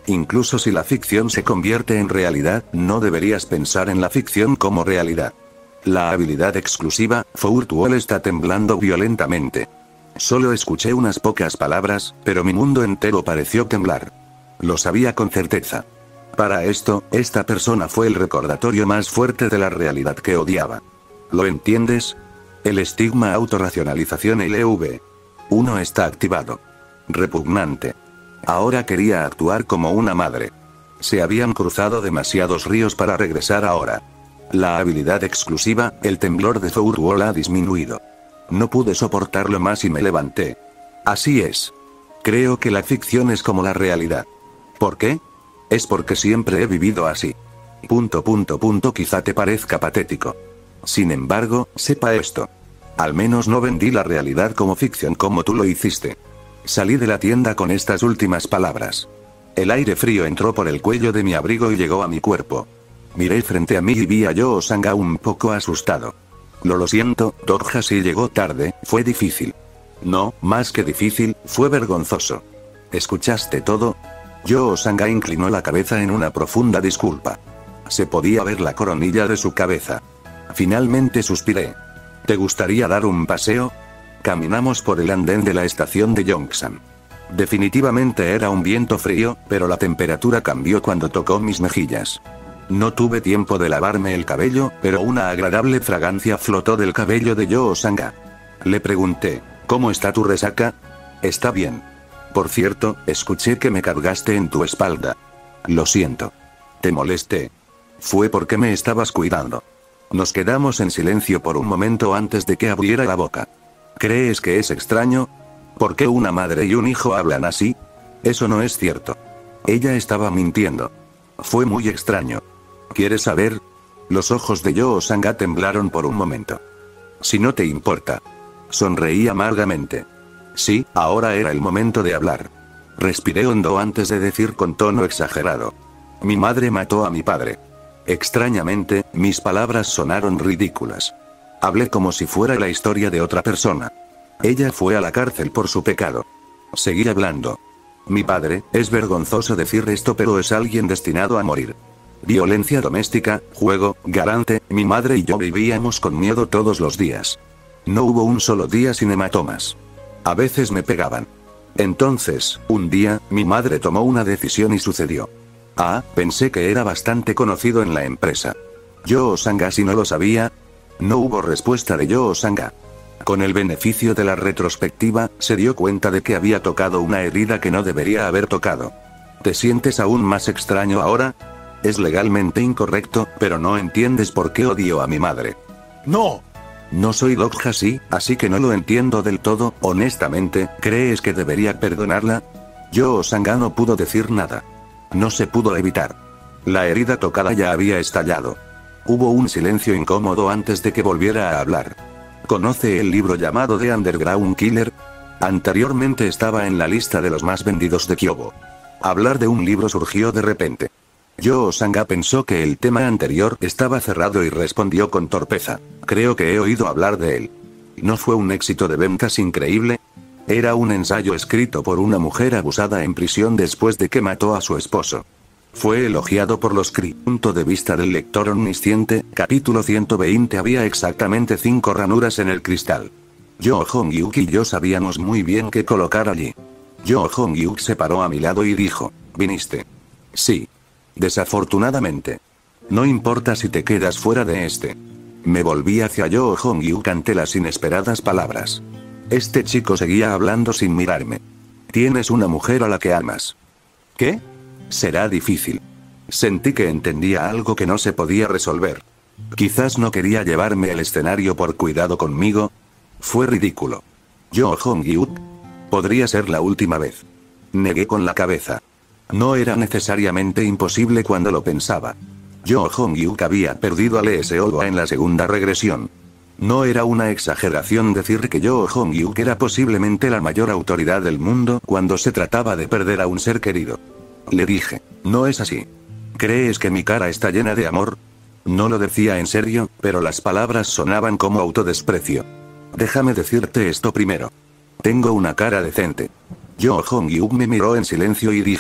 Incluso si la ficción se convierte en realidad, no deberías pensar en la ficción como realidad. La habilidad exclusiva, Furtuol está temblando violentamente. Solo escuché unas pocas palabras, pero mi mundo entero pareció temblar. Lo sabía con certeza. Para esto, esta persona fue el recordatorio más fuerte de la realidad que odiaba. ¿Lo entiendes? El estigma autorracionalización L V uno está activado. Repugnante. Ahora quería actuar como una madre. Se habían cruzado demasiados ríos para regresar ahora. La habilidad exclusiva, el temblor de Furtuol ha disminuido. No pude soportarlo más y me levanté. Así es. Creo que la ficción es como la realidad. ¿Por qué? Es porque siempre he vivido así. Punto punto punto quizá te parezca patético. Sin embargo, sepa esto. Al menos no vendí la realidad como ficción como tú lo hiciste. Salí de la tienda con estas últimas palabras. El aire frío entró por el cuello de mi abrigo y llegó a mi cuerpo. Miré frente a mí y vi a Yo-Sanga un poco asustado. Lo lo siento, Dogja, si llegó tarde, fue difícil. No, más que difícil, fue vergonzoso. ¿Escuchaste todo? Yo-Sanga inclinó la cabeza en una profunda disculpa. Se podía ver la coronilla de su cabeza. Finalmente suspiré. ¿Te gustaría dar un paseo? Caminamos por el andén de la estación de Yongsan. Definitivamente era un viento frío, pero la temperatura cambió cuando tocó mis mejillas. No tuve tiempo de lavarme el cabello, pero una agradable fragancia flotó del cabello de Yo-Sanga. Le pregunté, ¿cómo está tu resaca? Está bien. Por cierto, escuché que me cargaste en tu espalda. Lo siento. Te molesté. Fue porque me estabas cuidando. Nos quedamos en silencio por un momento antes de que abriera la boca. ¿Crees que es extraño? ¿Por qué una madre y un hijo hablan así? Eso no es cierto. Ella estaba mintiendo. Fue muy extraño. ¿Quieres saber? Los ojos de Yo-Sanga temblaron por un momento. Si no te importa. Sonreí amargamente. Sí, ahora era el momento de hablar. Respiré hondo antes de decir con tono exagerado. Mi madre mató a mi padre. Extrañamente, mis palabras sonaron ridículas. Hablé como si fuera la historia de otra persona. Ella fue a la cárcel por su pecado. Seguí hablando. Mi padre, es vergonzoso decir esto, pero es alguien destinado a morir. Violencia doméstica, juego, garante, mi madre y yo vivíamos con miedo todos los días. No hubo un solo día sin hematomas. A veces me pegaban. Entonces, un día, mi madre tomó una decisión y sucedió. Ah, pensé que era bastante conocido en la empresa. Yo-Sanga, si no lo sabía. No hubo respuesta de Yo-Sanga. Con el beneficio de la retrospectiva, se dio cuenta de que había tocado una herida que no debería haber tocado. ¿Te sientes aún más extraño ahora? Es legalmente incorrecto, pero no entiendes por qué odio a mi madre. ¡No! No soy Dogja, sí, así que no lo entiendo del todo. Honestamente, ¿crees que debería perdonarla? Yo-Sanga no pudo decir nada. No se pudo evitar. La herida tocada ya había estallado. Hubo un silencio incómodo antes de que volviera a hablar. ¿Conoce el libro llamado The Underground Killer? Anteriormente estaba en la lista de los más vendidos de Kyobo. Hablar de un libro surgió de repente. Yo-Sanga pensó que el tema anterior estaba cerrado y respondió con torpeza. Creo que he oído hablar de él. ¿No fue un éxito de ventas increíble? Era un ensayo escrito por una mujer abusada en prisión después de que mató a su esposo. Fue elogiado por los cri. Punto de vista del lector omnisciente, capítulo ciento veinte. Había exactamente cinco ranuras en el cristal. Yo Hong-yuk y yo sabíamos muy bien qué colocar allí. Yo Hong-yuk se paró a mi lado y dijo, ¿viniste? Sí. Desafortunadamente. No importa si te quedas fuera de este. Me volví hacia Yo Hong-yuk ante las inesperadas palabras. Este chico seguía hablando sin mirarme. Tienes una mujer a la que amas. ¿Qué? Será difícil. Sentí que entendía algo que no se podía resolver. Quizás no quería llevarme al escenario por cuidado conmigo. Fue ridículo. Yo Hong-yuk. Podría ser la última vez. Negué con la cabeza. No era necesariamente imposible cuando lo pensaba. Yo Hong-yuk había perdido a Lee Seol-hwa en la segunda regresión. No era una exageración decir que Yo Hong-yuk era posiblemente la mayor autoridad del mundo cuando se trataba de perder a un ser querido. Le dije, no es así. ¿Crees que mi cara está llena de amor? No lo decía en serio, pero las palabras sonaban como autodesprecio. Déjame decirte esto primero. Tengo una cara decente. Yo Hong-yuk me miró en silencio y dijo,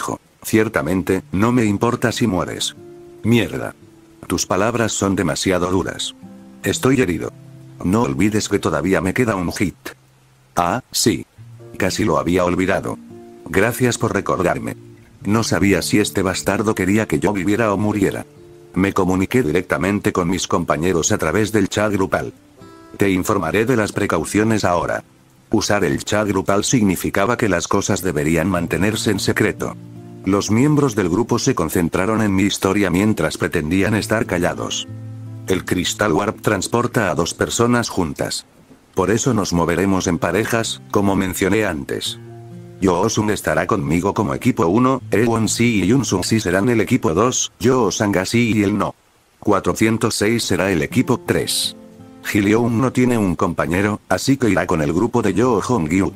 Ciertamente, no me importa si mueres. Mierda. Tus palabras son demasiado duras. Estoy herido. No olvides que todavía me queda un hit. Ah, sí. Casi lo había olvidado. Gracias por recordarme. No sabía si este bastardo quería que yo viviera o muriera. Me comuniqué directamente con mis compañeros a través del chat grupal. Te informaré de las precauciones ahora. Usar el chat grupal significaba que las cosas deberían mantenerse en secreto. Los miembros del grupo se concentraron en mi historia mientras pretendían estar callados. El Crystal Warp transporta a dos personas juntas. Por eso nos moveremos en parejas, como mencioné antes. Yoo-Sung estará conmigo como equipo uno, Ewon-Si y Yun-Sung-Si serán el equipo dos, Yoo-Sanga-Si y él no. cuatrocientos seis será el equipo tres. Hyeon no tiene un compañero, así que irá con el grupo de Yoo-Hong-Gyuk.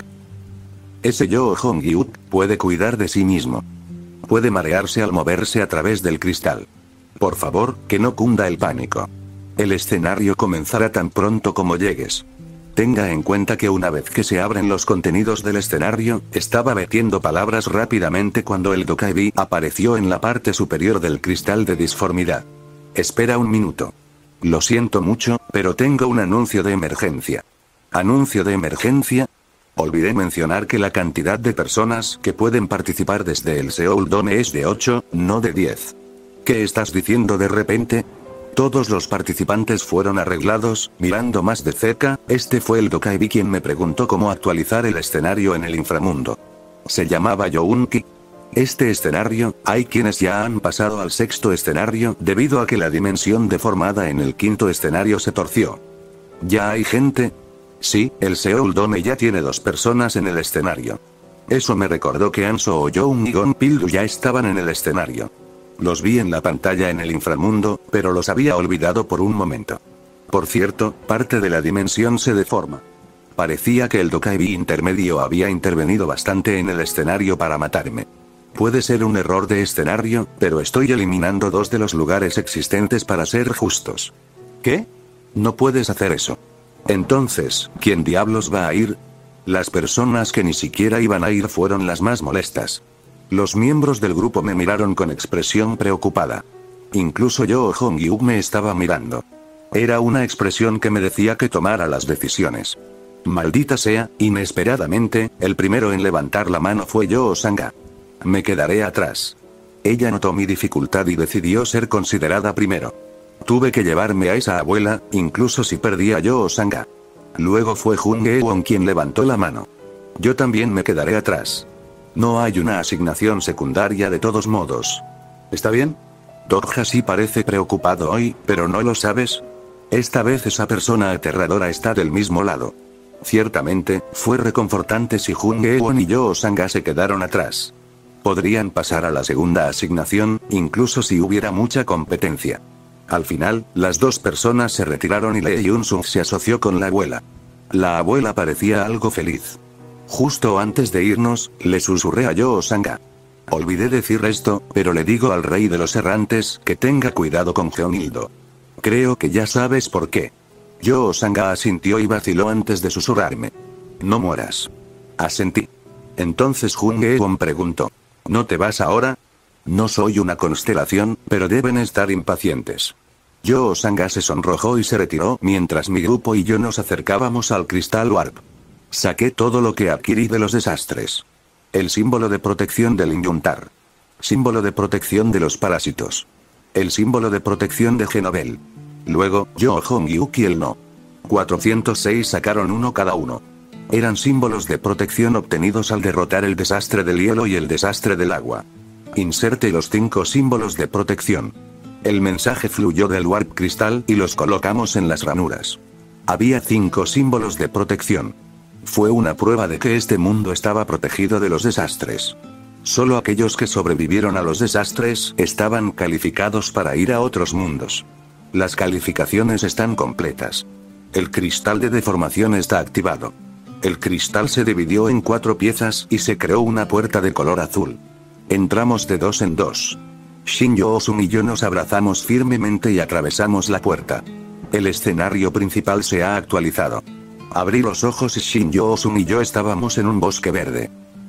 Ese Yoo-Hong-Gyuk puede cuidar de sí mismo. Puede marearse al moverse a través del cristal. Por favor, que no cunda el pánico. El escenario comenzará tan pronto como llegues. Tenga en cuenta que una vez que se abren los contenidos del escenario, estaba metiendo palabras rápidamente cuando el Dokkaebi apareció en la parte superior del cristal de disformidad. Espera un minuto. Lo siento mucho, pero tengo un anuncio de emergencia. ¿Anuncio de emergencia? Olvidé mencionar que la cantidad de personas que pueden participar desde el Seoul Dome es de ocho, no de diez. ¿Qué estás diciendo de repente? Todos los participantes fueron arreglados. Mirando más de cerca, este fue el Dokkaebi quien me preguntó cómo actualizar el escenario en el inframundo. Se llamaba Younki. Este escenario, hay quienes ya han pasado al sexto escenario debido a que la dimensión deformada en el quinto escenario se torció. ¿Ya hay gente? Sí, el Seoul Dome ya tiene dos personas en el escenario. Eso me recordó que Anso o Young y Gonpildu ya estaban en el escenario. Los vi en la pantalla en el inframundo, pero los había olvidado por un momento. Por cierto, parte de la dimensión se deforma. Parecía que el Dokkaebi intermedio había intervenido bastante en el escenario para matarme. Puede ser un error de escenario, pero estoy eliminando dos de los lugares existentes para ser justos. ¿Qué? No puedes hacer eso. Entonces, ¿quién diablos va a ir? Las personas que ni siquiera iban a ir fueron las más molestas. Los miembros del grupo me miraron con expresión preocupada. Incluso yo Hong-Gyuk me estaba mirando. Era una expresión que me decía que tomara las decisiones. Maldita sea, inesperadamente, el primero en levantar la mano fue Yoo-Sanga. Me quedaré atrás. Ella notó mi dificultad y decidió ser considerada primero. Tuve que llevarme a esa abuela, incluso si perdía Yoo-Sanga. Luego fue Jung-Ewon quien levantó la mano. Yo también me quedaré atrás. No hay una asignación secundaria de todos modos. ¿Está bien? Dogja sí parece preocupado hoy, pero ¿no lo sabes? Esta vez esa persona aterradora está del mismo lado. Ciertamente, fue reconfortante si Jung-Ewon y Yoo-Sanga se quedaron atrás. Podrían pasar a la segunda asignación, incluso si hubiera mucha competencia. Al final, las dos personas se retiraron y Lee Yun-Sung se asoció con la abuela. La abuela parecía algo feliz. Justo antes de irnos, le susurré a Yoo-Sanga. Olvidé decir esto, pero le digo al rey de los errantes que tenga cuidado con Jeonildo. Creo que ya sabes por qué. Yoo-Sanga asintió y vaciló antes de susurrarme. No mueras. Asentí. Entonces Jung-Ewon preguntó. ¿No te vas ahora? No soy una constelación, pero deben estar impacientes. Yoo-Sanga se sonrojó y se retiró mientras mi grupo y yo nos acercábamos al Crystal Warp. Saqué todo lo que adquirí de los desastres. El símbolo de protección del Inyuntar. Símbolo de protección de los parásitos. El símbolo de protección de Genobel. Luego, yo Hong-Gyuk y el no. cuatrocientos seis sacaron uno cada uno. Eran símbolos de protección obtenidos al derrotar el desastre del hielo y el desastre del agua. Inserte los cinco símbolos de protección. El mensaje fluyó del Warp Cristal y los colocamos en las ranuras. Había cinco símbolos de protección. Fue una prueba de que este mundo estaba protegido de los desastres. Solo aquellos que sobrevivieron a los desastres estaban calificados para ir a otros mundos. Las calificaciones están completas. El cristal de deformación está activado. El cristal se dividió en cuatro piezas y se creó una puerta de color azul. Entramos de dos en dos. Shin Yoo-Sung y yo nos abrazamos firmemente y atravesamos la puerta. El escenario principal se ha actualizado. Abrí los ojos y Shin Yoo-Sung y yo estábamos en un bosque verde.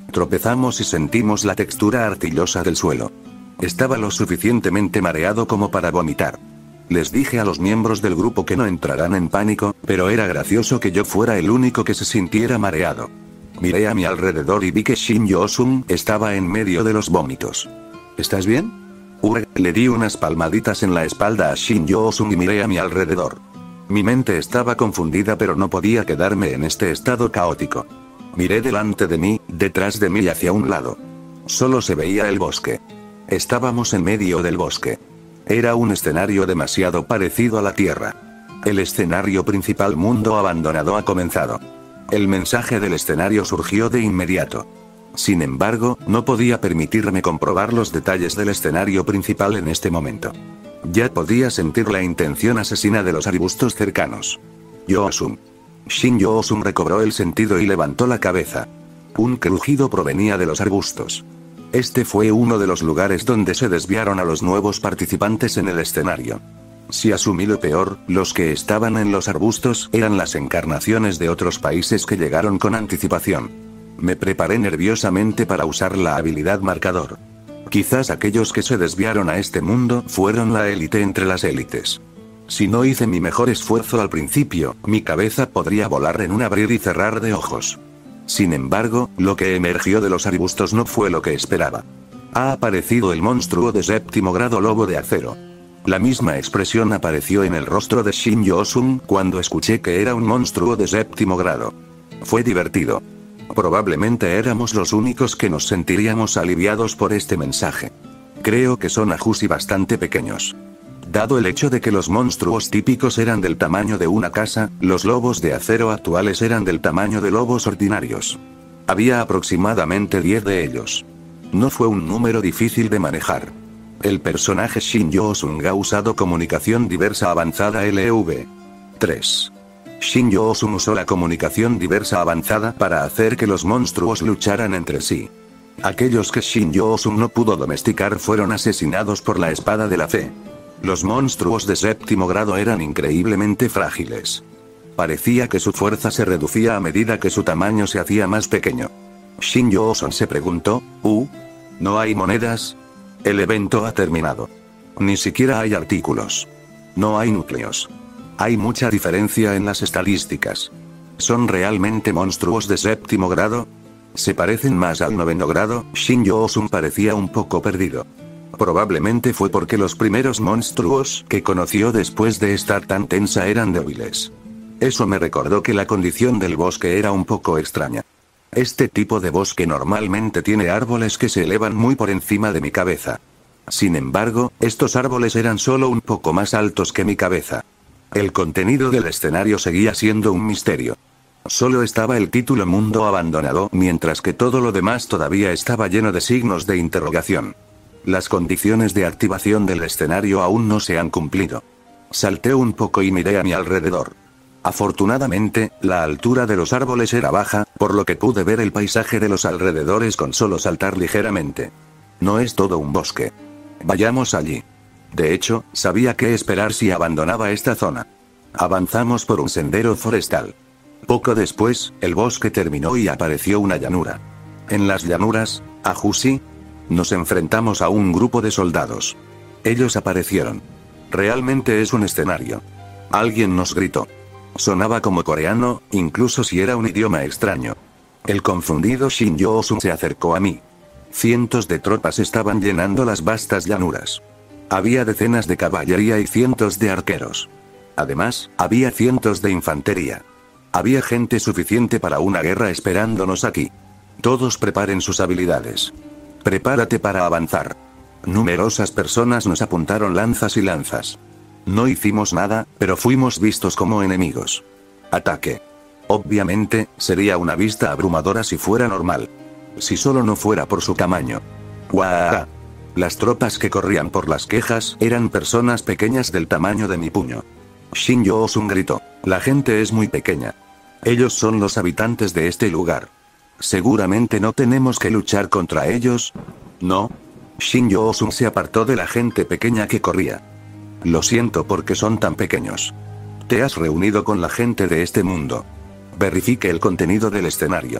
Tropezamos y sentimos la textura arcillosa del suelo. Estaba lo suficientemente mareado como para vomitar. Les dije a los miembros del grupo que no entraran en pánico, pero era gracioso que yo fuera el único que se sintiera mareado. Miré a mi alrededor y vi que Shin Yo-sun estaba en medio de los vómitos. ¿Estás bien? Urg, le di unas palmaditas en la espalda a Shin Yo-sun y miré a mi alrededor. Mi mente estaba confundida, pero no podía quedarme en este estado caótico. Miré delante de mí, detrás de mí y hacia un lado. Solo se veía el bosque. Estábamos en medio del bosque. Era un escenario demasiado parecido a la Tierra. El escenario principal mundo abandonado ha comenzado. El mensaje del escenario surgió de inmediato. Sin embargo, no podía permitirme comprobar los detalles del escenario principal en este momento. Ya podía sentir la intención asesina de los arbustos cercanos. Yo-sun. Shin Yo-sun recobró el sentido y levantó la cabeza. Un crujido provenía de los arbustos. Este fue uno de los lugares donde se desviaron a los nuevos participantes en el escenario. Si asumí lo peor, los que estaban en los arbustos eran las encarnaciones de otros países que llegaron con anticipación. Me preparé nerviosamente para usar la habilidad marcador. Quizás aquellos que se desviaron a este mundo fueron la élite entre las élites. Si no hice mi mejor esfuerzo al principio, mi cabeza podría volar en un abrir y cerrar de ojos. Sin embargo, lo que emergió de los arbustos no fue lo que esperaba. Ha aparecido el monstruo de séptimo grado lobo de acero. La misma expresión apareció en el rostro de Shin Yo-sun cuando escuché que era un monstruo de séptimo grado. Fue divertido. Probablemente éramos los únicos que nos sentiríamos aliviados por este mensaje. Creo que son ajus y bastante pequeños. Dado el hecho de que los monstruos típicos eran del tamaño de una casa, los lobos de acero actuales eran del tamaño de lobos ordinarios. Había aproximadamente diez de ellos. No fue un número difícil de manejar. El personaje Shin Yo-sun ha usado comunicación diversa avanzada L V tres. Shin Yo-sun usó la comunicación diversa avanzada para hacer que los monstruos lucharan entre sí. Aquellos que Shin Yo-sun no pudo domesticar fueron asesinados por la espada de la fe. Los monstruos de séptimo grado eran increíblemente frágiles. Parecía que su fuerza se reducía a medida que su tamaño se hacía más pequeño. Shin Yo-sun se preguntó, ¿Uh? ¿No hay monedas? El evento ha terminado. Ni siquiera hay artículos. No hay núcleos. Hay mucha diferencia en las estadísticas. ¿Son realmente monstruos de séptimo grado? ¿Se parecen más al noveno grado? Shin Yo-sun parecía un poco perdido. Probablemente fue porque los primeros monstruos que conoció después de estar tan tensa eran débiles. Eso me recordó que la condición del bosque era un poco extraña. Este tipo de bosque normalmente tiene árboles que se elevan muy por encima de mi cabeza. Sin embargo, estos árboles eran solo un poco más altos que mi cabeza. El contenido del escenario seguía siendo un misterio. Solo estaba el título Mundo Abandonado, mientras que todo lo demás todavía estaba lleno de signos de interrogación. Las condiciones de activación del escenario aún no se han cumplido. Salté un poco y miré a mi alrededor. Afortunadamente, la altura de los árboles era baja, por lo que pude ver el paisaje de los alrededores con solo saltar ligeramente. No es todo un bosque. Vayamos allí. De hecho, sabía qué esperar si abandonaba esta zona. Avanzamos por un sendero forestal. Poco después, el bosque terminó y apareció una llanura. En las llanuras, Ajusi, nos enfrentamos a un grupo de soldados. Ellos aparecieron. Realmente es un escenario. Alguien nos gritó. Sonaba como coreano, incluso si era un idioma extraño. El confundido Shin Yo-sun se acercó a mí. Cientos de tropas estaban llenando las vastas llanuras. Había decenas de caballería y cientos de arqueros. Además, había cientos de infantería. Había gente suficiente para una guerra esperándonos aquí. Todos preparen sus habilidades. Prepárate para avanzar. Numerosas personas nos apuntaron lanzas y lanzas. No hicimos nada, pero fuimos vistos como enemigos. Ataque. Obviamente, sería una vista abrumadora si fuera normal. Si solo no fuera por su tamaño. ¡Guau! Las tropas que corrían por las quejas eran personas pequeñas del tamaño de mi puño. Shin Yo-sun gritó. La gente es muy pequeña. Ellos son los habitantes de este lugar. Seguramente no tenemos que luchar contra ellos. ¿No? Shin Yo-sun se apartó de la gente pequeña que corría. Lo siento porque son tan pequeños. Te has reunido con la gente de este mundo. Verifique el contenido del escenario.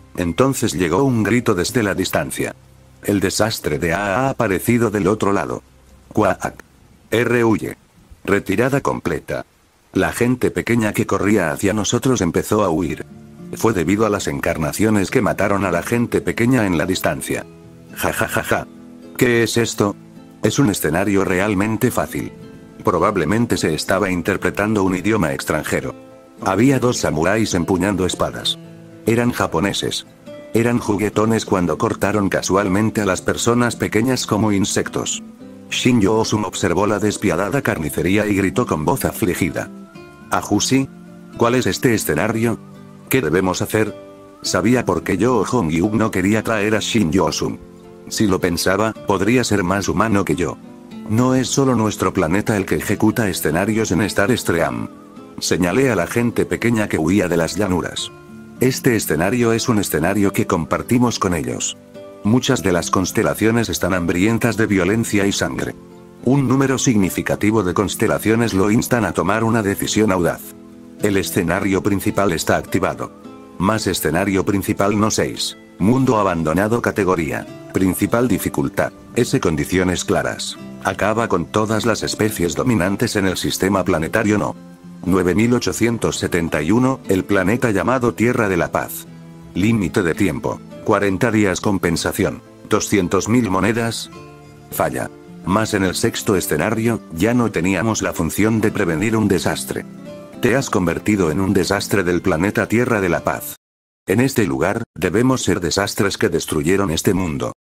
Entonces llegó un grito desde la distancia. El desastre de A ha aparecido del otro lado. Quack. R huye. Retirada completa. La gente pequeña que corría hacia nosotros empezó a huir. Fue debido a las encarnaciones que mataron a la gente pequeña en la distancia. Ja ja ja ja. ¿Qué es esto? Es un escenario realmente fácil. Probablemente se estaba interpretando un idioma extranjero. Había dos samuráis empuñando espadas. Eran japoneses. Eran juguetones cuando cortaron casualmente a las personas pequeñas como insectos. Shin Yo-Sum observó la despiadada carnicería y gritó con voz afligida. ¿Ajusi? ¿Cuál es este escenario? ¿Qué debemos hacer? Sabía por qué Yo Hong-Yuk no quería traer a Shin Yo-Sum. Si lo pensaba, podría ser más humano que yo. No es solo nuestro planeta el que ejecuta escenarios en Star Stream. Señalé a la gente pequeña que huía de las llanuras. Este escenario es un escenario que compartimos con ellos. Muchas de las constelaciones están hambrientas de violencia y sangre. Un número significativo de constelaciones lo instan a tomar una decisión audaz. El escenario principal está activado. Más escenario principal no seis. Mundo abandonado categoría. Principal dificultad. S condiciones claras. Acaba con todas las especies dominantes en el sistema planetario no. nueve mil ochocientos setenta y uno, el planeta llamado Tierra de la Paz. Límite de tiempo. cuarenta días compensación. doscientos mil monedas. Falla. Más en el sexto escenario, ya no teníamos la función de prevenir un desastre. Te has convertido en un desastre del planeta Tierra de la Paz. En este lugar, debemos ser desastres que destruyeron este mundo.